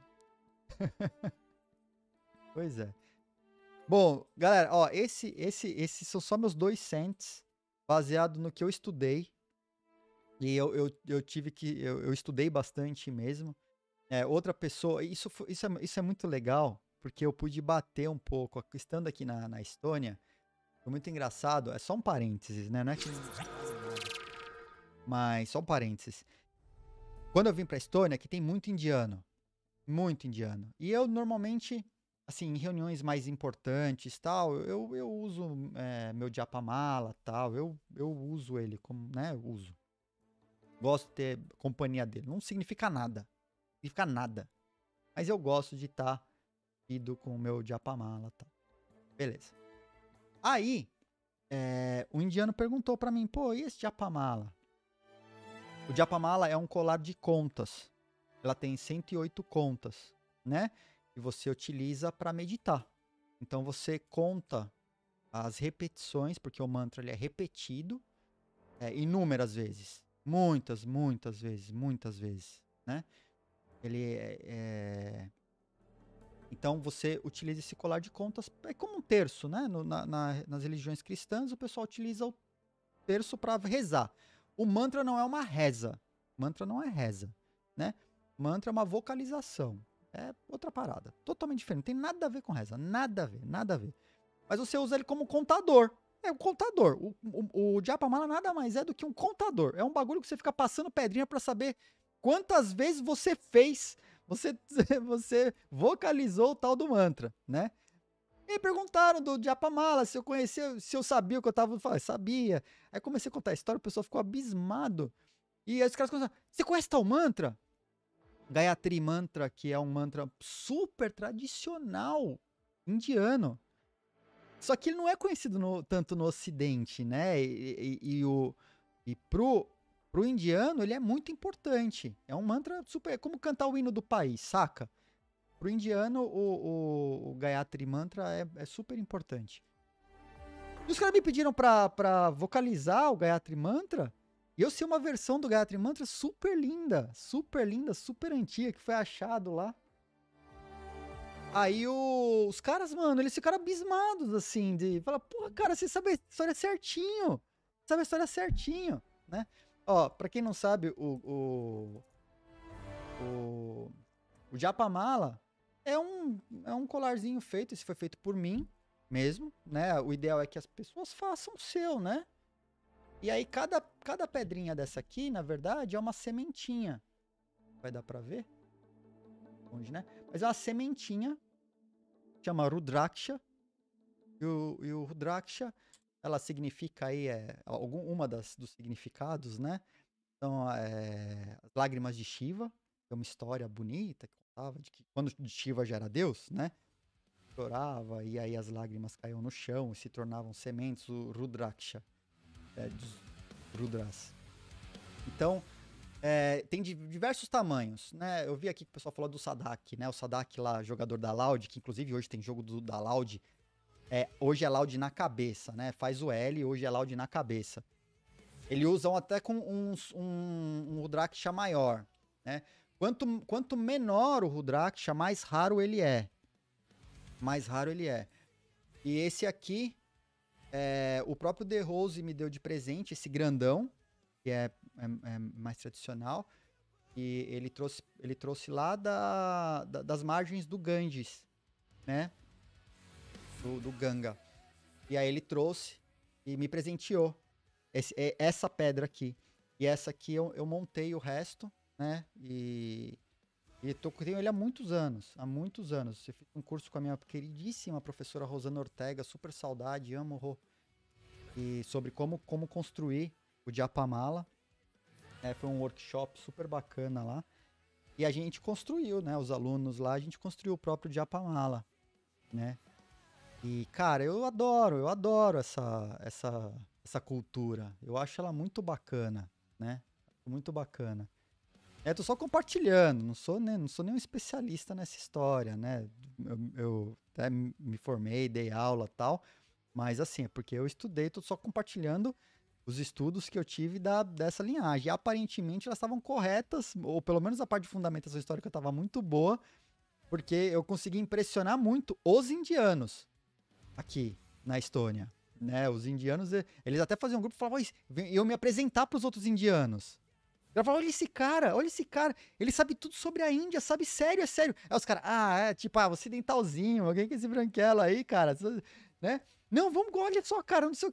Pois é. Bom, galera, ó, esse, esse, esses são só meus dois cents, baseado no que eu estudei. E eu, eu, eu tive que. Eu, eu estudei bastante mesmo. É, outra pessoa. Isso, fo- isso, é, isso é muito legal, porque eu pude bater um pouco. Estando aqui na, na Estônia, foi muito engraçado. É só um parênteses, né? Não é que. Mas, só um parênteses. Quando eu vim pra Estônia, aqui tem muito indiano. Muito indiano. E eu, normalmente, assim, em reuniões mais importantes, tal, eu, eu uso é, meu Japamala, tal. Eu, eu uso ele, como, né? Eu uso. Gosto de ter companhia dele. Não significa nada. Não significa nada. Mas eu gosto de estar tá ido com o meu Japamala, tal. Beleza. Aí, é, o indiano perguntou pra mim, pô, e esse Japamala? O Japamala é um colar de contas. Ela tem cento e oito contas, né? E você utiliza para meditar. Então você conta as repetições, porque o mantra ele é repetido é, inúmeras vezes. Muitas, muitas vezes, muitas vezes, né? Ele é, é... Então você utiliza esse colar de contas, é como um terço, né? No, na, na, nas religiões cristãs, o pessoal utiliza o terço para rezar. O mantra não é uma reza. O mantra não é reza, né? Mantra é uma vocalização. É outra parada. Totalmente diferente. Não tem nada a ver com reza. Nada a ver, nada a ver. Mas você usa ele como contador. É um contador. O, o, o Japamala nada mais é do que um contador. É um bagulho que você fica passando pedrinha pra saber quantas vezes você fez, você, você vocalizou o tal do mantra, né? E aí perguntaram do Japamala se eu conhecia, se eu sabia o que eu tava falando. Sabia. Aí comecei a contar a história, o pessoal ficou abismado. E aí os caras começaram, você conhece tal mantra? Gayatri Mantra, que é um mantra super tradicional indiano. Só que ele não é conhecido no, tanto no Ocidente, né? E, e, e, o, e pro, pro indiano ele é muito importante. É um mantra super. É como cantar o hino do país, saca? Pro indiano, o, o, o Gayatri Mantra é, é super importante. E os caras me pediram pra, pra vocalizar o Gayatri Mantra. E eu sei uma versão do Gayatri Mantra super linda, super linda, super antiga, que foi achado lá. Aí o, os caras, mano, eles ficaram abismados, assim, de falar, porra, cara, você sabe a história certinho, sabe a história certinho, né? Ó, pra quem não sabe, o, o, o, o Japamala é um, é um colarzinho feito, esse foi feito por mim mesmo, né? O ideal é que as pessoas façam o seu, né? E aí, cada, cada pedrinha dessa aqui, na verdade, é uma sementinha. Vai dar pra ver? Onde, né? Mas é uma sementinha. Chama Rudraksha. E o, e o Rudraksha, ela significa aí, é, algum, uma das, dos significados, né? Então, é, as lágrimas de Shiva. É uma história bonita que contava de que quando Shiva já era Deus, né? Chorava e aí as lágrimas caíam no chão e se tornavam sementes, o Rudraksha. É, dos Rudras. Então, é, tem diversos tamanhos, né? Eu vi aqui que o pessoal falou do Sadak, né? O Sadak lá, jogador da Loud, que inclusive hoje tem jogo do, da Loud. É, hoje é Loud na cabeça, né? Faz o L, hoje é Loud na cabeça. Eles usam até com uns, um, um Rudraksha maior, né? Quanto, quanto menor o Rudraksha, mais raro ele é. Mais raro ele é. E esse aqui, é, o próprio The Rose me deu de presente, esse grandão, que é, é, é mais tradicional. E ele trouxe, ele trouxe lá da, da, das margens do Ganges, né? Do, do Ganga. E aí ele trouxe e me presenteou esse, essa pedra aqui. E essa aqui eu, eu montei o resto, né? E, e tô, tenho ele há muitos anos. Há muitos anos. Eu fiz um curso com a minha queridíssima professora Rosana Ortega, super saudade, amo Rô. E sobre como, como construir o Japamala. É, foi um workshop super bacana lá. E a gente construiu, né? Os alunos lá, a gente construiu o próprio Japamala, né? E, cara, eu adoro, eu adoro essa, essa, essa cultura. Eu acho ela muito bacana, né? Muito bacana. É, tô só compartilhando, não sou, né, não sou nenhum especialista nessa história, né? Eu, eu até me formei, dei aula e tal, mas assim, é porque eu estudei, tô só compartilhando os estudos que eu tive da, dessa linhagem. E aparentemente elas estavam corretas, ou pelo menos a parte de fundamentação histórica estava muito boa, porque eu consegui impressionar muito os indianos aqui na Estônia, né? Os indianos, eles até faziam um grupo e falavam, eu me apresentar para os outros indianos. Ela falava, olha esse cara, olha esse cara, ele sabe tudo sobre a Índia, sabe, sério, é sério. Aí os caras, ah, é, tipo, ah, você dentalzinho, alguém com esse branquelo aí, cara, né? Não, vamos, olha só, cara, não sei o quê.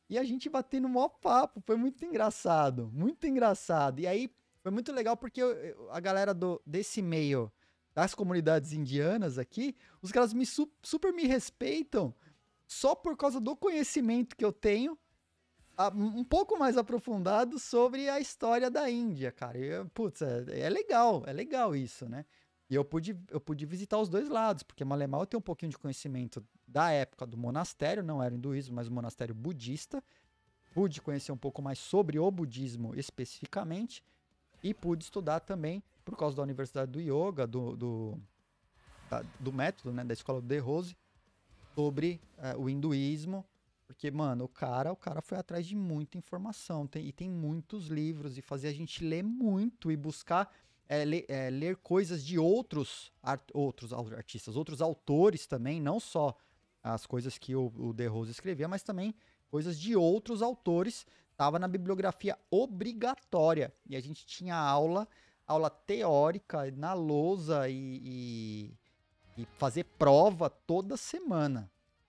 E a gente batendo mó papo, foi muito engraçado, muito engraçado. E aí foi muito legal porque eu- eu- a galera do, desse meio, das comunidades indianas aqui, os caras me su- super me respeitam só por causa do conhecimento que eu tenho, a- um um pouco mais aprofundado sobre a história da Índia, cara. E, eu- putz, é, é legal, é legal isso, né? E eu pude, eu pude visitar os dois lados, porque Malemal eu tenho um pouquinho de conhecimento da época do monastério, não era hinduísmo, mas o monastério budista. Pude conhecer um pouco mais sobre o budismo especificamente e pude estudar também, por causa da Universidade do Yoga, do, do, da- do método, né, da escola do De Rose, sobre eh, o hinduísmo, porque, mano, o cara, o cara foi atrás de muita informação, tem- e tem muitos livros, e fazia a gente ler muito e buscar eh, le- eh, ler coisas de outros, art- outros au- artistas, outros autores também, não só as coisas que o, o De Rose escrevia, mas também coisas de outros autores, estava na bibliografia obrigatória, e a gente tinha aula, aula teórica na lousa e, e e fazer prova toda semana.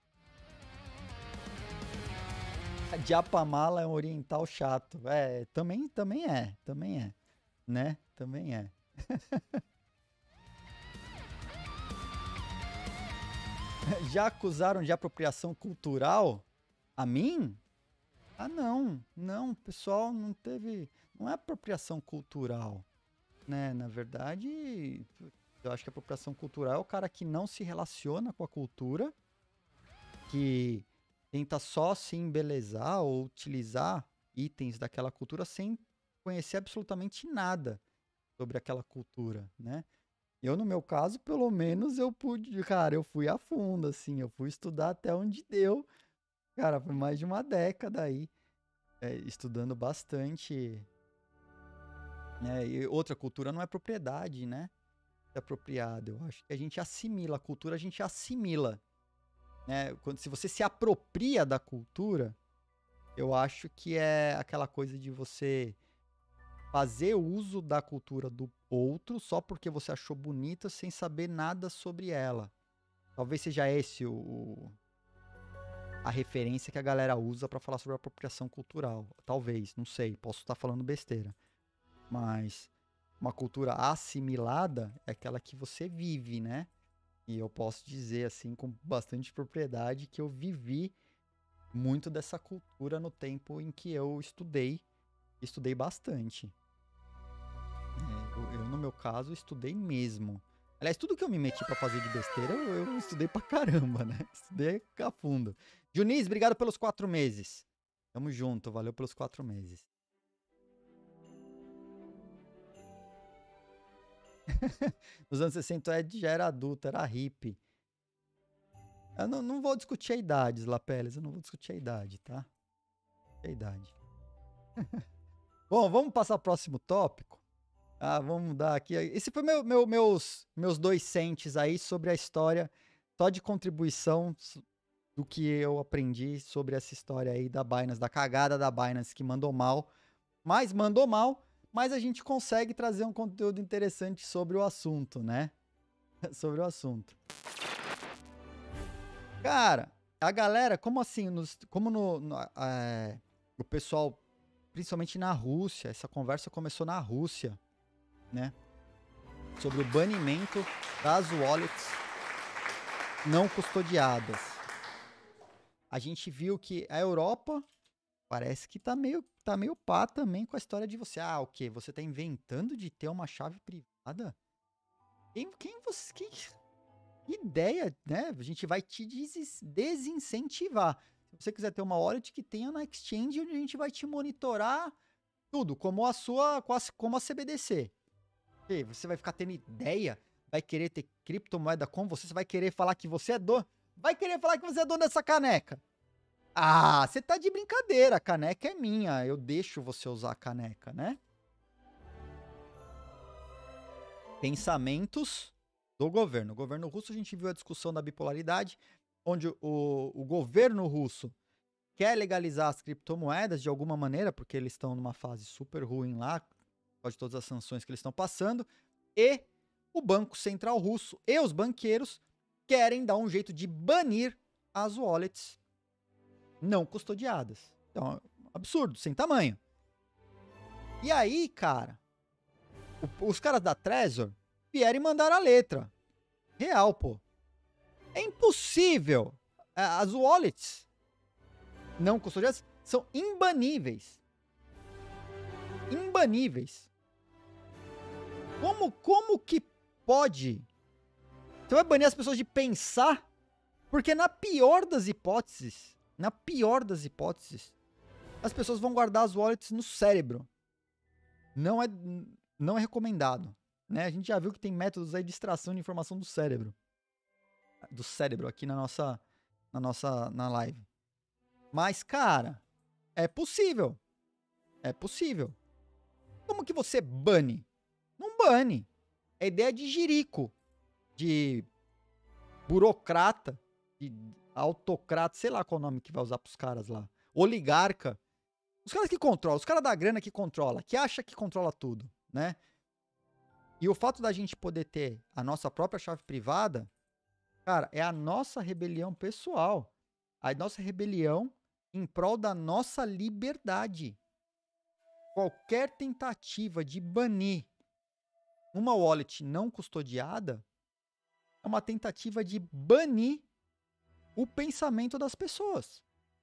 Japamala é um oriental chato. É, também, também é, também é, né? Também é. Já acusaram de apropriação cultural? A mim? Ah, não, não, o pessoal não teve, não é apropriação cultural, né? Na verdade, eu acho que a apropriação cultural é o cara que não se relaciona com a cultura, que tenta só se embelezar ou utilizar itens daquela cultura sem conhecer absolutamente nada sobre aquela cultura, né? Eu, no meu caso, pelo menos eu pude, cara, eu fui a fundo, assim, eu fui estudar até onde deu. Cara, foi mais de uma década aí, é, estudando bastante, né? E outra cultura não é propriedade, né? É apropriado. Eu acho que a gente assimila a cultura, a gente assimila, né? Quando, se você se apropria da cultura, eu acho que é aquela coisa de você fazer uso da cultura do outro só porque você achou bonita sem saber nada sobre ela. Talvez seja esse o, o- a referência que a galera usa pra falar sobre apropriação cultural. Talvez, não sei, posso estar falando besteira. Mas uma cultura assimilada é aquela que você vive, né? E eu posso dizer assim com bastante propriedade que eu vivi muito dessa cultura no tempo em que eu estudei, estudei bastante. É, eu, eu, no meu caso, estudei mesmo. Aliás, tudo que eu me meti pra fazer de besteira, eu, eu estudei pra caramba, né? Estudei a fundo. Junis, obrigado pelos quatro meses. Tamo junto, valeu pelos quatro meses. Nos anos sessenta o Ed já era adulto, era hippie. Eu não, não vou discutir a idade, Lapeles, eu não vou discutir a idade, tá? A idade. Bom, vamos passar ao próximo tópico. Ah, vamos mudar aqui. Esse foi meu, meu- meus, meus dois centes aí sobre a história, só de contribuição s- do que eu aprendi sobre essa história aí da Binance, da cagada da Binance que mandou mal. Mas mandou mal, mas a gente consegue trazer um conteúdo interessante sobre o assunto, né? Sobre o assunto. Cara, a galera, como assim, nos- como no, no- é, o pessoal, principalmente na Rússia, essa conversa começou na Rússia, né? Sobre o banimento das wallets não custodiadas. A gente viu que a Europa parece que tá meio, tá meio pá também com a história de você. Ah, o quê? Você tá inventando de ter uma chave privada? Quem, quem você. Que ideia, né? A gente vai te des- desincentivar. Se você quiser ter uma wallet que tenha na exchange, onde a gente vai te monitorar tudo, como a sua, como a C B D C. E você vai ficar tendo ideia, vai querer ter criptomoeda com você, você vai querer falar que você é dono, vai querer falar que você é dono dessa caneca. Ah, você tá de brincadeira, a caneca é minha, eu deixo você usar a caneca, né? Pensamentos do governo. O governo russo, a gente viu a discussão da bipolaridade, onde o, o governo russo quer legalizar as criptomoedas de alguma maneira, porque eles estão numa fase super ruim lá, por causa de todas as sanções que eles estão passando, e o Banco Central Russo e os banqueiros querem dar um jeito de banir as wallets não custodiadas. Então, absurdo, sem tamanho. E aí, cara, o, os caras da Trezor vieram e mandaram a letra. Real, pô. É impossível. As wallets não custodiadas são imbaníveis. Imbaníveis. Como, como que pode? Você vai banir as pessoas de pensar? Porque na pior das hipóteses, na pior das hipóteses, as pessoas vão guardar as wallets no cérebro. Não é, não é recomendado. Né? A gente já viu que tem métodos aí de extração de informação do cérebro. Do cérebro aqui na nossa, na nossa na live. Mas, cara, é possível. É possível. Como que você bane? Não bane. É ideia de jirico, de burocrata, de autocrata, sei lá qual o nome que vai usar pros caras lá. Oligarca. Os caras que controlam, os caras da grana que controla, que acha que controla tudo, né? E o fato da gente poder ter a nossa própria chave privada, cara, é a nossa rebelião pessoal. A nossa rebelião em prol da nossa liberdade. Qualquer tentativa de banir uma wallet não custodiada é uma tentativa de banir o pensamento das pessoas.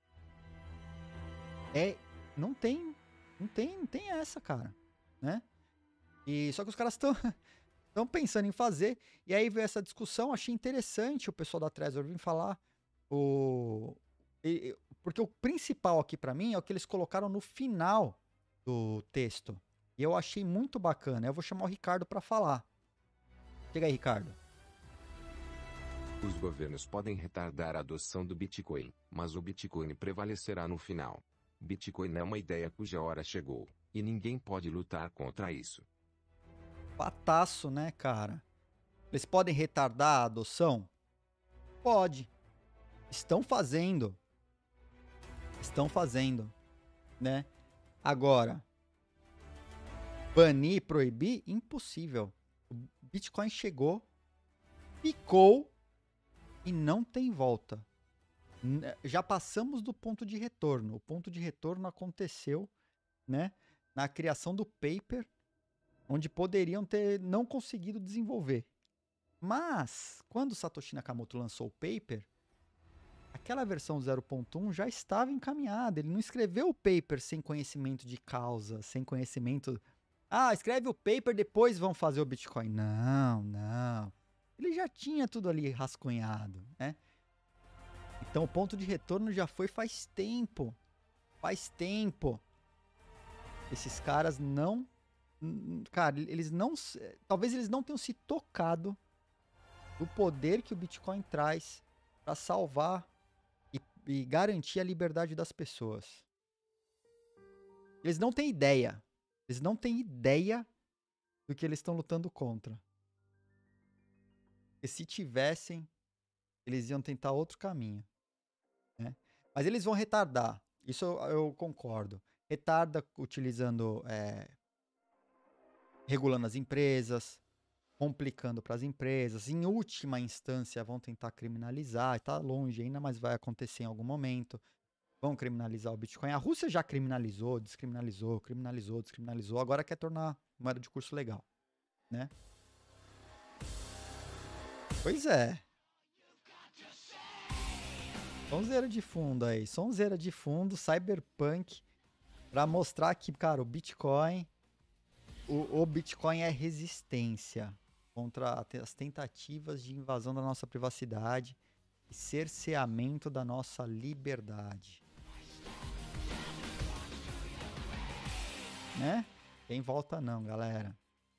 É, não tem, não tem, não tem essa, cara, né? E só que os caras estão estão pensando em fazer, e aí veio essa discussão, achei interessante o pessoal da Trezor vir falar o e, porque o principal aqui pra mim é o que eles colocaram no final do texto. E eu achei muito bacana. Eu vou chamar o Ricardo pra falar. Chega aí, Ricardo. Os governos podem retardar a adoção do Bitcoin, mas o Bitcoin prevalecerá no final. Bitcoin é uma ideia cuja hora chegou, e ninguém pode lutar contra isso. Pataço, né, cara? Eles podem retardar a adoção? Pode. Estão fazendo. Estão fazendo, né? Agora, banir, proibir? Impossível. O Bitcoin chegou, picou e não tem volta. Já passamos do ponto de retorno. O ponto de retorno aconteceu, né, na criação do paper, onde poderiam ter não conseguido desenvolver. Mas, quando Satoshi Nakamoto lançou o paper, aquela versão zero ponto um já estava encaminhada. Ele não escreveu o paper sem conhecimento de causa, sem conhecimento... Ah, escreve o paper, depois vão fazer o Bitcoin. Não, não. Ele já tinha tudo ali rascunhado, né? Então o ponto de retorno já foi faz tempo. Faz tempo. Esses caras não... Cara, eles não... Talvez eles não tenham se tocado do poder que o Bitcoin traz para salvar e, e garantir a liberdade das pessoas. Eles não têm ideia. Eles não têm ideia do que eles estão lutando contra. E se tivessem, eles iam tentar outro caminho, né? Mas eles vão retardar. Isso eu, eu concordo. Retarda utilizando... É, regulando as empresas, complicando para as empresas. Em última instância, vão tentar criminalizar. Está longe ainda, mas vai acontecer em algum momento. Vão criminalizar o Bitcoin. A Rússia já criminalizou, descriminalizou, criminalizou, descriminalizou. Agora quer tornar moeda de curso legal, né? Pois é. Sonzeira de fundo aí. Sonzeira de fundo, cyberpunk. Para mostrar que, cara, o Bitcoin... O, o Bitcoin é resistência contra as tentativas de invasão da nossa privacidade e cerceamento da nossa liberdade. Né? Tem volta não, galera.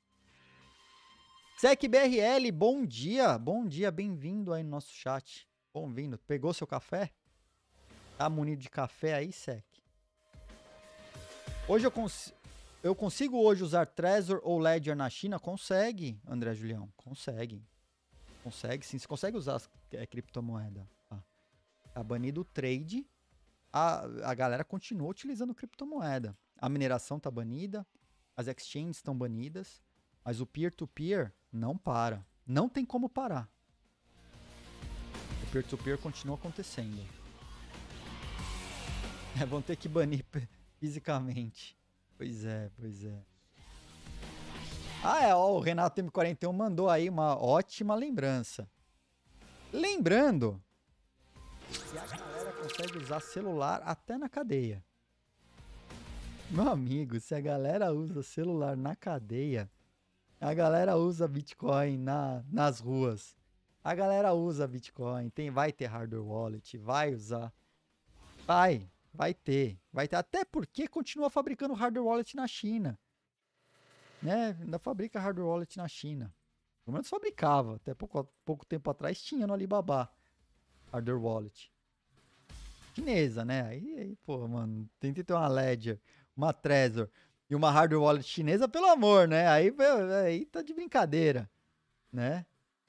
SecBRL, bom dia. Bom dia, bem-vindo aí no nosso chat. Bom-vindo. Pegou seu café? Tá munido de café aí, Sec? Hoje eu consigo... Eu consigo hoje usar Trezor ou Ledger na China? Consegue, André Julião. Consegue. Consegue, sim. Você consegue usar as é, criptomoeda. Ah. Tá banido o trade. A, a galera continua utilizando criptomoeda. A mineração tá banida. As exchanges estão banidas. Mas o peer-to-peer não para. Não tem como parar. O peer-to-peer continua acontecendo. É, vão ter que banir fisicamente. Pois é, pois é. Ah, é, ó, o Renato M quarenta e um mandou aí uma ótima lembrança. Lembrando que a galera consegue usar celular até na cadeia. Meu amigo, se a galera usa celular na cadeia, a galera usa Bitcoin na, nas ruas. A galera usa Bitcoin, tem, vai ter hardware wallet, vai usar. Vai, vai ter, vai ter. Até porque continua fabricando hardware wallet na China. Né? Ainda fabrica hardware wallet na China. Pelo menos fabricava. Até pouco, pouco tempo atrás tinha no Alibaba hardware wallet. Chinesa, né? Aí, aí pô, mano, tenta ter uma Ledger, uma Trezor e uma hardware wallet chinesa, pelo amor, né? Aí, aí tá de brincadeira, né?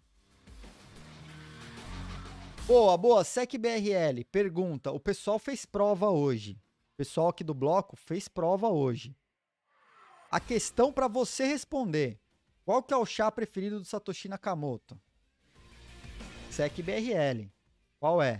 Boa, boa. SecBRL pergunta: o pessoal fez prova hoje. O pessoal aqui do bloco fez prova hoje. A questão para você responder: qual que é o chá preferido do Satoshi Nakamoto? SecBRL. Qual é?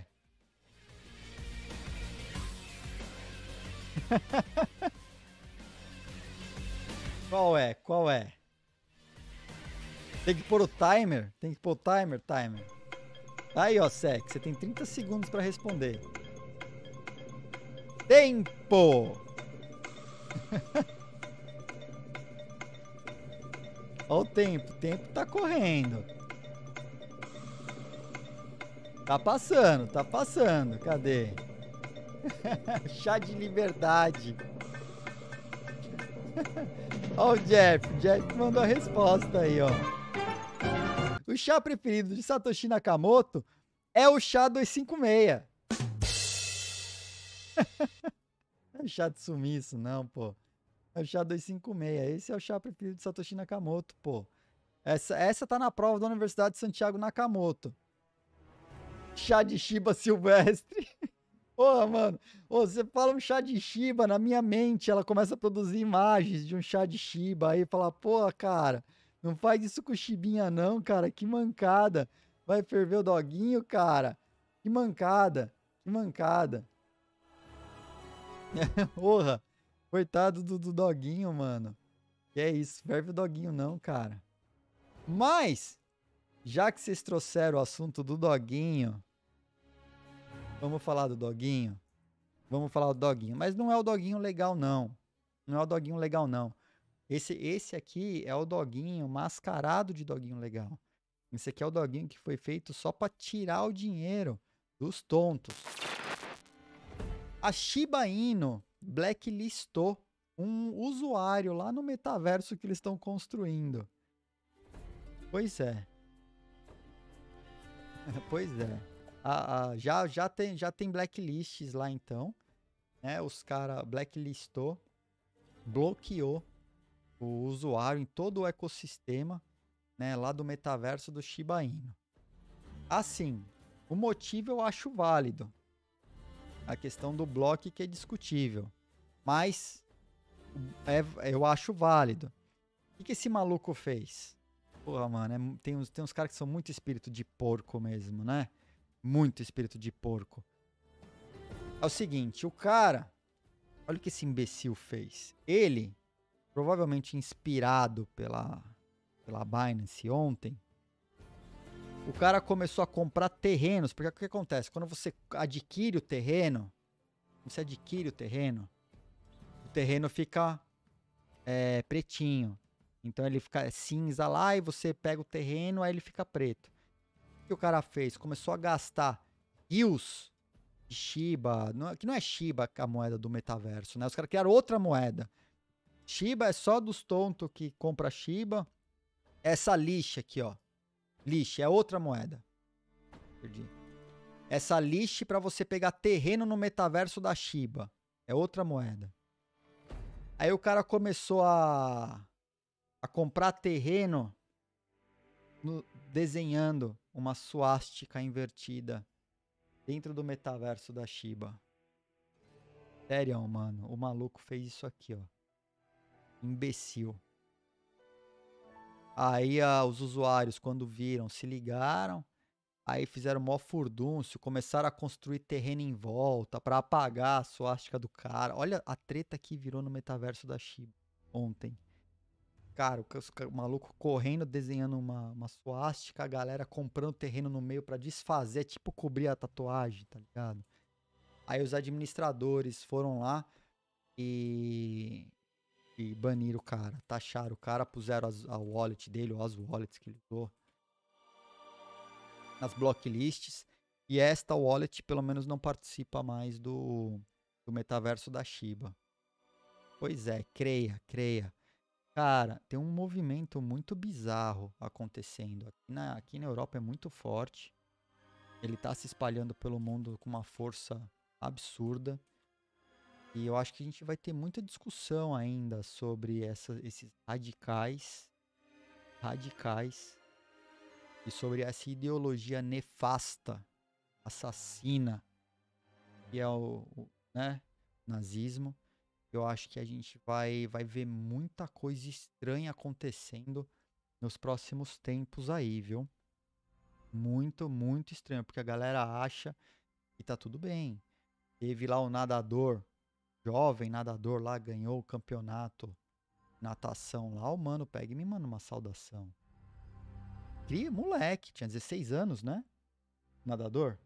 Qual é? Qual é? Tem que pôr o timer? Tem que pôr o timer, timer. Aí, ó, Sec, você tem trinta segundos para responder. Tempo! Olha o tempo, o tempo tá correndo. Tá passando, tá passando. Cadê? Chá de liberdade. Olha o Jeff, o Jeff mandou a resposta aí, ó. O chá preferido de Satoshi Nakamoto é o chá duzentos e cinquenta e seis. Não é chá de sumiço, não, pô. É o chá duzentos e cinquenta e seis. Esse é o chá preferido de Satoshi Nakamoto, pô. Essa, essa tá na prova da Universidade de Santiago Nakamoto. Chá de Shiba silvestre. Porra, mano. Ô, você fala um chá de Shiba, na minha mente ela começa a produzir imagens de um chá de Shiba. Aí fala, pô, cara, não faz isso com Shibinha não, cara. Que mancada. Vai ferver o doguinho, cara. Que mancada. Que mancada. Porra. Coitado do, do doguinho, mano. Que é isso, ferve o doguinho não, cara. Mas, já que vocês trouxeram o assunto do doguinho, vamos falar do doguinho? Vamos falar do doguinho. Mas não é o doguinho legal, não. Não é o doguinho legal, não. Esse, esse aqui é o doguinho mascarado de doguinho legal. Esse aqui é o doguinho que foi feito só para tirar o dinheiro dos tontos. A Shiba Inu blacklistou um usuário lá no metaverso que eles estão construindo. Pois é. Pois é. Ah, ah, já, já, tem, já tem blacklists lá então. Né? Os caras blacklistou, bloqueou o usuário em todo o ecossistema, né, lá do metaverso do Shiba Inu. Assim, o motivo eu acho válido. A questão do bloco que é discutível. Mas é, eu acho válido. O que, que esse maluco fez? Porra, mano, é, tem, uns, tem uns caras que são muito espírito de porco mesmo, né? Muito espírito de porco. É o seguinte, o cara... Olha o que esse imbecil fez. Ele, provavelmente inspirado pela, pela Binance ontem, o cara começou a comprar terrenos. Porque o que acontece? Quando você adquire o terreno, você adquire o terreno, o terreno fica é, pretinho. Então ele fica cinza lá e você pega o terreno, aí ele fica preto. O que o cara fez? Começou a gastar rios de Shiba, não, que não é Shiba a moeda do metaverso, né? Os caras criaram outra moeda. Shiba é só dos tontos que compra Shiba. Essa lixa aqui, ó. Lixe é outra moeda. Perdi. Essa lixe para você pegar terreno no metaverso da Shiba. É outra moeda. Aí o cara começou a, a comprar terreno no, desenhando uma suástica invertida dentro do metaverso da Shiba. Sério, mano. O maluco fez isso aqui, ó. Imbecil. Aí ah, os usuários, quando viram, se ligaram. Aí fizeram mó furdúncio, começaram a construir terreno em volta pra apagar a suástica do cara. Olha a treta que virou no metaverso da Shiba ontem. Cara, o, ca- os ca- o maluco correndo, desenhando uma, uma suástica, a galera comprando terreno no meio pra desfazer, tipo cobrir a tatuagem, tá ligado? Aí os administradores foram lá e, e baniram o cara, taxaram o cara, puseram as, a wallet dele, ou as wallets que ele usou, nas blocklists. E esta wallet, pelo menos, não participa mais do, do metaverso da Shiba. Pois é, creia, creia. Cara, tem um movimento muito bizarro acontecendo. Aqui na, aqui na Europa é muito forte. Ele tá se espalhando pelo mundo com uma força absurda. E eu acho que a gente vai ter muita discussão ainda sobre essa, esses radicais, radicais, e sobre essa ideologia nefasta, assassina, que é o, o, né, nazismo. Eu acho que a gente vai, vai ver muita coisa estranha acontecendo nos próximos tempos aí, viu? Muito, muito estranho, porque a galera acha que tá tudo bem. Teve lá o nadador, jovem nadador lá, ganhou o campeonato de natação lá. O mano pega e me manda uma saudação. Cria, moleque, tinha dezesseis anos, né? Nadador.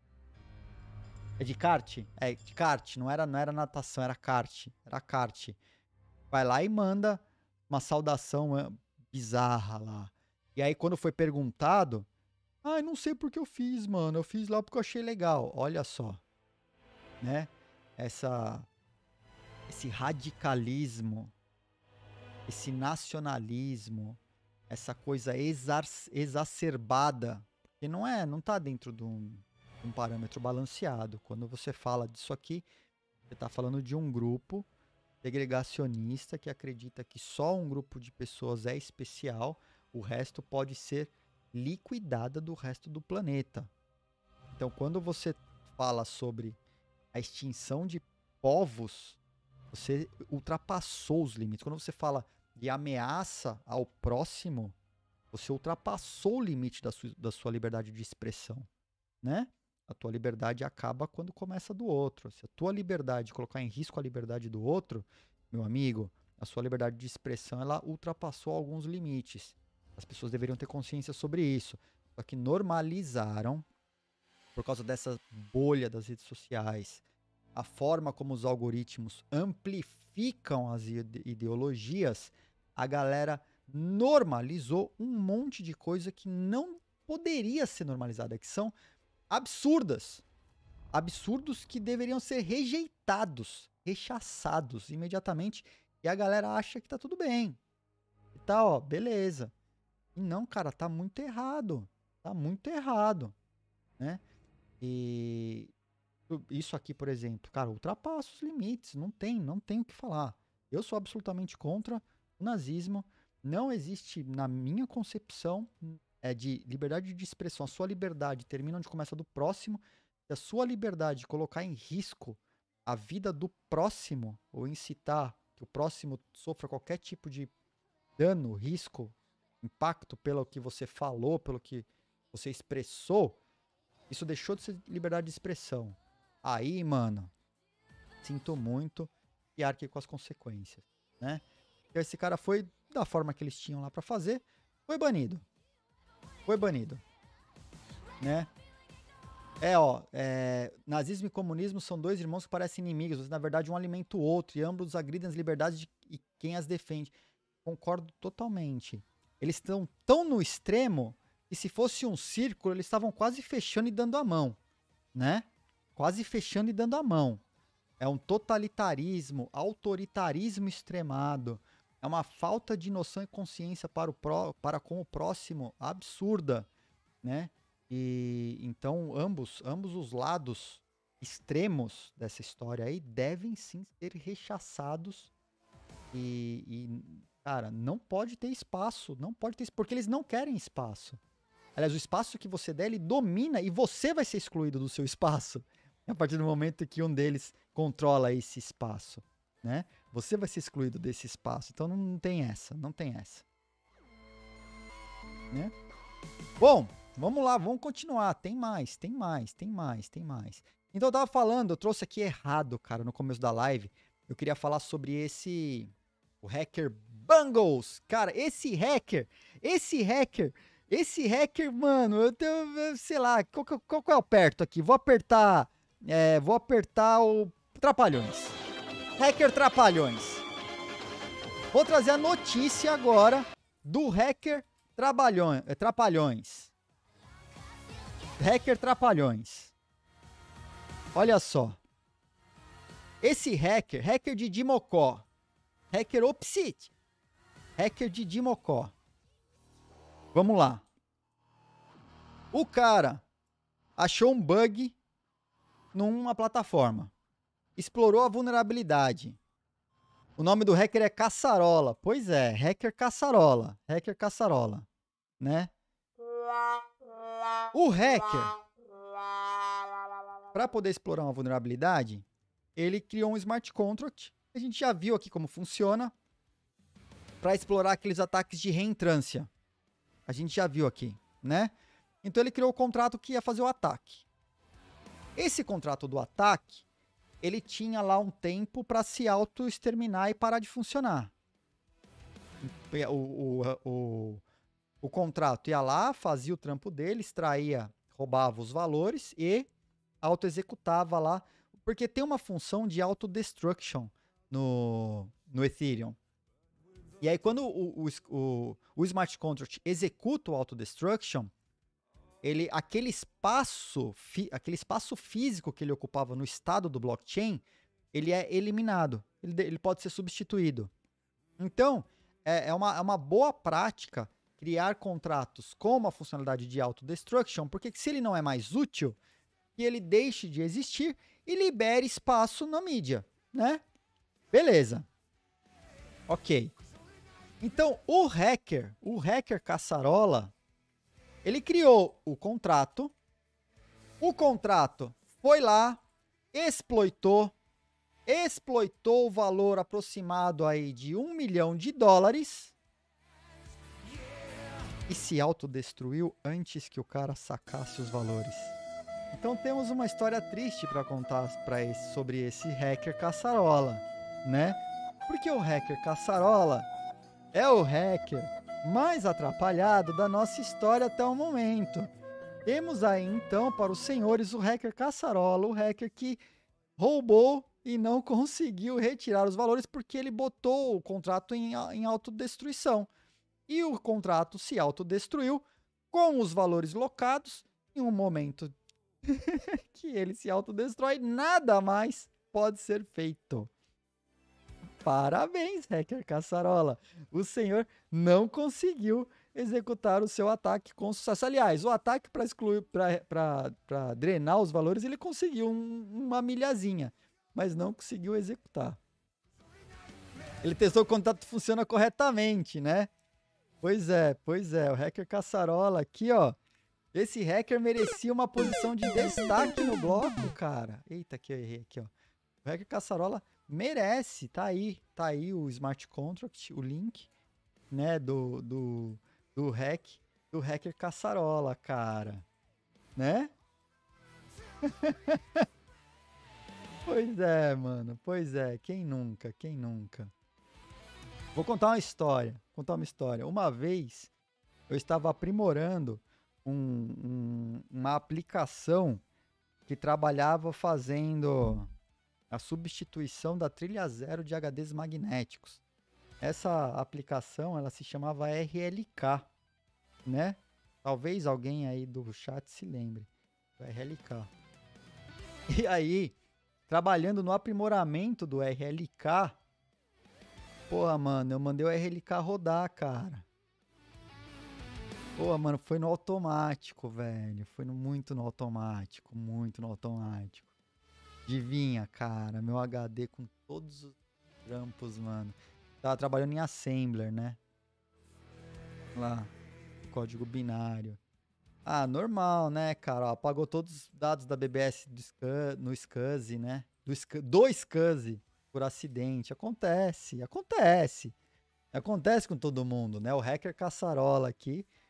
É de kart? É, de kart, não era, não era natação, era kart. Era kart. Vai lá e manda uma saudação eh, bizarra lá. E aí, quando foi perguntado, ah, não sei porque eu fiz, mano. Eu fiz lá porque eu achei legal. Olha só, né? Essa, esse radicalismo, esse nacionalismo, essa coisa exar- exacerbada, que não é, não tá dentro de um, de um parâmetro balanceado. Quando você fala disso aqui, você tá falando de um grupo segregacionista que acredita que só um grupo de pessoas é especial, o resto pode ser liquidada do resto do planeta. Então, quando você fala sobre a extinção de povos, você ultrapassou os limites. Quando você fala de ameaça ao próximo, você ultrapassou o limite da sua, da sua liberdade de expressão, né? A tua liberdade acaba quando começa do outro. Se a tua liberdade colocar em risco a liberdade do outro, meu amigo, a sua liberdade de expressão ela ultrapassou alguns limites. As pessoas deveriam ter consciência sobre isso. Só que normalizaram, por causa dessa bolha das redes sociais, a forma como os algoritmos amplificam as ide- ideologias, a galera normalizou um monte de coisa que não poderia ser normalizada, que são absurdas. Absurdos que deveriam ser rejeitados, rechaçados imediatamente. E a galera acha que tá tudo bem. E tá, ó, beleza. E não, cara, tá muito errado. Tá muito errado, né? E isso aqui, por exemplo, cara, ultrapassa os limites. Não tem, não tem o que falar. Eu sou absolutamente contra o nazismo. Não existe, na minha concepção, é de liberdade de expressão. A sua liberdade termina onde começa a do próximo. Se a sua liberdade colocar em risco a vida do próximo, ou incitar que o próximo sofra qualquer tipo de dano, risco, impacto pelo que você falou, pelo que você expressou, isso deixou de ser liberdade de expressão. Aí, mano, sinto muito e arque com as consequências, né? Então, esse cara foi da forma que eles tinham lá pra fazer, foi banido. Foi banido, né? É, ó, é, nazismo e comunismo são dois irmãos que parecem inimigos, mas na verdade um alimenta o outro e ambos agridem as liberdades de e quem as defende. Concordo totalmente. Eles estão tão no extremo que se fosse um círculo, eles estavam quase fechando e dando a mão, né? Quase fechando e dando a mão. É um totalitarismo, autoritarismo extremado. É uma falta de noção e consciência para, o pró, para com o próximo absurda, né? E então ambos, ambos os lados extremos dessa história aí devem sim ser rechaçados e, e, cara, não pode ter espaço, não pode ter, porque eles não querem espaço. Aliás, o espaço que você der, ele domina e você vai ser excluído do seu espaço a partir do momento que um deles controla esse espaço, né? Você vai ser excluído desse espaço, então não tem essa, não tem essa, né? Bom, Vamos lá, vamos continuar. Tem mais, tem mais, tem mais, tem mais. Então eu tava falando, eu trouxe aqui errado, cara, no começo da live. Eu queria falar sobre esse... O hacker Bungles. Cara, esse hacker, esse hacker, esse hacker, mano, eu tenho, sei lá, qual, qual, qual que eu aperto aqui? Vou apertar, é, vou apertar o Trapalhões. Hacker Trapalhões. Vou trazer a notícia agora do hacker Trabalhões, Trapalhões. Hacker Trapalhões. Olha só. Esse hacker, hacker de Dimocó, hacker Opsit, hacker de Dimocó. Vamos lá. O cara achou um bug numa plataforma. Explorou a vulnerabilidade. O nome do hacker é Caçarola. Pois é, hacker Caçarola. Hacker Caçarola, né? O hacker, para poder explorar uma vulnerabilidade, ele criou um smart contract. A gente já viu aqui como funciona para explorar aqueles ataques de reentrância. A gente já viu aqui, né? Então ele criou o contrato que ia fazer o ataque. Esse contrato do ataque, ele tinha lá um tempo para se auto-exterminar e parar de funcionar. O, o, o, o contrato ia lá, fazia o trampo dele, extraía, roubava os valores e auto-executava lá, porque tem uma função de autodestruction no, no Ethereum. E aí quando o, o, o, o smart contract executa o autodestruction, ele, aquele, espaço, fi, aquele espaço físico que ele ocupava no estado do blockchain, ele é eliminado, ele, ele pode ser substituído. Então, é, é, uma, é uma boa prática criar contratos com uma funcionalidade de autodestruction, porque se ele não é mais útil, que ele deixe de existir e libere espaço na mídia, né? Beleza. Ok. Então, o hacker, o hacker Caçarola, ele criou o contrato, o contrato foi lá, exploitou, exploitou o valor aproximado aí de um milhão de dólares e se autodestruiu antes que o cara sacasse os valores. Então temos uma história triste para contar pra esse, sobre esse hacker Caçarola, né? Porque o hacker Caçarola é o hacker mais atrapalhado da nossa história até o momento. Temos aí então para os senhores o hacker Caçarola, o hacker que roubou e não conseguiu retirar os valores porque ele botou o contrato em, em autodestruição. E o contrato se autodestruiu com os valores locados em um momento que ele se autodestrói, nada mais pode ser feito. Parabéns, hacker Caçarola. O senhor não conseguiu executar o seu ataque com sucesso. Aliás, o ataque para excluir, para drenar os valores, ele conseguiu um, uma milhazinha, mas não conseguiu executar. Ele testou que o contrato funciona corretamente, né? Pois é, pois é. O hacker Caçarola aqui, ó. Esse hacker merecia uma posição de destaque no bloco, cara. Eita, que eu errei aqui, ó. O hacker Caçarola merece, tá aí, tá aí o smart contract, o link, né, do, do, do hack, do hacker Caçarola, cara, né? Pois é, mano, pois é, quem nunca, quem nunca. Vou contar uma história, contar uma história. Uma vez, eu estava aprimorando um, um, uma aplicação que trabalhava fazendo a substituição da trilha zero de H Ds magnéticos. Essa aplicação, ela se chamava R L K, né? Talvez alguém aí do chat se lembre. R L K. E aí, trabalhando no aprimoramento do R L K, porra, mano, eu mandei o R L K rodar, cara. Porra, mano, foi no automático, velho. Foi no, muito no automático, muito no automático. Adivinha, cara, meu H D com todos os trampos, mano. Tava trabalhando em assembler, né? Lá, código binário. Ah, normal, né, cara? Ó, apagou todos os dados da B B S do Scu- no SCSI, né? Do, Sc- do SCSI por acidente. Acontece, acontece. Acontece com todo mundo, né? O hacker Caçarola aqui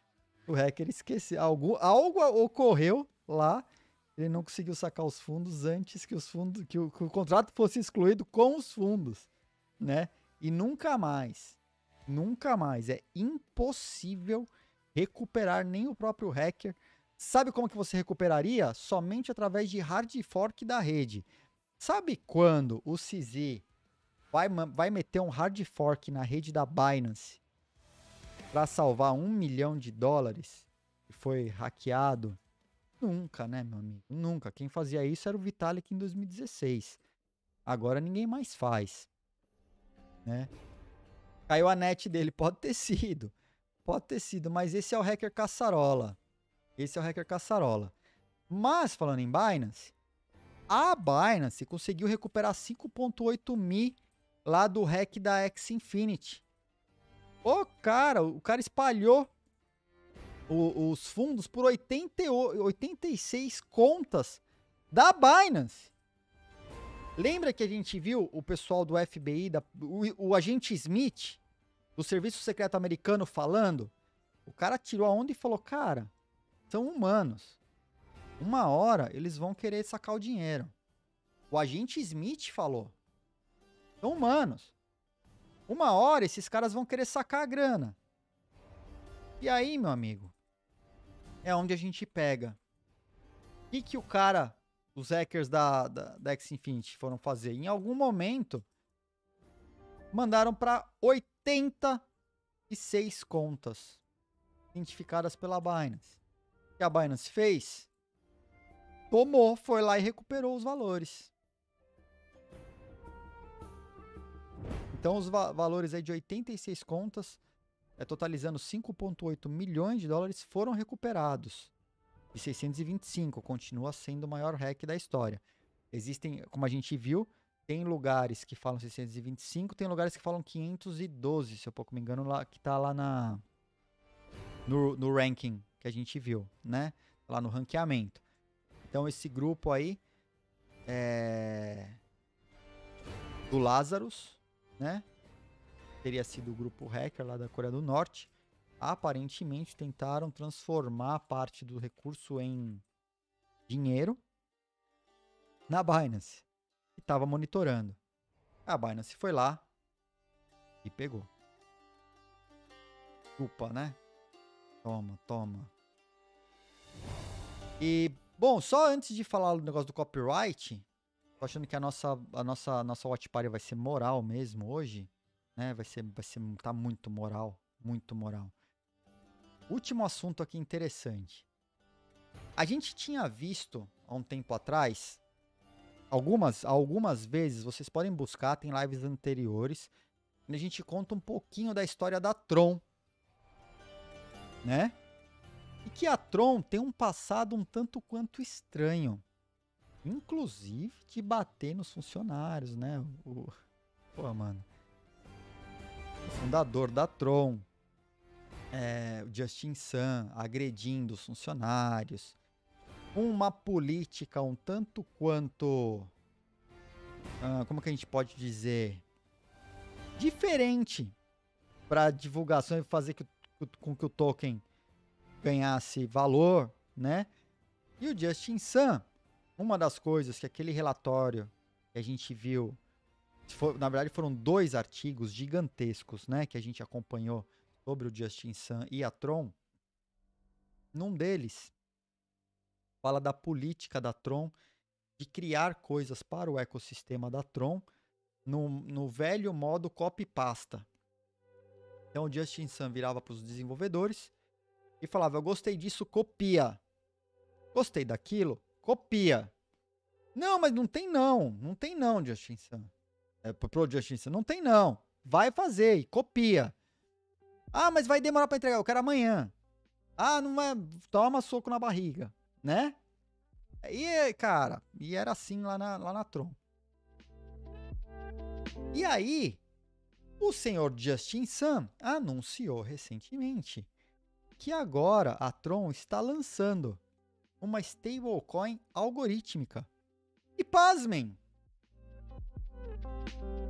O hacker esqueceu. Algo, algo ocorreu lá. Ele não conseguiu sacar os fundos antes que os fundos, que o, que o contrato fosse excluído com os fundos, né? E nunca mais, nunca mais. É impossível recuperar nem o próprio hacker. Sabe como que você recuperaria? Somente através de hard fork da rede. Sabe quando o C Z vai, vai meter um hard fork na rede da Binance para salvar um milhão de dólares que foi hackeado? Nunca, né, meu amigo? Nunca. Quem fazia isso era o Vitalik em dois mil e dezesseis. Agora ninguém mais faz, né? Caiu a net dele, pode ter sido. Pode ter sido, mas esse é o hacker caçarola. Esse é o hacker caçarola. Mas, falando em Binance, a Binance conseguiu recuperar cinco vírgula oito mil lá do hack da X-Infinity. Ô, cara, o cara espalhou o, os fundos por oitenta e oito, oitenta e seis contas da Binance. Lembra que a gente viu o pessoal do F B I, da, o, o agente Smith, do Serviço Secreto Americano, falando? O cara tirou a onda e falou, cara, são humanos. Uma hora eles vão querer sacar o dinheiro. O agente Smith falou, são humanos. Uma hora esses caras vão querer sacar a grana. E aí, meu amigo, é onde a gente pega. O que, que o cara, os hackers da, da, da X-Infinity foram fazer? Em algum momento, mandaram para oitenta e seis contas identificadas pela Binance. O que a Binance fez? Tomou, foi lá e recuperou os valores. Então, os va- valores aí de oitenta e seis contas, é, totalizando cinco vírgula oito milhões de dólares, foram recuperados. De seiscentos e vinte e cinco, continua sendo o maior hack da história. Existem, como a gente viu, tem lugares que falam seiscentos e vinte e cinco, tem lugares que falam quinhentos e doze, se eu pouco me engano, lá, que tá lá na, no, no ranking que a gente viu, né? Lá no ranqueamento. Então, esse grupo aí é do Lazarus, né? Teria sido o grupo hacker lá da Coreia do Norte. Aparentemente tentaram transformar parte do recurso em dinheiro na Binance, que estava monitorando. A Binance foi lá e pegou. Culpa, né? Toma, toma. E, bom, só antes de falar do negócio do copyright, tô achando que a nossa, a nossa, a nossa watch party vai ser moral mesmo hoje, né? Vai ser, vai ser, tá muito moral, muito moral. Último assunto aqui interessante. A gente tinha visto há um tempo atrás, algumas, algumas vezes, vocês podem buscar, tem lives anteriores, onde a gente conta um pouquinho da história da Tron, né? E que a Tron tem um passado um tanto quanto estranho. Inclusive de bater nos funcionários, né? O, pô, mano. O fundador da Tron, é, o Justin Sun, agredindo os funcionários. Uma política um tanto quanto... Ah, como que a gente pode dizer? Diferente para divulgação e fazer que, com que o token ganhasse valor, né? E o Justin Sun, uma das coisas que aquele relatório que a gente viu, for, na verdade foram dois artigos gigantescos, né, que a gente acompanhou sobre o Justin Sun e a Tron. Num deles fala da política da Tron de criar coisas para o ecossistema da Tron no, no velho modo copy-pasta. Então o Justin Sun virava para os desenvolvedores e falava, eu gostei disso, copia. Gostei daquilo, copia. Não, mas não tem não. Não tem não, Justin Sun. É, pro Justin Sun, não tem não. Vai fazer e copia. Ah, mas vai demorar para entregar, eu quero amanhã. Ah, não é... Toma soco na barriga, né? E, cara, e era assim lá na, lá na Tron. E aí, o senhor Justin Sun anunciou recentemente que agora a Tron está lançando uma stablecoin algorítmica. E pasmem!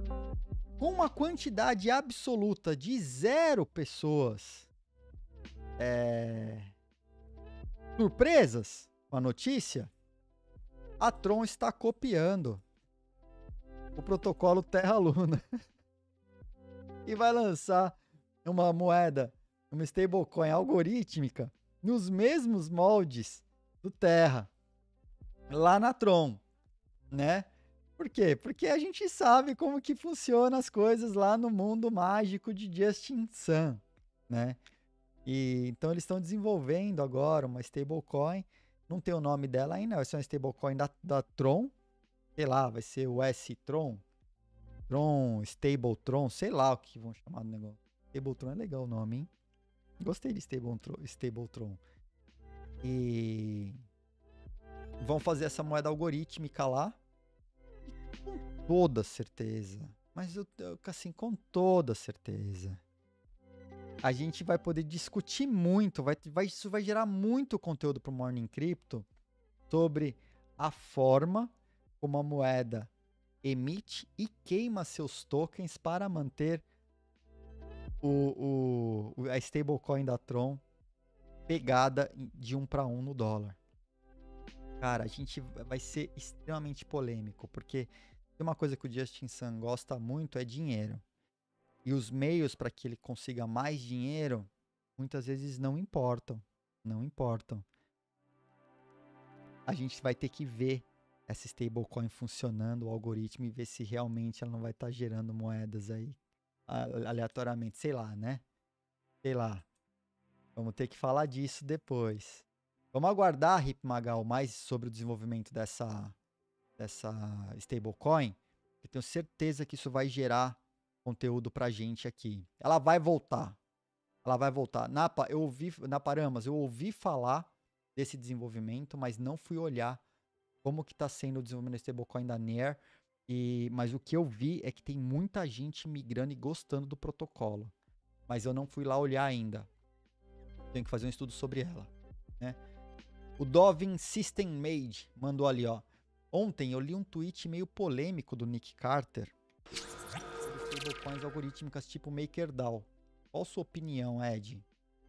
Com uma quantidade absoluta de zero pessoas é, surpresas com a notícia, a Tron está copiando o protocolo Terra-Luna e vai lançar uma moeda, uma stablecoin algorítmica nos mesmos moldes do Terra, lá na Tron, né? Por quê? Porque a gente sabe como que funcionam as coisas lá no mundo mágico de Justin Sun, né? E então eles estão desenvolvendo agora uma stablecoin, não tem o nome dela ainda, vai ser uma stablecoin da, da Tron, sei lá, vai ser o S-Tron, Tron, Stabletron, sei lá o que vão chamar do negócio. Stabletron é legal o nome, hein? Gostei de Stabletron. Stabletron. E vão fazer essa moeda algorítmica lá. Com toda certeza. Mas eu, eu, assim, com toda certeza. A gente vai poder discutir muito. Vai, vai, isso vai gerar muito conteúdo para o Morning Crypto sobre a forma como a moeda emite e queima seus tokens para manter o, o, a stablecoin da Tron pegada de um para um no dólar. Cara, a gente vai ser extremamente polêmico, porque tem uma coisa que o Justin Sun gosta muito, é dinheiro. E os meios para que ele consiga mais dinheiro, muitas vezes não importam. Não importam. A gente vai ter que ver essa stablecoin funcionando, o algoritmo, e ver se realmente ela não vai estar tá gerando moedas aí aleatoriamente. Sei lá, né? Sei lá. Vamos ter que falar disso depois. Vamos aguardar, Rip Magal, mais sobre o desenvolvimento dessa, dessa stablecoin. Eu tenho certeza que isso vai gerar conteúdo pra gente aqui. Ela vai voltar. Ela vai voltar. Na, eu ouvi, na Paramas, eu ouvi falar desse desenvolvimento, mas não fui olhar como que está sendo o desenvolvimento da stablecoin da Nair, e, mas o que eu vi é que tem muita gente migrando e gostando do protocolo. Mas eu não fui lá olhar ainda. Tenho que fazer um estudo sobre ela, né? O Dovin System Made mandou ali, ó. Ontem eu li um tweet meio polêmico do Nick Carter sobre stablecoins algorítmicas tipo MakerDAO. Qual a sua opinião, Ed?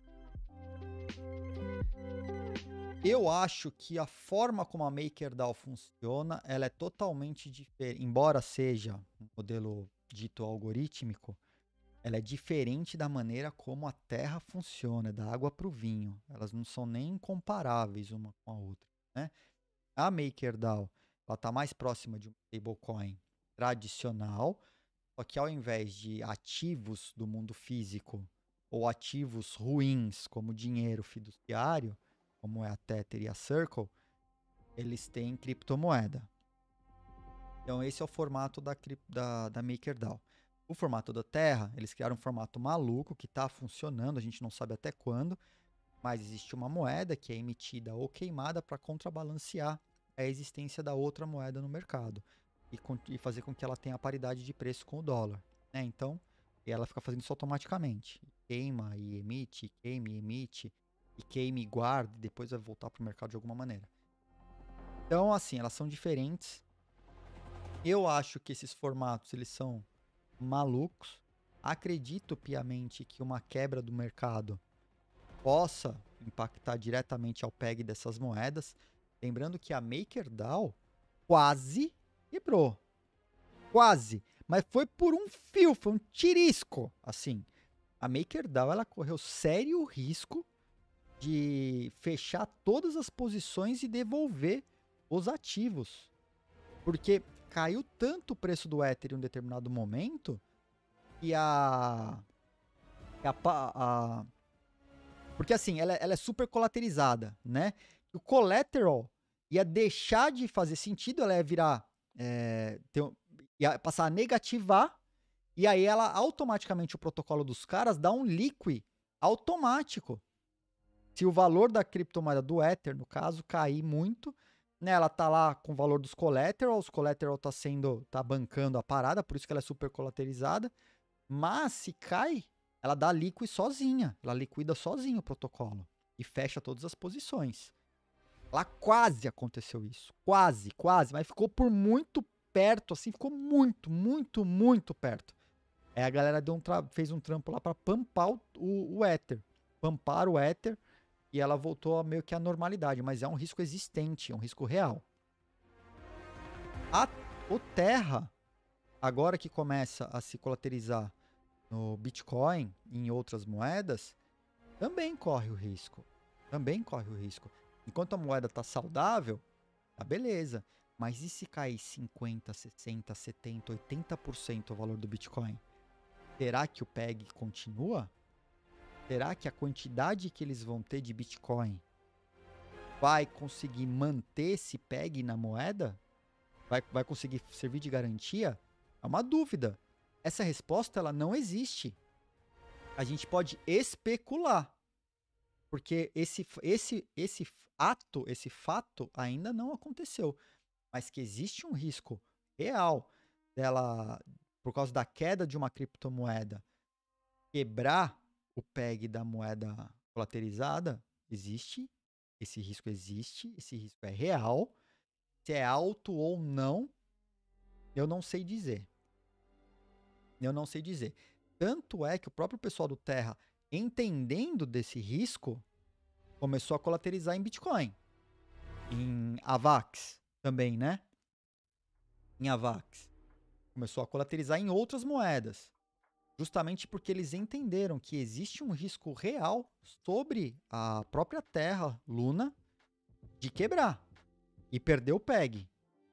Eu acho que a forma como a MakerDAO funciona, ela é totalmente diferente. Embora seja um modelo dito algorítmico, ela é diferente da maneira como a Terra funciona, da água para o vinho. Elas não são nem comparáveis uma com a outra, né? A MakerDAO, ela está mais próxima de uma stablecoin tradicional, só que ao invés de ativos do mundo físico ou ativos ruins, como dinheiro fiduciário, como é a Tether e a Circle, eles têm criptomoeda. Então esse é o formato da, da, da MakerDAO. O formato da Terra, eles criaram um formato maluco que está funcionando, a gente não sabe até quando, mas existe uma moeda que é emitida ou queimada para contrabalancear a existência da outra moeda no mercado e, e fazer com que ela tenha paridade de preço com o dólar, né? Então, ela fica fazendo isso automaticamente. Queima e emite, queima e emite, e queime e guarda, e depois vai voltar para o mercado de alguma maneira. Então, assim, elas são diferentes. Eu acho que esses formatos, eles são malucos. Acredito piamente que uma quebra do mercado possa impactar diretamente ao P E G dessas moedas. Lembrando que a MakerDAO quase quebrou. Quase. Mas foi por um fio, foi um tirisco. Assim, a MakerDAO, ela correu sério risco de fechar todas as posições e devolver os ativos. Porque caiu tanto o preço do Ether em um determinado momento que a... a, a, a porque assim, ela, ela é super colaterizada, né? O collateral ia deixar de fazer sentido, ela ia virar... É, ter, ia passar a negativar, e aí ela automaticamente, o protocolo dos caras dá um liquid automático. Se o valor da criptomoeda do Ether, no caso, cair muito, né, ela tá lá com o valor dos collateral, os collateral tá sendo, tá bancando a parada, por isso que ela é super colaterizada, mas se cai, ela dá liquid sozinha, ela liquida sozinho o protocolo e fecha todas as posições. Lá quase aconteceu isso, quase, quase, mas ficou por muito perto, assim, ficou muito, muito, muito perto. Aí a galera deu um fez um trampo lá para pampar o, o, o Ether. pampar o Ether e ela voltou a meio que à normalidade, mas é um risco existente, é um risco real. A, o Terra, agora que começa a se colateralizar no Bitcoin e em outras moedas, também corre o risco. Também corre o risco. Enquanto a moeda está saudável, tá beleza. Mas e se cair cinquenta, sessenta, setenta, oitenta por cento o valor do Bitcoin? Será que o P E G continua? Será que a quantidade que eles vão ter de Bitcoin vai conseguir manter esse P E G na moeda? Vai, vai conseguir servir de garantia? É uma dúvida. Essa resposta ela não existe. A gente pode especular. Porque esse, esse, esse ato, esse fato ainda não aconteceu. Mas que existe um risco real dela, por causa da queda de uma criptomoeda, quebrar o P E G da moeda colateralizada, existe. Esse risco existe, esse risco é real. Se é alto ou não, eu não sei dizer. Eu não sei dizer. Tanto é que o próprio pessoal do Terra, entendendo desse risco, começou a colateralizar em Bitcoin. Em AVAX também, né? Em AVAX. Começou a colateralizar em outras moedas. Justamente porque eles entenderam que existe um risco real sobre a própria Terra, Luna, de quebrar e perder o P E G.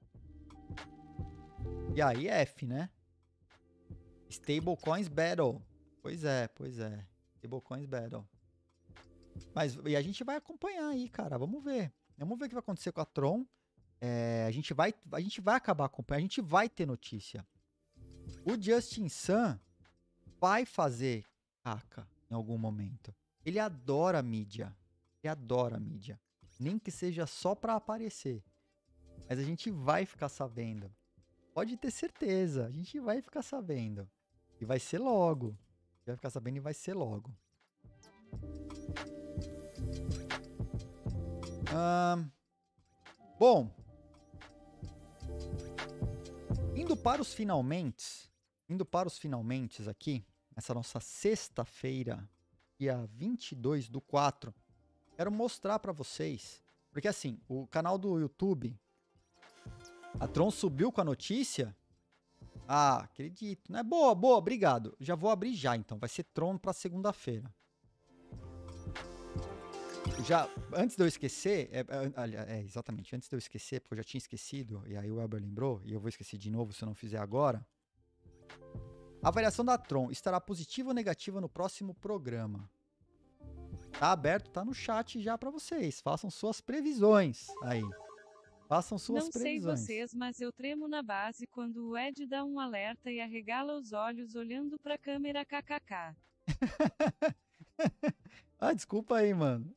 E aí F, né? Stablecoins Battle. Pois é, pois é. Stablecoins Battle. Mas e a gente vai acompanhar aí, cara. Vamos ver. Vamos ver o que vai acontecer com a Tron. É, a, gente vai, a gente vai acabar acompanhando. A gente vai ter notícia. O Justin Sun vai fazer caca em algum momento. Ele adora mídia. Ele adora mídia. Nem que seja só pra aparecer. Mas a gente vai ficar sabendo. Pode ter certeza. A gente vai ficar sabendo. E vai ser logo. Vai ficar sabendo e vai ser logo. Hum, bom. Indo para os finalmente. Indo para os finalmente aqui. Essa nossa sexta-feira. Dia vinte e dois do quatro. Quero mostrar para vocês. Porque assim, o canal do YouTube. A Tron subiu com a notícia. Ah, acredito, né? Boa, boa, obrigado. Já vou abrir já, então. Vai ser Tron para segunda-feira. Já, antes de eu esquecer, é, é, é, exatamente, antes de eu esquecer, porque eu já tinha esquecido, e aí o Elber lembrou, e eu vou esquecer de novo se eu não fizer agora. A avaliação da Tron estará positiva ou negativa no próximo programa? Tá aberto, tá no chat já para vocês. Façam suas previsões aí. Façam suas Não previsões. sei vocês, mas eu tremo na base quando o Ed dá um alerta e arregala os olhos olhando pra câmera kkk. Ah, desculpa aí, mano.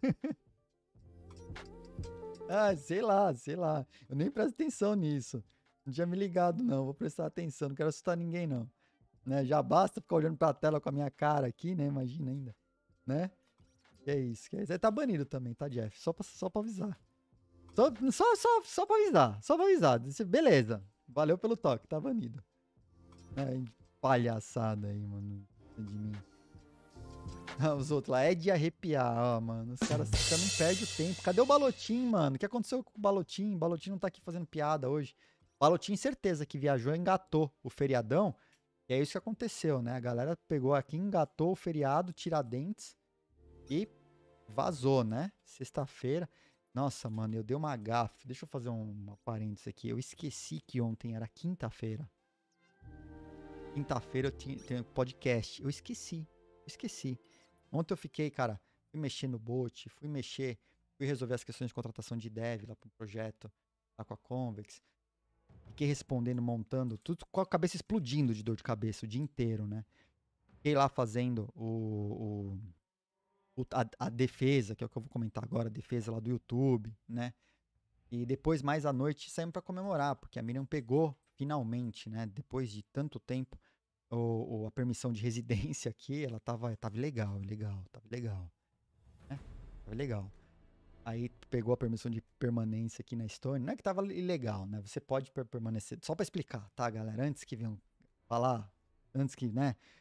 Ah, sei lá, sei lá. Eu nem presto atenção nisso. Não tinha me ligado, não. Vou prestar atenção. Não quero assustar ninguém, não. Né? Já basta ficar olhando pra tela com a minha cara aqui, né? Imagina ainda. Né? Que é isso, que é isso. Aí tá banido também, tá, Jeff? Só pra, só pra avisar. Só, só, só, só pra avisar. Só pra avisar. Beleza. Valeu pelo toque. Tá banido. É, palhaçada aí, mano. De mim. Os outros lá, é de arrepiar, ó, mano. Os caras, os caras não perdem o tempo. Cadê o Balotim, mano? O que aconteceu com o Balotim? O Balotim não tá aqui fazendo piada hoje. Balotim, certeza que viajou e engatou o feriadão. E é isso que aconteceu, né? A galera pegou aqui, engatou o feriado, Tiradentes e vazou, né? Sexta-feira. Nossa, mano, eu dei uma gafe. Deixa eu fazer um, uma parênteses aqui. Eu esqueci que ontem era quinta-feira. Quinta-feira eu tinha, tinha podcast. Eu esqueci. Esqueci. Ontem eu fiquei, cara, fui mexer no bot, fui mexer, fui resolver as questões de contratação de dev lá pro projeto, lá com a Convex. Fiquei respondendo, montando, tudo com a cabeça explodindo de dor de cabeça o dia inteiro, né? Fiquei lá fazendo o, o, o a, a defesa, que é o que eu vou comentar agora, a defesa lá do YouTube, né? E depois, mais à noite, saímos pra comemorar, porque a Miriam pegou, finalmente, né? Depois de tanto tempo, O, o, a permissão de residência aqui, ela tava, tava legal, legal, tava legal, né? Tava legal. Aí pegou a permissão de permanência aqui na Estônia, não é que tava ilegal, né? Você pode per permanecer, só pra explicar, tá, galera? Antes que venham falar, antes que, né?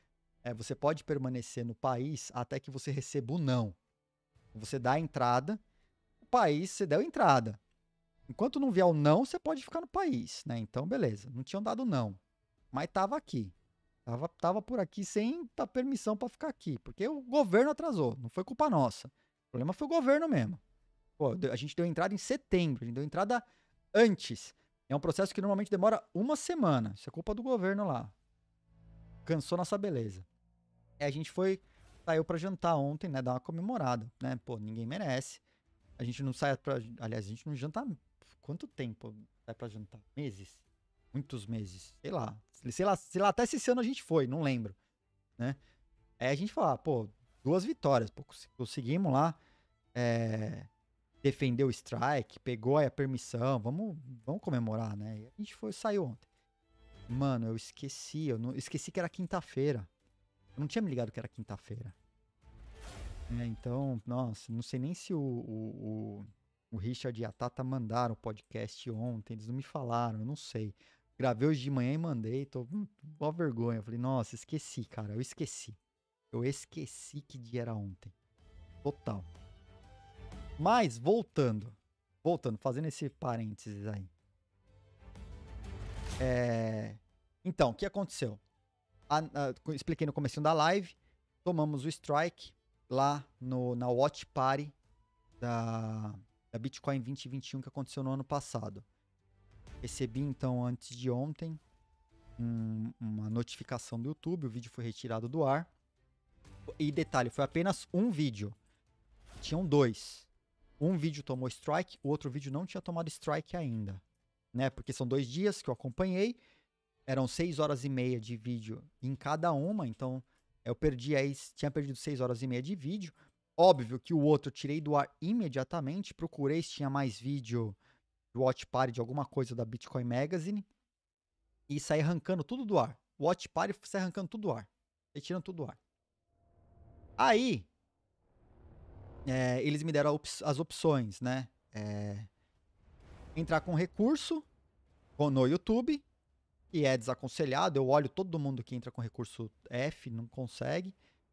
É, você pode permanecer no país até que você receba o não. Você dá a entrada, o país, você deu entrada. Enquanto não vier o não, você pode ficar no país, né? Então, beleza. Não tinham dado não. Mas tava aqui. Tava, tava por aqui sem a permissão para ficar aqui. Porque o governo atrasou. Não foi culpa nossa. O problema foi o governo mesmo. Pô, a gente deu entrada em setembro. A gente deu entrada antes. É um processo que normalmente demora uma semana. Isso é culpa do governo lá. Cansou nossa beleza. É, a gente foi, saiu pra jantar ontem, né? Dar uma comemorada, né? Pô, ninguém merece. A gente não sai pra... Aliás, a gente não janta... Quanto tempo sai pra jantar? Meses? Muitos meses. Sei lá. Sei lá, sei lá, até esse ano a gente foi, não lembro, né? Aí a gente fala, pô, duas vitórias. Pô, conseguimos lá é, defender o strike, pegou aí a permissão, vamos, vamos comemorar, né? E a gente foi, saiu ontem. Mano, eu esqueci, eu não, esqueci que era quinta-feira. Eu não tinha me ligado que era quinta-feira. É, então, nossa, não sei nem se o, o, o, o Richard e a Tata mandaram o podcast ontem, eles não me falaram, eu não sei. Gravei hoje de manhã e mandei, tô com uma vergonha. Falei, nossa, esqueci, cara, eu esqueci. Eu esqueci que dia era ontem. Total. Mas, voltando, voltando, fazendo esse parênteses aí. É... Então, o que aconteceu? A, a, expliquei no comecinho da live, tomamos o strike lá no, na Watch Party da, da Bitcoin vinte e vinte e um que aconteceu no ano passado. Recebi então antes de ontem um, uma notificação do YouTube, o vídeo foi retirado do ar. E detalhe, foi apenas um vídeo. Tinham dois. Um vídeo tomou strike, o outro vídeo não tinha tomado strike ainda, né? Porque são dois dias que eu acompanhei. Eram seis horas e meia de vídeo em cada uma, então eu perdi aí, tinha perdido seis horas e meia de vídeo. Óbvio que o outro eu tirei do ar imediatamente, procurei se tinha mais vídeo do Watch Party de alguma coisa da Bitcoin Magazine e saí arrancando tudo do ar. O Watch Party sai arrancando tudo do ar, retirando tudo do ar. Aí, é, eles me deram as opções, né? É, entrar com recurso no YouTube, que é desaconselhado, eu olho todo mundo que entra com recurso F, não consegue.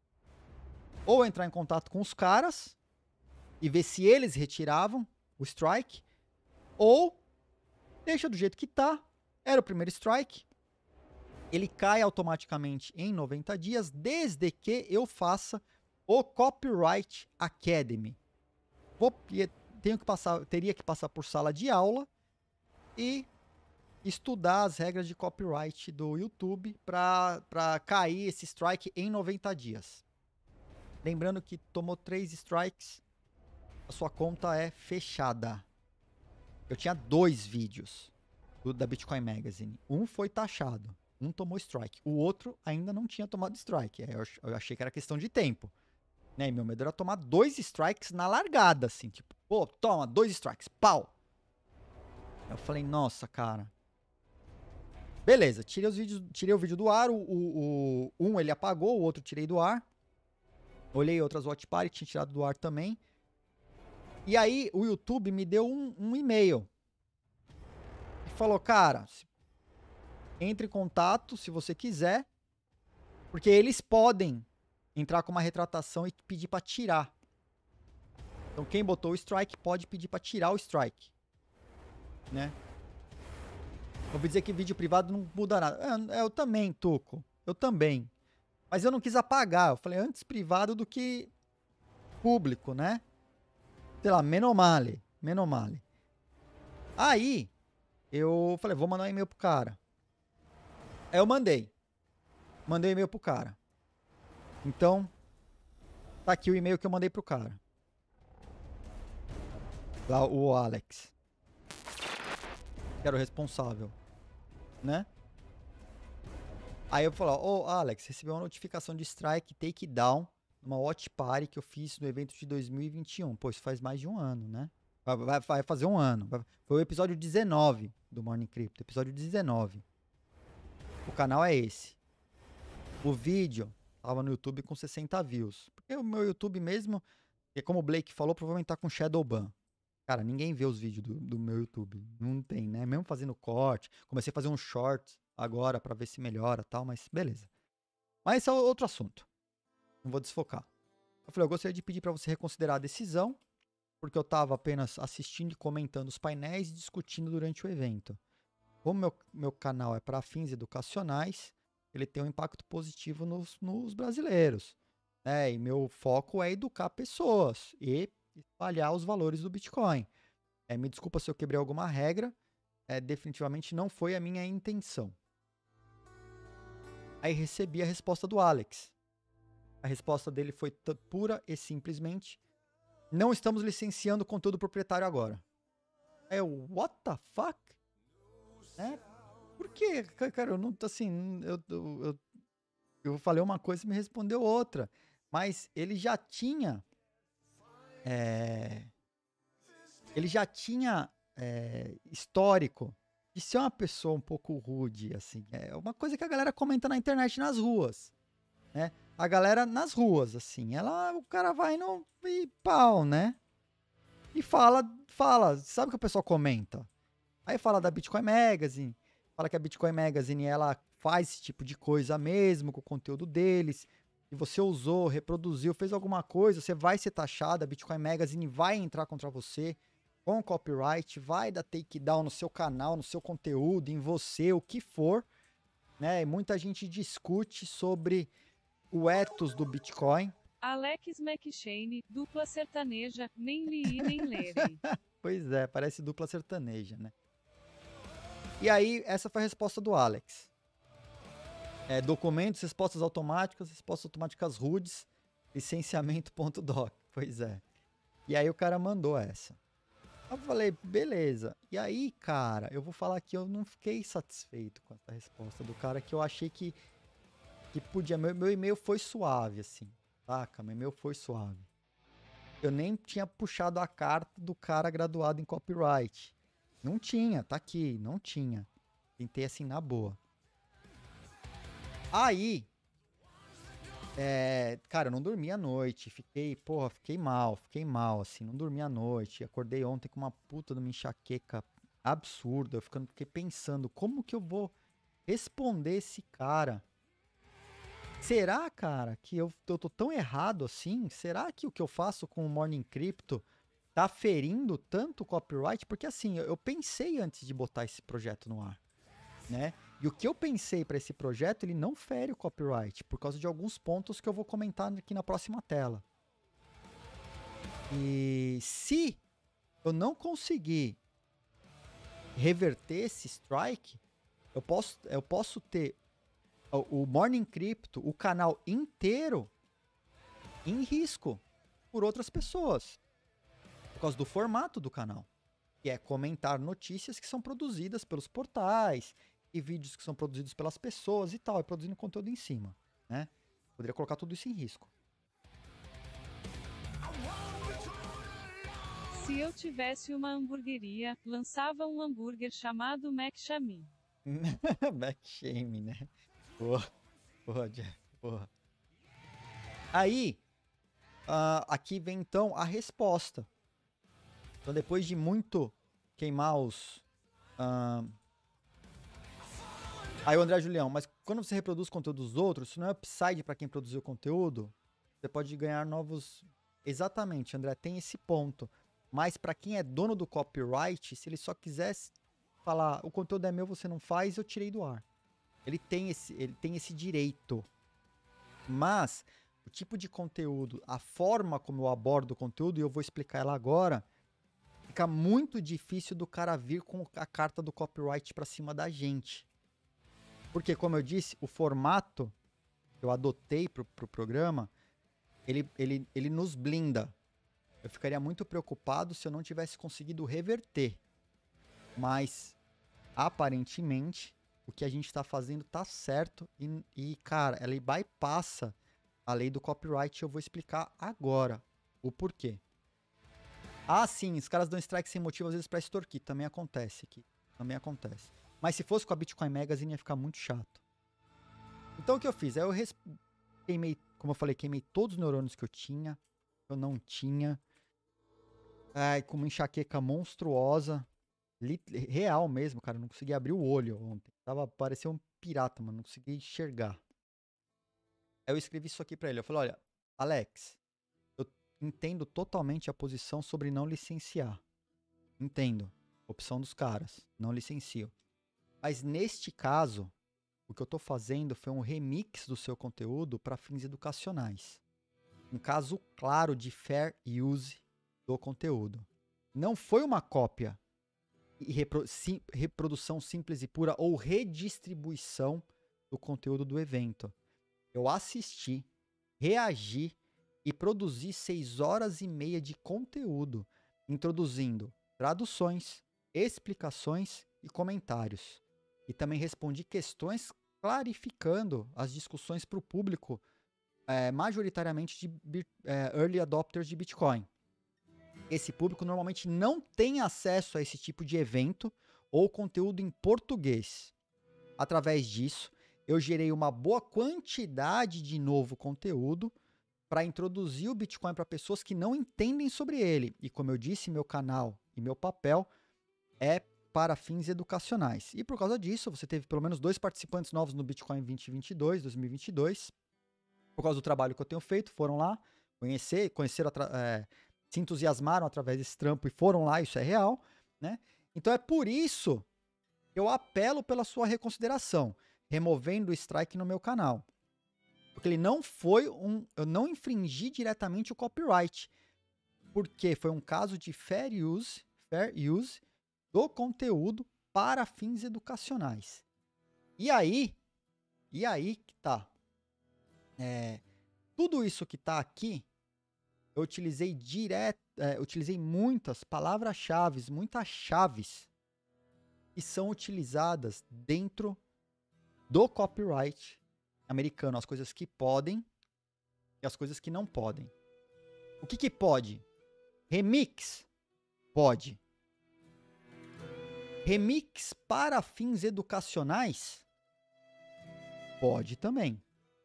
Ou entrar em contato com os caras e ver se eles retiravam o strike, ou deixa do jeito que tá, era o primeiro strike, ele cai automaticamente em noventa dias, desde que eu faça o Copyright Academy. Vou, tenho que passar, teria que passar por sala de aula e estudar as regras de copyright do YouTube para cair esse strike em noventa dias. Lembrando que tomou três strikes, a sua conta é fechada. Eu tinha dois vídeos do, da Bitcoin Magazine. Um foi taxado, um tomou strike. O outro ainda não tinha tomado strike. Eu, eu achei que era questão de tempo. Né? E meu medo era tomar dois strikes na largada, assim. Tipo, pô, toma, dois strikes, pau. Eu falei, nossa, cara. Beleza, tirei, os vídeos, tirei o vídeo do ar, o, o, o um ele apagou, o outro tirei do ar. Olhei outras Watch Party, tinha tirado do ar também. E aí o YouTube me deu um, um e-mail. E falou, cara, entre em contato se você quiser, porque eles podem entrar com uma retratação e pedir para tirar. Então quem botou o strike pode pedir para tirar o strike, né? Eu vou dizer que vídeo privado não muda nada. Eu, eu também, Tuco. Eu também. Mas eu não quis apagar. Eu falei antes privado do que público, né? Sei lá, menomale. Menomale. Aí, eu falei, vou mandar um e-mail pro cara. Aí eu mandei. Mandei um e-mail pro cara. Então, tá aqui o e-mail que eu mandei pro cara. Lá, o Alex. Que era o responsável. Né? Aí eu falei, ô oh, Alex, recebi uma notificação de strike takedown numa watch party que eu fiz no evento de dois mil e vinte e um. Pô, isso faz mais de um ano, né? Vai, vai, vai fazer um ano. Foi o episódio dezenove do Morning Crypto. Episódio dezenove. O canal é esse. O vídeo tava no YouTube com sessenta views. Porque o meu YouTube mesmo, que como o Blake falou, provavelmente tá com shadow ban. Cara, ninguém vê os vídeos do, do meu YouTube. Não tem, né? Mesmo fazendo corte. Comecei a fazer um short agora pra ver se melhora e tal, mas beleza. Mas esse é outro assunto. Não vou desfocar. Eu falei, eu gostaria de pedir para você reconsiderar a decisão, porque eu estava apenas assistindo e comentando os painéis e discutindo durante o evento. Como meu, meu canal é para fins educacionais, ele tem um impacto positivo nos, nos brasileiros. Né? E meu foco é educar pessoas e espalhar os valores do Bitcoin. É, me desculpa se eu quebrei alguma regra, é, definitivamente não foi a minha intenção. Aí recebi a resposta do Alex. A resposta dele foi pura e simplesmente: não estamos licenciando conteúdo proprietário agora. Aí eu, what the fuck? Né? Por quê? Cara, eu não, assim, eu, eu, eu, eu falei uma coisa e me respondeu outra. Mas ele já tinha, é, ele já tinha é, histórico de ser uma pessoa um pouco rude, assim. É uma coisa que a galera comenta na internet nas ruas, né? A galera nas ruas, assim, ela, o cara vai no e pau, né? E fala, fala, sabe o que o pessoal comenta? Aí fala da Bitcoin Magazine, fala que a Bitcoin Magazine, ela faz esse tipo de coisa mesmo com o conteúdo deles. E você usou, reproduziu, fez alguma coisa, você vai ser taxado, a Bitcoin Magazine vai entrar contra você com copyright, vai dar takedown no seu canal, no seu conteúdo, em você, o que for, né? E muita gente discute sobre o ethos do Bitcoin. Alex McShane, dupla sertaneja, nem li nem lerei. Pois é, parece dupla sertaneja, né? E aí, essa foi a resposta do Alex. É, documentos, respostas automáticas, respostas automáticas rudes, licenciamento.doc. Pois é. E aí o cara mandou essa. Eu falei, beleza. E aí, cara, eu vou falar que eu não fiquei satisfeito com essa resposta do cara, que eu achei que, que podia. Meu, meu e-mail foi suave, assim. Saca? Meu e-mail foi suave. Eu nem tinha puxado a carta do cara graduado em copyright. Não tinha, tá aqui, não tinha. Tentei assim na boa. Aí, é, cara, eu não dormi à noite, fiquei, porra, fiquei mal, fiquei mal, assim, não dormi à noite, acordei ontem com uma puta de uma enxaqueca absurda, eu ficando, fiquei pensando, como que eu vou responder esse cara? Será, cara, que eu, eu tô tão errado assim? Será que o que eu faço com o Morning Crypto tá ferindo tanto o copyright? Porque assim, eu, eu pensei antes de botar esse projeto no ar, né? E o que eu pensei para esse projeto, ele não fere o copyright, por causa de alguns pontos que eu vou comentar aqui na próxima tela. E se eu não conseguir reverter esse strike, eu posso, eu posso ter o, o Morning Crypto, o canal inteiro, em risco por outras pessoas, por causa do formato do canal, que é comentar notícias que são produzidas pelos portais, e vídeos que são produzidos pelas pessoas e tal, e produzindo conteúdo em cima, né? Poderia colocar tudo isso em risco. Se eu tivesse uma hamburgueria, lançava um hambúrguer chamado McShame. Backshame, né? Porra, porra, Jeff, porra. Aí, uh, aqui vem então a resposta. Então, depois de muito queimar os... Uh, Aí o André Julião, mas quando você reproduz conteúdo dos outros, isso não é upside para quem produziu o conteúdo? Você pode ganhar novos... Exatamente, André, tem esse ponto. Mas para quem é dono do copyright, se ele só quisesse falar, o conteúdo é meu, você não faz, eu tirei do ar. Ele tem esse, ele tem esse direito. Mas o tipo de conteúdo, a forma como eu abordo o conteúdo, e eu vou explicar ela agora, fica muito difícil do cara vir com a carta do copyright para cima da gente. Porque, como eu disse, o formato que eu adotei pro, pro programa, ele, ele, ele nos blinda. Eu ficaria muito preocupado se eu não tivesse conseguido reverter. Mas, aparentemente, o que a gente está fazendo tá certo. E, e, cara, ela bypassa a lei do copyright. Eu vou explicar agora o porquê. Ah, sim, os caras dão strike sem motivo às vezes para extorquir. Também acontece aqui. Também acontece. Mas se fosse com a Bitcoin Magazine ia ficar muito chato. Então o que eu fiz? Eu res... queimei, como eu falei, queimei todos os neurônios que eu tinha. Eu não tinha. Ai, com uma enxaqueca monstruosa. Real mesmo, cara. Eu não consegui abrir o olho ontem. Tava, parecia um pirata, mano. Não consegui enxergar. Aí eu escrevi isso aqui pra ele. Eu falei, olha, Alex, eu entendo totalmente a posição sobre não licenciar. Entendo. Opção dos caras. Não licencio. Mas neste caso, o que eu tô fazendo foi um remix do seu conteúdo para fins educacionais. Um caso claro de fair use do conteúdo. Não foi uma cópia e repro- sim- reprodução simples e pura ou redistribuição do conteúdo do evento. Eu assisti, reagi e produzi seis horas e meia de conteúdo, introduzindo traduções, explicações e comentários. E também respondi questões clarificando as discussões para o público, é, majoritariamente de bi- é, early adopters de Bitcoin. Esse público normalmente não tem acesso a esse tipo de evento ou conteúdo em português. Através disso, eu gerei uma boa quantidade de novo conteúdo para introduzir o Bitcoin para pessoas que não entendem sobre ele. E como eu disse, meu canal e meu papel é para fins educacionais. E por causa disso, você teve pelo menos dois participantes novos no Bitcoin vinte e vinte e dois, dois mil e vinte e dois. Por causa do trabalho que eu tenho feito, foram lá conhecer, conheceram, é, se entusiasmaram através desse trampo e foram lá, isso é real, né? Então é por isso que eu apelo pela sua reconsideração, removendo o strike no meu canal. Porque ele não foi um... Eu não infringi diretamente o copyright. Porque foi um caso de fair use, fair use do conteúdo para fins educacionais. E aí, e aí que tá. É, tudo isso que tá aqui, eu utilizei direto, é, utilizei muitas palavras-chave, muitas chaves que são utilizadas dentro do copyright americano, as coisas que podem e as coisas que não podem. O que que pode? Remix? Pode. Remix para fins educacionais? Pode também.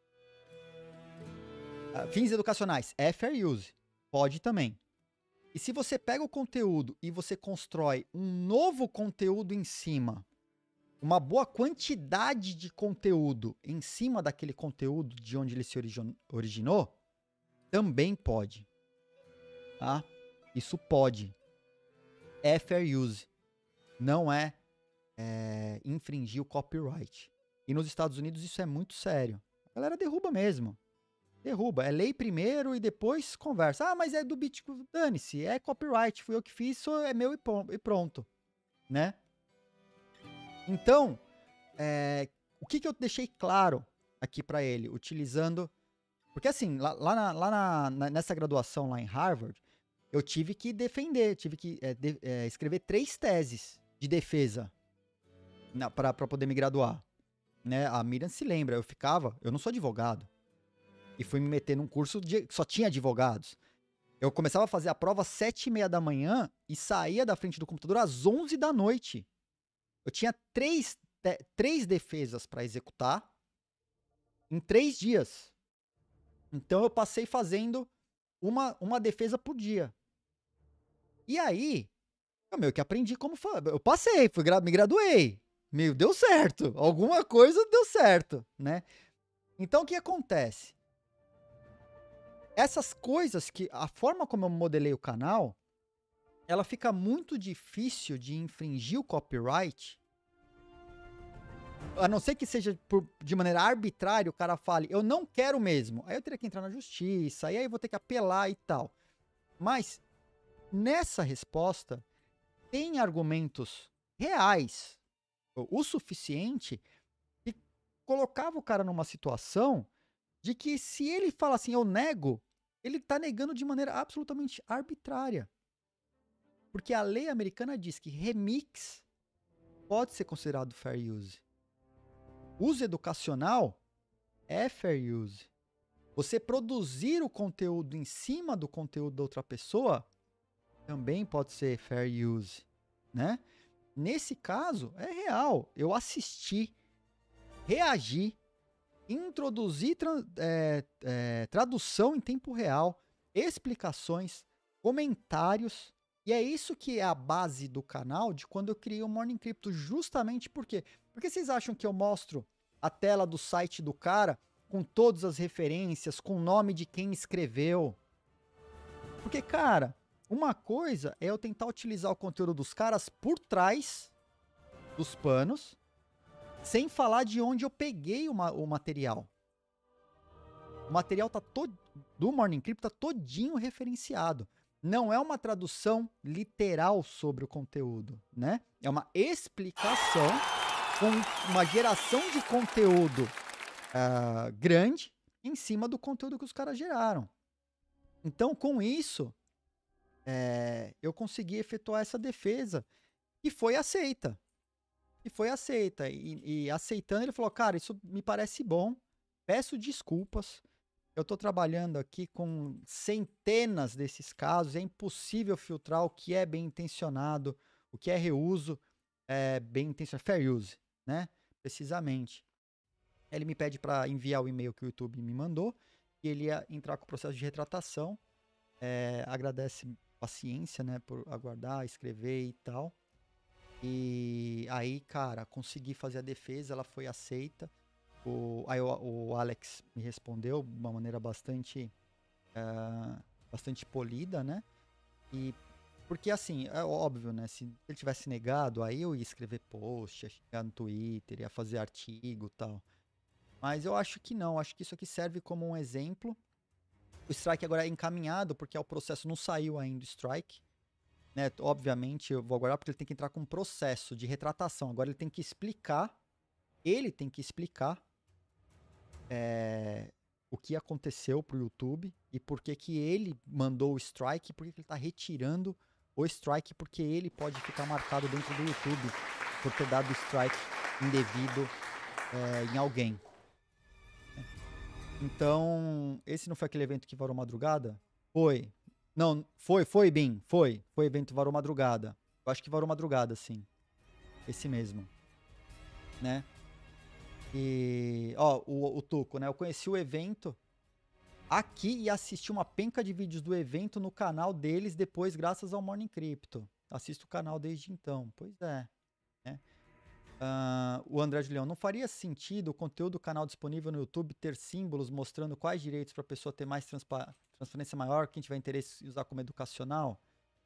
Uh, fins educacionais, é fair use? Pode também. E se você pega o conteúdo e você constrói um novo conteúdo em cima, uma boa quantidade de conteúdo em cima daquele conteúdo de onde ele se origi- originou, também pode. Tá? Isso pode. É fair use. Não é, é infringir o copyright. E nos Estados Unidos isso é muito sério. A galera derruba mesmo. Derruba. É lei primeiro e depois conversa. Ah, mas é do Bitcoin. Dane-se. É copyright. Fui eu que fiz, isso é meu e pronto. Né? Então, é, o que, que eu deixei claro aqui para ele, utilizando... Porque assim, lá, lá, na, lá na, na, nessa graduação lá em Harvard, eu tive que defender, tive que é, de, é, escrever três teses de defesa para poder me graduar. Né? A Miriam se lembra, eu ficava... Eu não sou advogado. E fui me meter num curso de, que só tinha advogados. Eu começava a fazer a prova às sete e meia da manhã e saía da frente do computador às onze da noite. Eu tinha três, te, três defesas para executar em três dias. Então eu passei fazendo uma, uma defesa por dia. E aí, eu meio que aprendi como falar. Eu passei, fui, me graduei. Meu, deu certo. Alguma coisa deu certo, né? Então o que acontece? Essas coisas que... A forma como eu modelei o canal, ela fica muito difícil de infringir o copyright. A não ser que seja por, de maneira arbitrária, o cara fale, eu não quero mesmo. Aí eu teria que entrar na justiça, aí eu vou ter que apelar e tal. Mas, nessa resposta, tem argumentos reais, o suficiente, que colocava o cara numa situação de que se ele fala assim, eu nego, ele está negando de maneira absolutamente arbitrária. Porque a lei americana diz que remix pode ser considerado fair use. Uso educacional é fair use. Você produzir o conteúdo em cima do conteúdo da outra pessoa também pode ser fair use, né? Nesse caso, é real. Eu assisti, reagi, introduzi tra é, é, tradução em tempo real, explicações, comentários. E é isso que é a base do canal de quando eu criei o Morning Crypto. Justamente por quê? Porque vocês acham que eu mostro a tela do site do cara com todas as referências, com o nome de quem escreveu. Porque, cara, uma coisa é eu tentar utilizar o conteúdo dos caras por trás dos panos, sem falar de onde eu peguei o, ma o material. O material tá todo, do Morning Crypto tá todinho referenciado. Não é uma tradução literal sobre o conteúdo, né? É uma explicação com uma geração de conteúdo uh, grande em cima do conteúdo que os caras geraram. Então, com isso, é, eu consegui efetuar essa defesa e foi aceita. E foi aceita. E, e aceitando, ele falou, cara, isso me parece bom, peço desculpas. Eu estou trabalhando aqui com centenas desses casos, é impossível filtrar o que é bem intencionado, o que é reuso, é bem intencionado, fair use, né? Precisamente. Ele me pede para enviar o e-mail que o YouTube me mandou e ele ia entrar com o processo de retratação. É, agradece paciência, né, por aguardar, escrever e tal. E aí, cara, consegui fazer a defesa, ela foi aceita. O, aí o, o Alex me respondeu de uma maneira bastante uh, bastante polida, né? E porque assim, é óbvio, né? Se ele tivesse negado, aí eu ia escrever post, ia chegar no Twitter, ia fazer artigo e tal. Mas eu acho que não, acho que isso aqui serve como um exemplo. O strike agora é encaminhado, porque o processo não saiu ainda, o strike. Né? Obviamente, eu vou aguardar porque ele tem que entrar com um processo de retratação. Agora ele tem que explicar, ele tem que explicar É, o que aconteceu pro YouTube e por que que ele mandou o strike, por que que ele tá retirando o strike, porque ele pode ficar marcado dentro do YouTube por ter dado strike indevido é, em alguém. Então, esse não foi aquele evento que varou madrugada? Foi. Não, foi, foi, Bim, foi. Foi evento varou madrugada. Eu acho que varou madrugada, sim. Esse mesmo. Né? E, ó, o, o Tuco, né? Eu conheci o evento aqui e assisti uma penca de vídeos do evento no canal deles depois, graças ao Morning Crypto. Assisto o canal desde então. Pois é. Né? Uh, o André de Leão, não faria sentido o conteúdo do canal disponível no YouTube ter símbolos mostrando quais direitos para a pessoa ter mais transparência maior, quem tiver interesse em usar como educacional?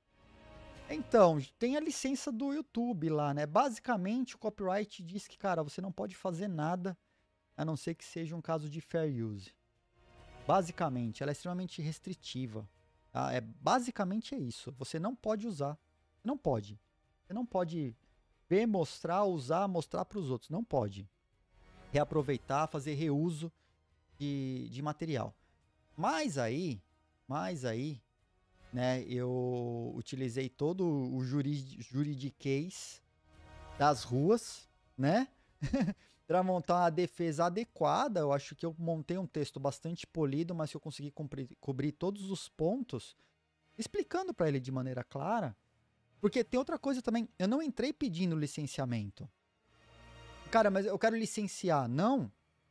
Então, tem a licença do YouTube lá, né? Basicamente, o copyright diz que, cara, você não pode fazer nada a não ser que seja um caso de fair use. Basicamente, ela é extremamente restritiva. Tá? É, basicamente é isso. Você não pode usar. Não pode. Você não pode ver, mostrar, usar, mostrar para os outros. Não pode. Reaproveitar, fazer reuso de, de material. Mas aí, mas aí, né, eu utilizei todo o jurid, juridiquês das ruas, né, para montar uma defesa adequada. Eu acho que eu montei um texto bastante polido, mas que eu consegui cobrir, cobrir todos os pontos, explicando para ele de maneira clara. Porque tem outra coisa também, eu não entrei pedindo licenciamento. Cara, mas eu quero licenciar. Não.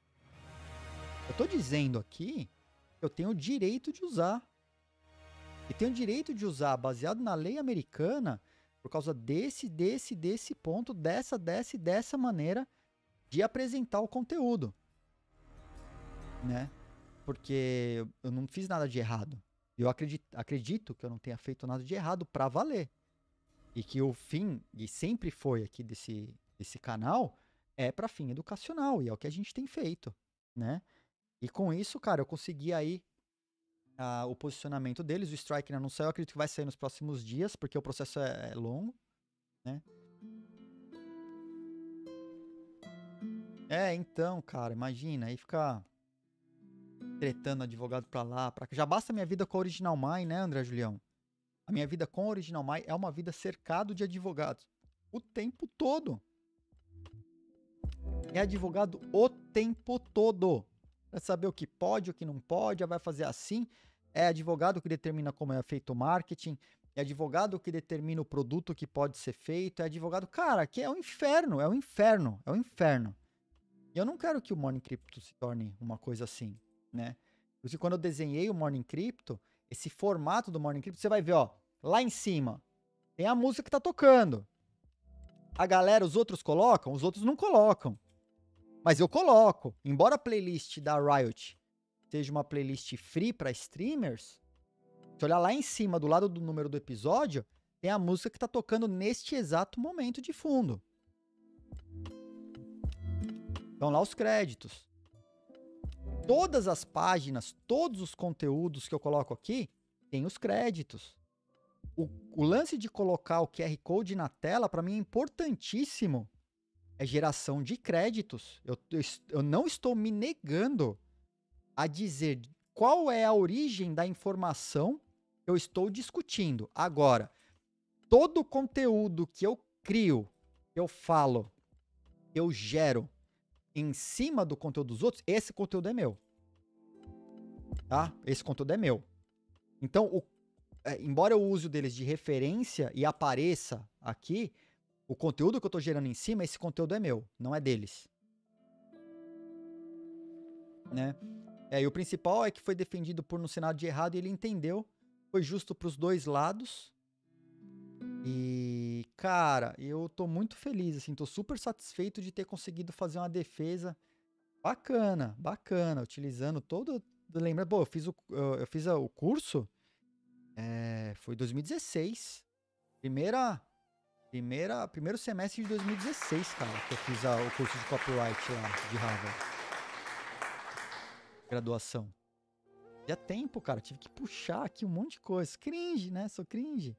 Eu tô dizendo aqui que eu tenho o direito de usar. E tenho o direito de usar, baseado na lei americana, por causa desse, desse, desse ponto, dessa, dessa e dessa maneira de apresentar o conteúdo. Né? Porque eu não fiz nada de errado. Eu acredito, acredito que eu não tenha feito nada de errado pra valer. E que o fim, e sempre foi aqui desse, desse canal, é para fim educacional. E é o que a gente tem feito, né? E com isso, cara, eu consegui aí uh, o posicionamento deles. O strike ainda não saiu, eu acredito que vai sair nos próximos dias, porque o processo é, é longo, né? É, então, cara, imagina, aí ficar tretando advogado pra lá, pra cá. Já basta a minha vida com a Original Mine, né, André Julião? A minha vida com a Original Mine é uma vida cercado de advogados. O tempo todo. É advogado o tempo todo. Pra saber o que pode, o que não pode, vai fazer assim. É advogado que determina como é feito o marketing. É advogado que determina o produto que pode ser feito. É advogado... Cara, que é o inferno, é o inferno, é o inferno. E eu não quero que o Morning Crypto se torne uma coisa assim, né? Porque quando eu desenhei o Morning Crypto, esse formato do Morning Crypto, você vai ver, ó, lá em cima, tem a música que tá tocando. A galera, os outros colocam, os outros não colocam. Mas eu coloco, embora a playlist da Riot seja uma playlist free para streamers, se olhar lá em cima, do lado do número do episódio, tem a música que tá tocando neste exato momento de fundo. Estão lá os créditos. Todas as páginas, todos os conteúdos que eu coloco aqui, tem os créditos. O, o lance de colocar o Q R Code na tela, para mim, é importantíssimo. É geração de créditos. Eu, eu, eu não estou me negando a dizer qual é a origem da informação que eu estou discutindo. Agora, todo o conteúdo que eu crio, que eu falo, que eu gero em cima do conteúdo dos outros, esse conteúdo é meu. Tá? Esse conteúdo é meu. Então, o, é, embora eu use o deles de referência e apareça aqui, o conteúdo que eu estou gerando em cima, esse conteúdo é meu, não é deles. Né? É, e o principal é que foi defendido por no Senado de errado e ele entendeu. Foi justo para os dois lados. E, cara, eu tô muito feliz, assim, tô super satisfeito de ter conseguido fazer uma defesa bacana, bacana, utilizando todo... Lembra, pô, eu fiz o, eu fiz o curso, é, foi dois mil e dezesseis. Primeira... Primeira, primeiro semestre de dois mil e dezesseis, cara, que eu fiz a, o curso de copyright lá, de Harvard. Graduação. Já tempo, cara, tive que puxar aqui um monte de coisa. Cringe, né? Sou cringe.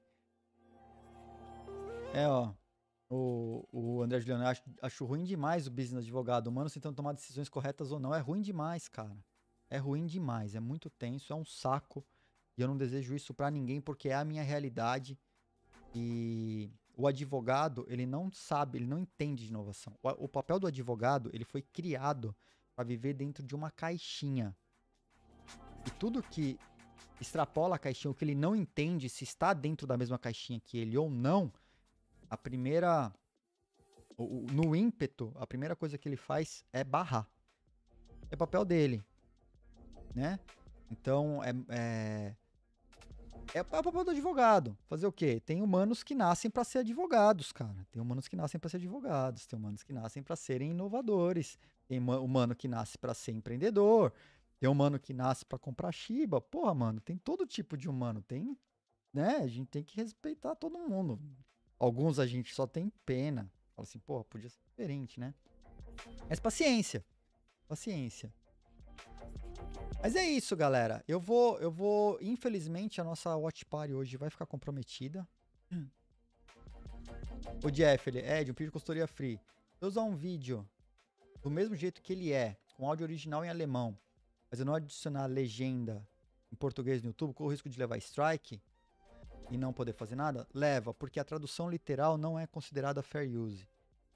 É, ó. O, o André Juliano, acho, acho ruim demais o business advogado. Humanos tentando tomar decisões corretas ou não. É ruim demais, cara. É ruim demais. É muito tenso, é um saco. E eu não desejo isso pra ninguém, porque é a minha realidade. E... o advogado, ele não sabe, ele não entende de inovação. O, o papel do advogado, ele foi criado para viver dentro de uma caixinha. E tudo que extrapola a caixinha, o que ele não entende, se está dentro da mesma caixinha que ele ou não, a primeira... O, o, no ímpeto, a primeira coisa que ele faz é barrar. É papel dele. Né? Então, é... é É o papel do advogado. Fazer o quê? Tem humanos que nascem para ser advogados, cara. Tem humanos que nascem para ser advogados. Tem humanos que nascem para serem inovadores. Tem humano que nasce para ser empreendedor. Tem humano que nasce para comprar Shiba. Porra, mano, tem todo tipo de humano. Tem, né? A gente tem que respeitar todo mundo. Alguns a gente só tem pena. Fala assim, porra, podia ser diferente, né? Mas paciência. Paciência. Mas é isso, galera. Eu vou, eu vou, infelizmente, a nossa watch party hoje vai ficar comprometida. Hum. O Jeff, ele é de um pedido de consultoria free. Se eu usar um vídeo do mesmo jeito que ele é, com áudio original em alemão, mas eu não adicionar legenda em português no YouTube, corro o risco de levar strike e não poder fazer nada? Leva, porque a tradução literal não é considerada fair use.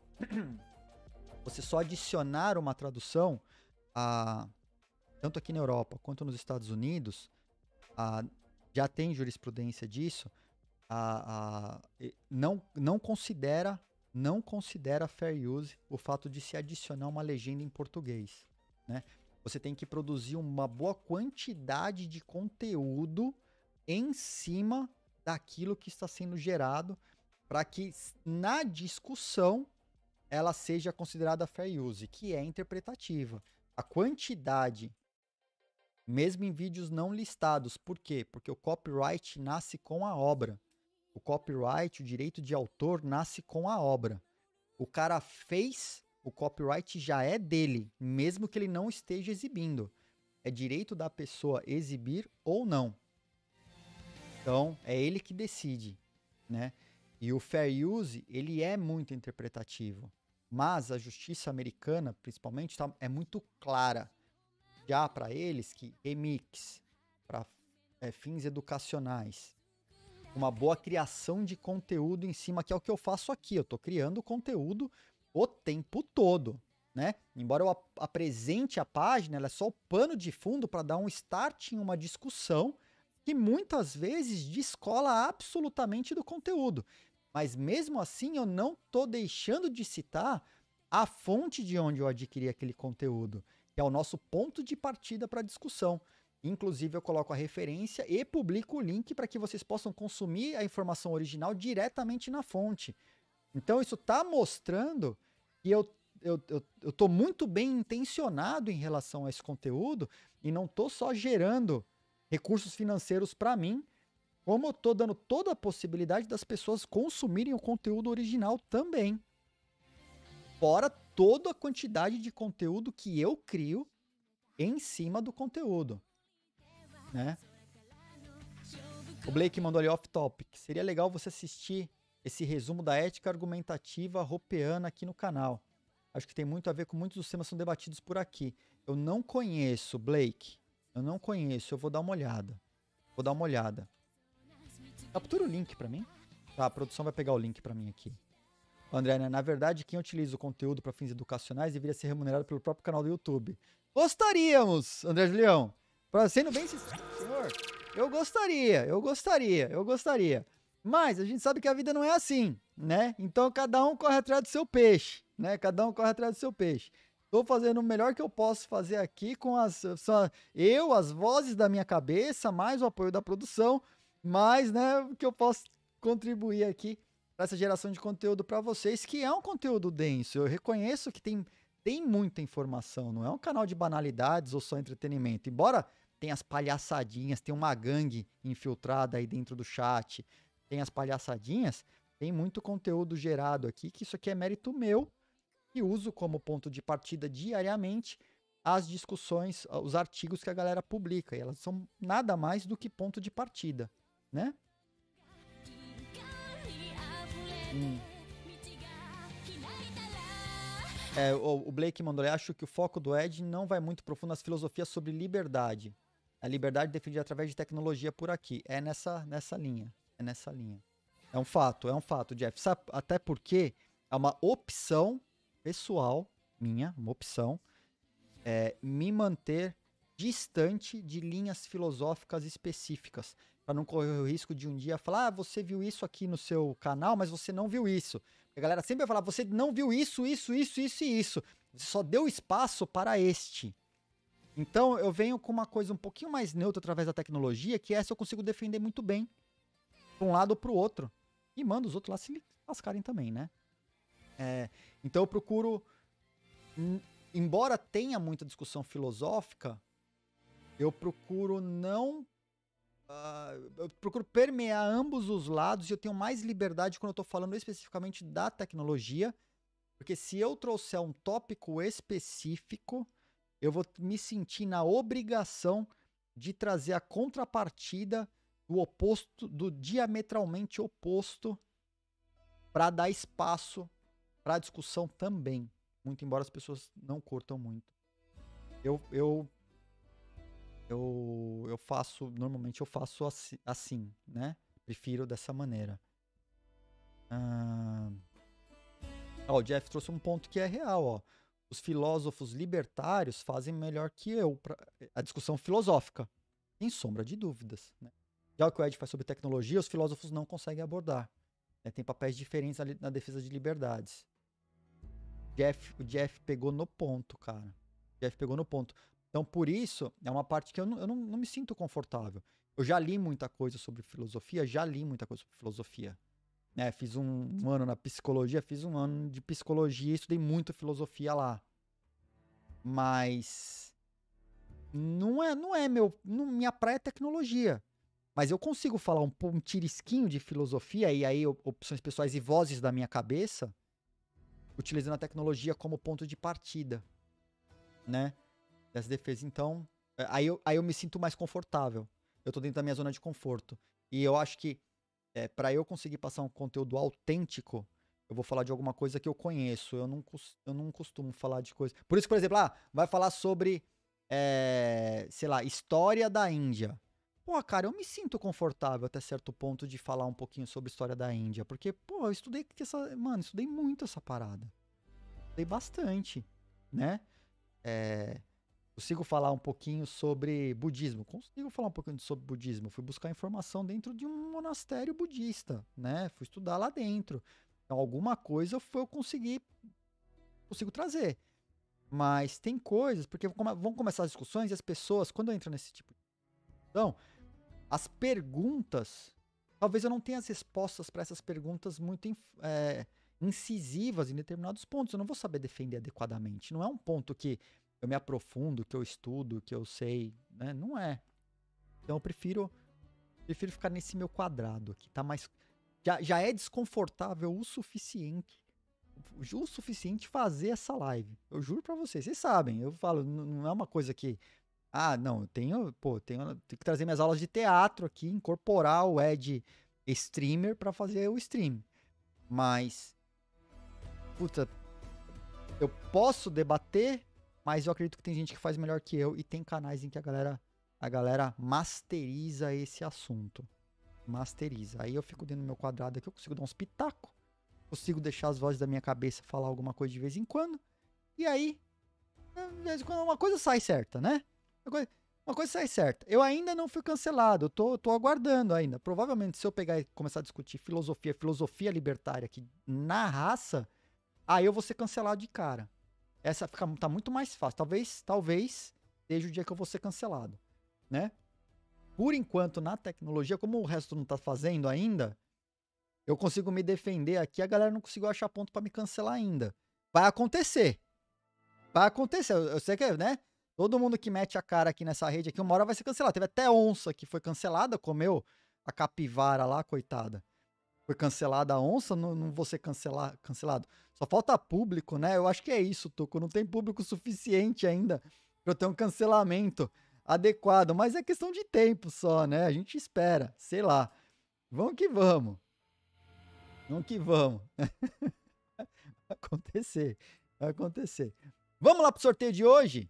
Você só adicionar uma tradução a... tanto aqui na Europa quanto nos Estados Unidos, a, já tem jurisprudência disso, a, a, não, não, considera, não considera fair use o fato de se adicionar uma legenda em português. Né? Você tem que produzir uma boa quantidade de conteúdo em cima daquilo que está sendo gerado para que na discussão ela seja considerada fair use, que é interpretativa. A quantidade... mesmo em vídeos não listados. Por quê? Porque o copyright nasce com a obra. O copyright, o direito de autor, nasce com a obra. O cara fez, o copyright já é dele, mesmo que ele não esteja exibindo. É direito da pessoa exibir ou não. Então, é ele que decide, né? E o fair use, ele é muito interpretativo. Mas a justiça americana, principalmente, tá, é muito clara. Já para eles que remix, para é, fins educacionais, uma boa criação de conteúdo em cima, que é o que eu faço aqui. Eu estou criando conteúdo o tempo todo, né? Embora eu ap apresente a página, ela é só o pano de fundo para dar um start em uma discussão que muitas vezes descola absolutamente do conteúdo. Mas mesmo assim eu não estou deixando de citar a fonte de onde eu adquiri aquele conteúdo, que é o nosso ponto de partida para a discussão. Inclusive, eu coloco a referência e publico o link para que vocês possam consumir a informação original diretamente na fonte. Então, isso está mostrando que eu eu, eu, eu tô muito bem intencionado em relação a esse conteúdo e não tô só gerando recursos financeiros para mim, como eu tô dando toda a possibilidade das pessoas consumirem o conteúdo original também. Fora toda a quantidade de conteúdo que eu crio em cima do conteúdo, né? O Blake mandou ali off-topic. Seria legal você assistir esse resumo da ética argumentativa hopeana aqui no canal. Acho que tem muito a ver com muitos dos temas que são debatidos por aqui. Eu não conheço, Blake. Eu não conheço. Eu vou dar uma olhada. Vou dar uma olhada. Captura o link pra mim. Tá, a produção vai pegar o link pra mim aqui. André, né? Na verdade, quem utiliza o conteúdo para fins educacionais deveria ser remunerado pelo próprio canal do YouTube. Gostaríamos, André Julião. Pra, sendo bem sincero, senhor, eu gostaria, eu gostaria, eu gostaria. Mas a gente sabe que a vida não é assim, né? Então cada um corre atrás do seu peixe, né? Cada um corre atrás do seu peixe. Estou fazendo o melhor que eu posso fazer aqui com as... Só eu, as vozes da minha cabeça, mais o apoio da produção, mais, né, o que eu posso contribuir aqui para essa geração de conteúdo para vocês, que é um conteúdo denso. Eu reconheço que tem, tem muita informação, não é um canal de banalidades ou só entretenimento. Embora tenha as palhaçadinhas, tem uma gangue infiltrada aí dentro do chat, tem as palhaçadinhas, tem muito conteúdo gerado aqui, que isso aqui é mérito meu, que uso como ponto de partida diariamente as discussões, os artigos que a galera publica, e elas são nada mais do que ponto de partida, né? Hum. É, o, o Blake mandou, eu acho que o foco do Ed não vai muito profundo nas filosofias sobre liberdade. A liberdade defendida através de tecnologia por aqui. É nessa, nessa linha. É nessa linha. É um fato, é um fato, Jeff. Sabe, até porque é uma opção pessoal minha, uma opção, é, me manter distante de linhas filosóficas específicas, para não correr o risco de um dia falar, ah, você viu isso aqui no seu canal, mas você não viu isso. A galera sempre vai falar, você não viu isso, isso, isso, isso e isso. Você só deu espaço para este. Então eu venho com uma coisa um pouquinho mais neutra através da tecnologia, que essa eu consigo defender muito bem, para um lado ou para o outro. E mando os outros lá se lascarem também, né? É, então eu procuro, embora tenha muita discussão filosófica, eu procuro não... Uh, eu procuro permear ambos os lados e eu tenho mais liberdade quando eu estou falando especificamente da tecnologia, porque se eu trouxer um tópico específico, eu vou me sentir na obrigação de trazer a contrapartida do oposto, do diametralmente oposto, para dar espaço para a discussão também, muito embora as pessoas não curtam muito. Eu, eu Eu, eu faço, normalmente eu faço assim, assim, né? Prefiro dessa maneira. Ah, ó, o Jeff trouxe um ponto que é real, ó. Os filósofos libertários fazem melhor que eu pra, a discussão filosófica, sem sombra de dúvidas, né? Já o que o Ed faz sobre tecnologia, os filósofos não conseguem abordar, né? Tem papéis diferentes na, na defesa de liberdades. Jeff, o Jeff pegou no ponto, cara. O Jeff pegou no ponto. Então, por isso, é uma parte que eu, não, eu não, não me sinto confortável. Eu já li muita coisa sobre filosofia, já li muita coisa sobre filosofia. Né? Fiz um, um ano na psicologia, fiz um ano de psicologia e estudei muito filosofia lá. Mas não é, não é meu... Não, minha praia é tecnologia. Mas eu consigo falar um, um tirisquinho de filosofia, e aí opções pessoais e vozes da minha cabeça, utilizando a tecnologia como ponto de partida, né? Dessa defesa. Então, aí eu, aí eu me sinto mais confortável. Eu tô dentro da minha zona de conforto. E eu acho que é, para eu conseguir passar um conteúdo autêntico, eu vou falar de alguma coisa que eu conheço. Eu não, eu não costumo falar de coisa... Por isso, por exemplo, ah, vai falar sobre, é, sei lá, história da Índia. Pô, cara, eu me sinto confortável até certo ponto de falar um pouquinho sobre história da Índia. Porque, pô, eu estudei essa... Mano, estudei muito essa parada. Estudei bastante, né? É... Consigo falar um pouquinho sobre budismo. Consigo falar um pouquinho sobre budismo. Fui buscar informação dentro de um monastério budista, né? Fui estudar lá dentro. Então, alguma coisa eu consegui consigo trazer. Mas tem coisas, porque vão começar as discussões e as pessoas, quando eu entro nesse tipo de discussão, as perguntas, talvez eu não tenha as respostas para essas perguntas muito é, incisivas em determinados pontos. Eu não vou saber defender adequadamente. Não é um ponto que eu me aprofundo, que eu estudo, que eu sei, né? Não é. Então eu prefiro, prefiro ficar nesse meu quadrado aqui. Tá mais, já, já é desconfortável o suficiente, o suficiente fazer essa live. Eu juro pra vocês. Vocês sabem. Eu falo, não é uma coisa que... Ah, não, eu tenho, pô, tenho, tenho que trazer minhas aulas de teatro aqui, incorporar o Ed streamer pra fazer o stream. Mas, puta, eu posso debater, mas eu acredito que tem gente que faz melhor que eu e tem canais em que a galera, a galera masteriza esse assunto. Masteriza. Aí eu fico dentro do meu quadrado aqui, eu consigo dar uns pitacos, consigo deixar as vozes da minha cabeça falar alguma coisa de vez em quando, e aí, de vez em quando uma coisa sai certa, né? Uma coisa, uma coisa sai certa. Eu ainda não fui cancelado, eu tô, tô aguardando ainda. Provavelmente, se eu pegar e começar a discutir filosofia, filosofia libertária aqui na raça, aí eu vou ser cancelado de cara. Essa fica, tá muito mais fácil. Talvez, talvez, seja o dia que eu vou ser cancelado, né? Por enquanto, na tecnologia, como o resto não tá fazendo ainda, eu consigo me defender aqui, a galera não conseguiu achar ponto pra me cancelar ainda. Vai acontecer. Vai acontecer. Eu, eu sei que, né? Todo mundo que mete a cara aqui nessa rede aqui, uma hora vai ser cancelado. Teve até onça que foi cancelada, comeu a capivara lá, coitada. Foi cancelada a onça, não, não vou ser cancelar, cancelado. Só falta público, né? Eu acho que é isso, Tuco. Não tem público suficiente ainda pra eu ter um cancelamento adequado. Mas é questão de tempo só, né? A gente espera, sei lá. Vamos que vamos. Vamos que vamos. Vai acontecer. Vai acontecer. Vamos lá pro sorteio de hoje?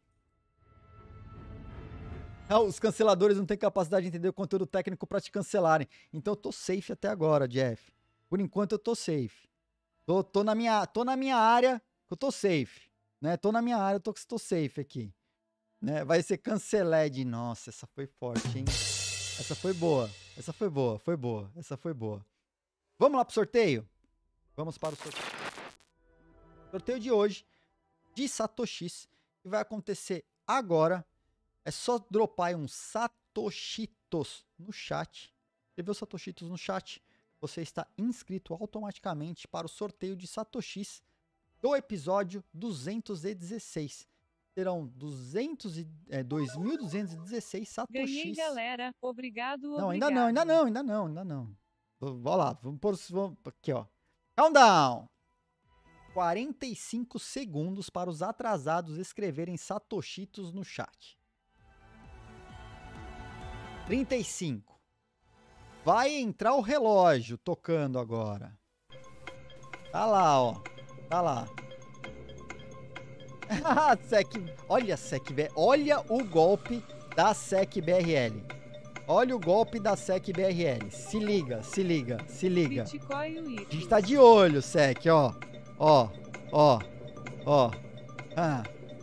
Ah, os canceladores não têm capacidade de entender o conteúdo técnico pra te cancelarem. Então eu tô safe até agora, Jeff. Por enquanto eu tô safe. Tô, tô, na, minha, tô na minha área, eu tô safe. Né? Tô na minha área, eu tô, tô safe aqui. Né? Vai ser canceled. Nossa, essa foi forte, hein? Essa foi boa. Essa foi boa, foi boa. Essa foi boa. Vamos lá pro sorteio? Vamos para o sorteio. Sorteio de hoje, de Satoshis, que vai acontecer agora. É só dropar aí uns Satoshitos no chat. Escreveu Satoshitos no chat. Você está inscrito automaticamente para o sorteio de Satoshis do episódio duzentos e dezesseis. Serão duzentos e, é, dois mil duzentos e dezesseis Satoshis. Ganhei, galera. Obrigado, Não, obrigado. ainda não, ainda não, ainda não, ainda não. Vamos lá, vamos pôr vamos, aqui, ó. Countdown! quarenta e cinco segundos para os atrasados escreverem Satoshitos no chat. trinta e cinco. Vai entrar o relógio tocando agora. Tá lá, ó. Tá lá. Sec, olha, Sec, olha o golpe da Sec B R L. Olha o golpe da Sec B R L. Se liga, se liga, se liga. A gente tá de olho, Sec, ó. Ó, ó, ó. Ah.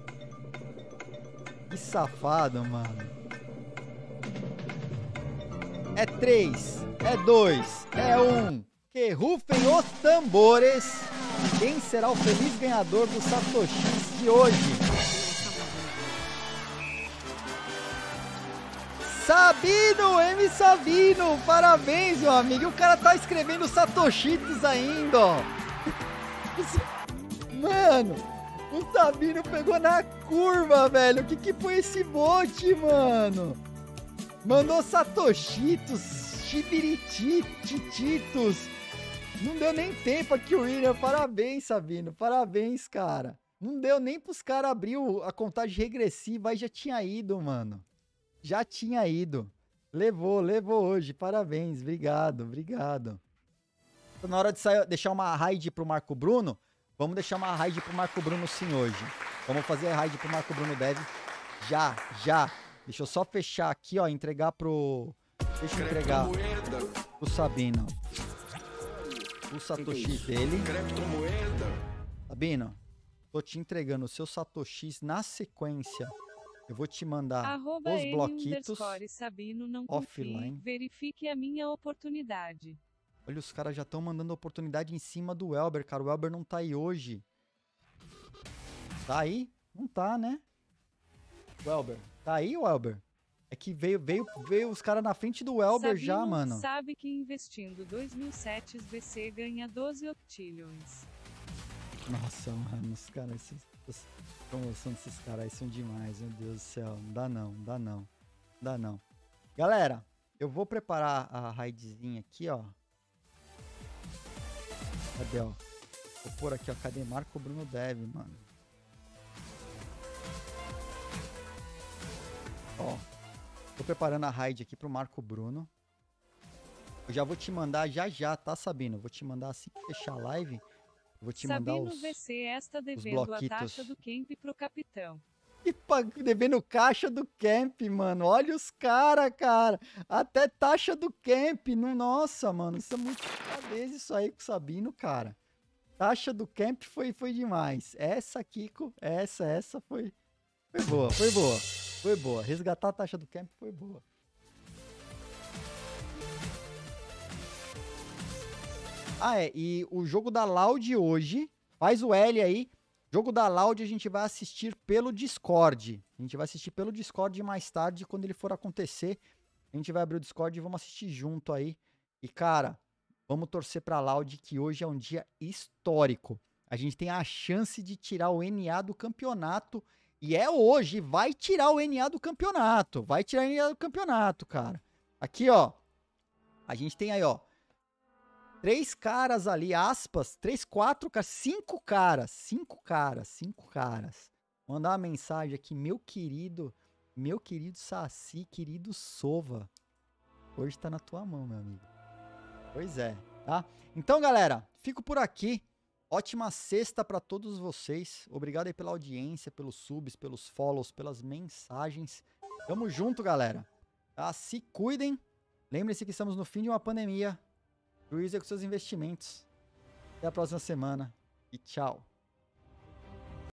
Que safado, mano. É três, é dois, é um. Que rufem os tambores. Quem será o feliz ganhador do Satoshis de hoje? Sabino, M. Sabino. Parabéns, meu amigo. O cara tá escrevendo Satoshitos ainda, ó. Mano, o Sabino pegou na curva, velho. O que que foi esse bot, mano? Mandou Satoshitos, Chibirititos. Não deu nem tempo aqui o William. Parabéns, Sabino. Parabéns, cara. Não deu nem pros caras abrir a contagem regressiva. Aí já tinha ido, mano. Já tinha ido. Levou, levou hoje. Parabéns. Obrigado, obrigado. Tá na hora de sair, deixar uma raid pro Marco Bruno. Vamos deixar uma raid pro Marco Bruno sim hoje. Vamos fazer a raid pro Marco Bruno Dev. Já, já. Deixa eu só fechar aqui, ó, entregar pro... Deixa eu entregar pro Sabino. O Satoshi dele. Sabino, tô te entregando o seu Satoshis na sequência. Eu vou te mandar Arroba os bloquitos Sabino, não offline. Confie, verifique a minha oportunidade. Olha, os caras já estão mandando oportunidade em cima do Elber, cara. O Elber não tá aí hoje. Tá aí? Não tá, né? O Elber. Tá aí, o Elber? É que veio, veio, veio os caras na frente do Elber Sabino já, mano. Sabe que investindo dois mil sets V C ganha doze octilhões. Nossa, mano, os caras, esses, as promoções desses caras aí são demais, meu Deus do céu. Não dá não, não dá não, não dá não. Galera, eu vou preparar a raidzinha aqui, ó. Cadê, ó? Vou pôr aqui, ó. Cadê Marco Bruno Dev, mano? Ó, tô preparando a raid aqui pro Marco Bruno. Eu já vou te mandar já já, tá, Sabino? Vou te mandar assim que fechar a live. Vou te Sabino mandar os, V C está devendo a taxa do camp pro capitão. E devendo caixa do camp, mano. Olha os caras, cara. Até taxa do camp. Não, nossa, mano. Isso é muito cadez isso aí com o Sabino, cara. Taxa do camp foi, foi demais. Essa, Kiko, essa, essa foi, foi boa, foi boa. Foi boa. Resgatar a taxa do camp foi boa. Ah, é. E o jogo da Loud hoje, faz o L aí. Jogo da Loud a gente vai assistir pelo Discord. A gente vai assistir pelo Discord mais tarde, quando ele for acontecer. A gente vai abrir o Discord e vamos assistir junto aí. E, cara, vamos torcer pra Loud, que hoje é um dia histórico. A gente tem a chance de tirar o N A do campeonato. E é hoje, vai tirar o N A do campeonato. Vai tirar o N A do campeonato, cara. Aqui, ó. A gente tem aí, ó. Três caras ali, aspas, três, quatro caras, cinco caras, cinco caras, cinco caras. Vou mandar uma mensagem aqui, meu querido, meu querido Saci, querido Sova. Hoje tá na tua mão, meu amigo. Pois é, tá? Então, galera, fico por aqui. Ótima sexta pra todos vocês. Obrigado aí pela audiência, pelos subs, pelos follows, pelas mensagens. Tamo junto, galera. Tá? Se cuidem. Lembrem-se que estamos no fim de uma pandemia. Cruise com seus investimentos. Até a próxima semana e tchau.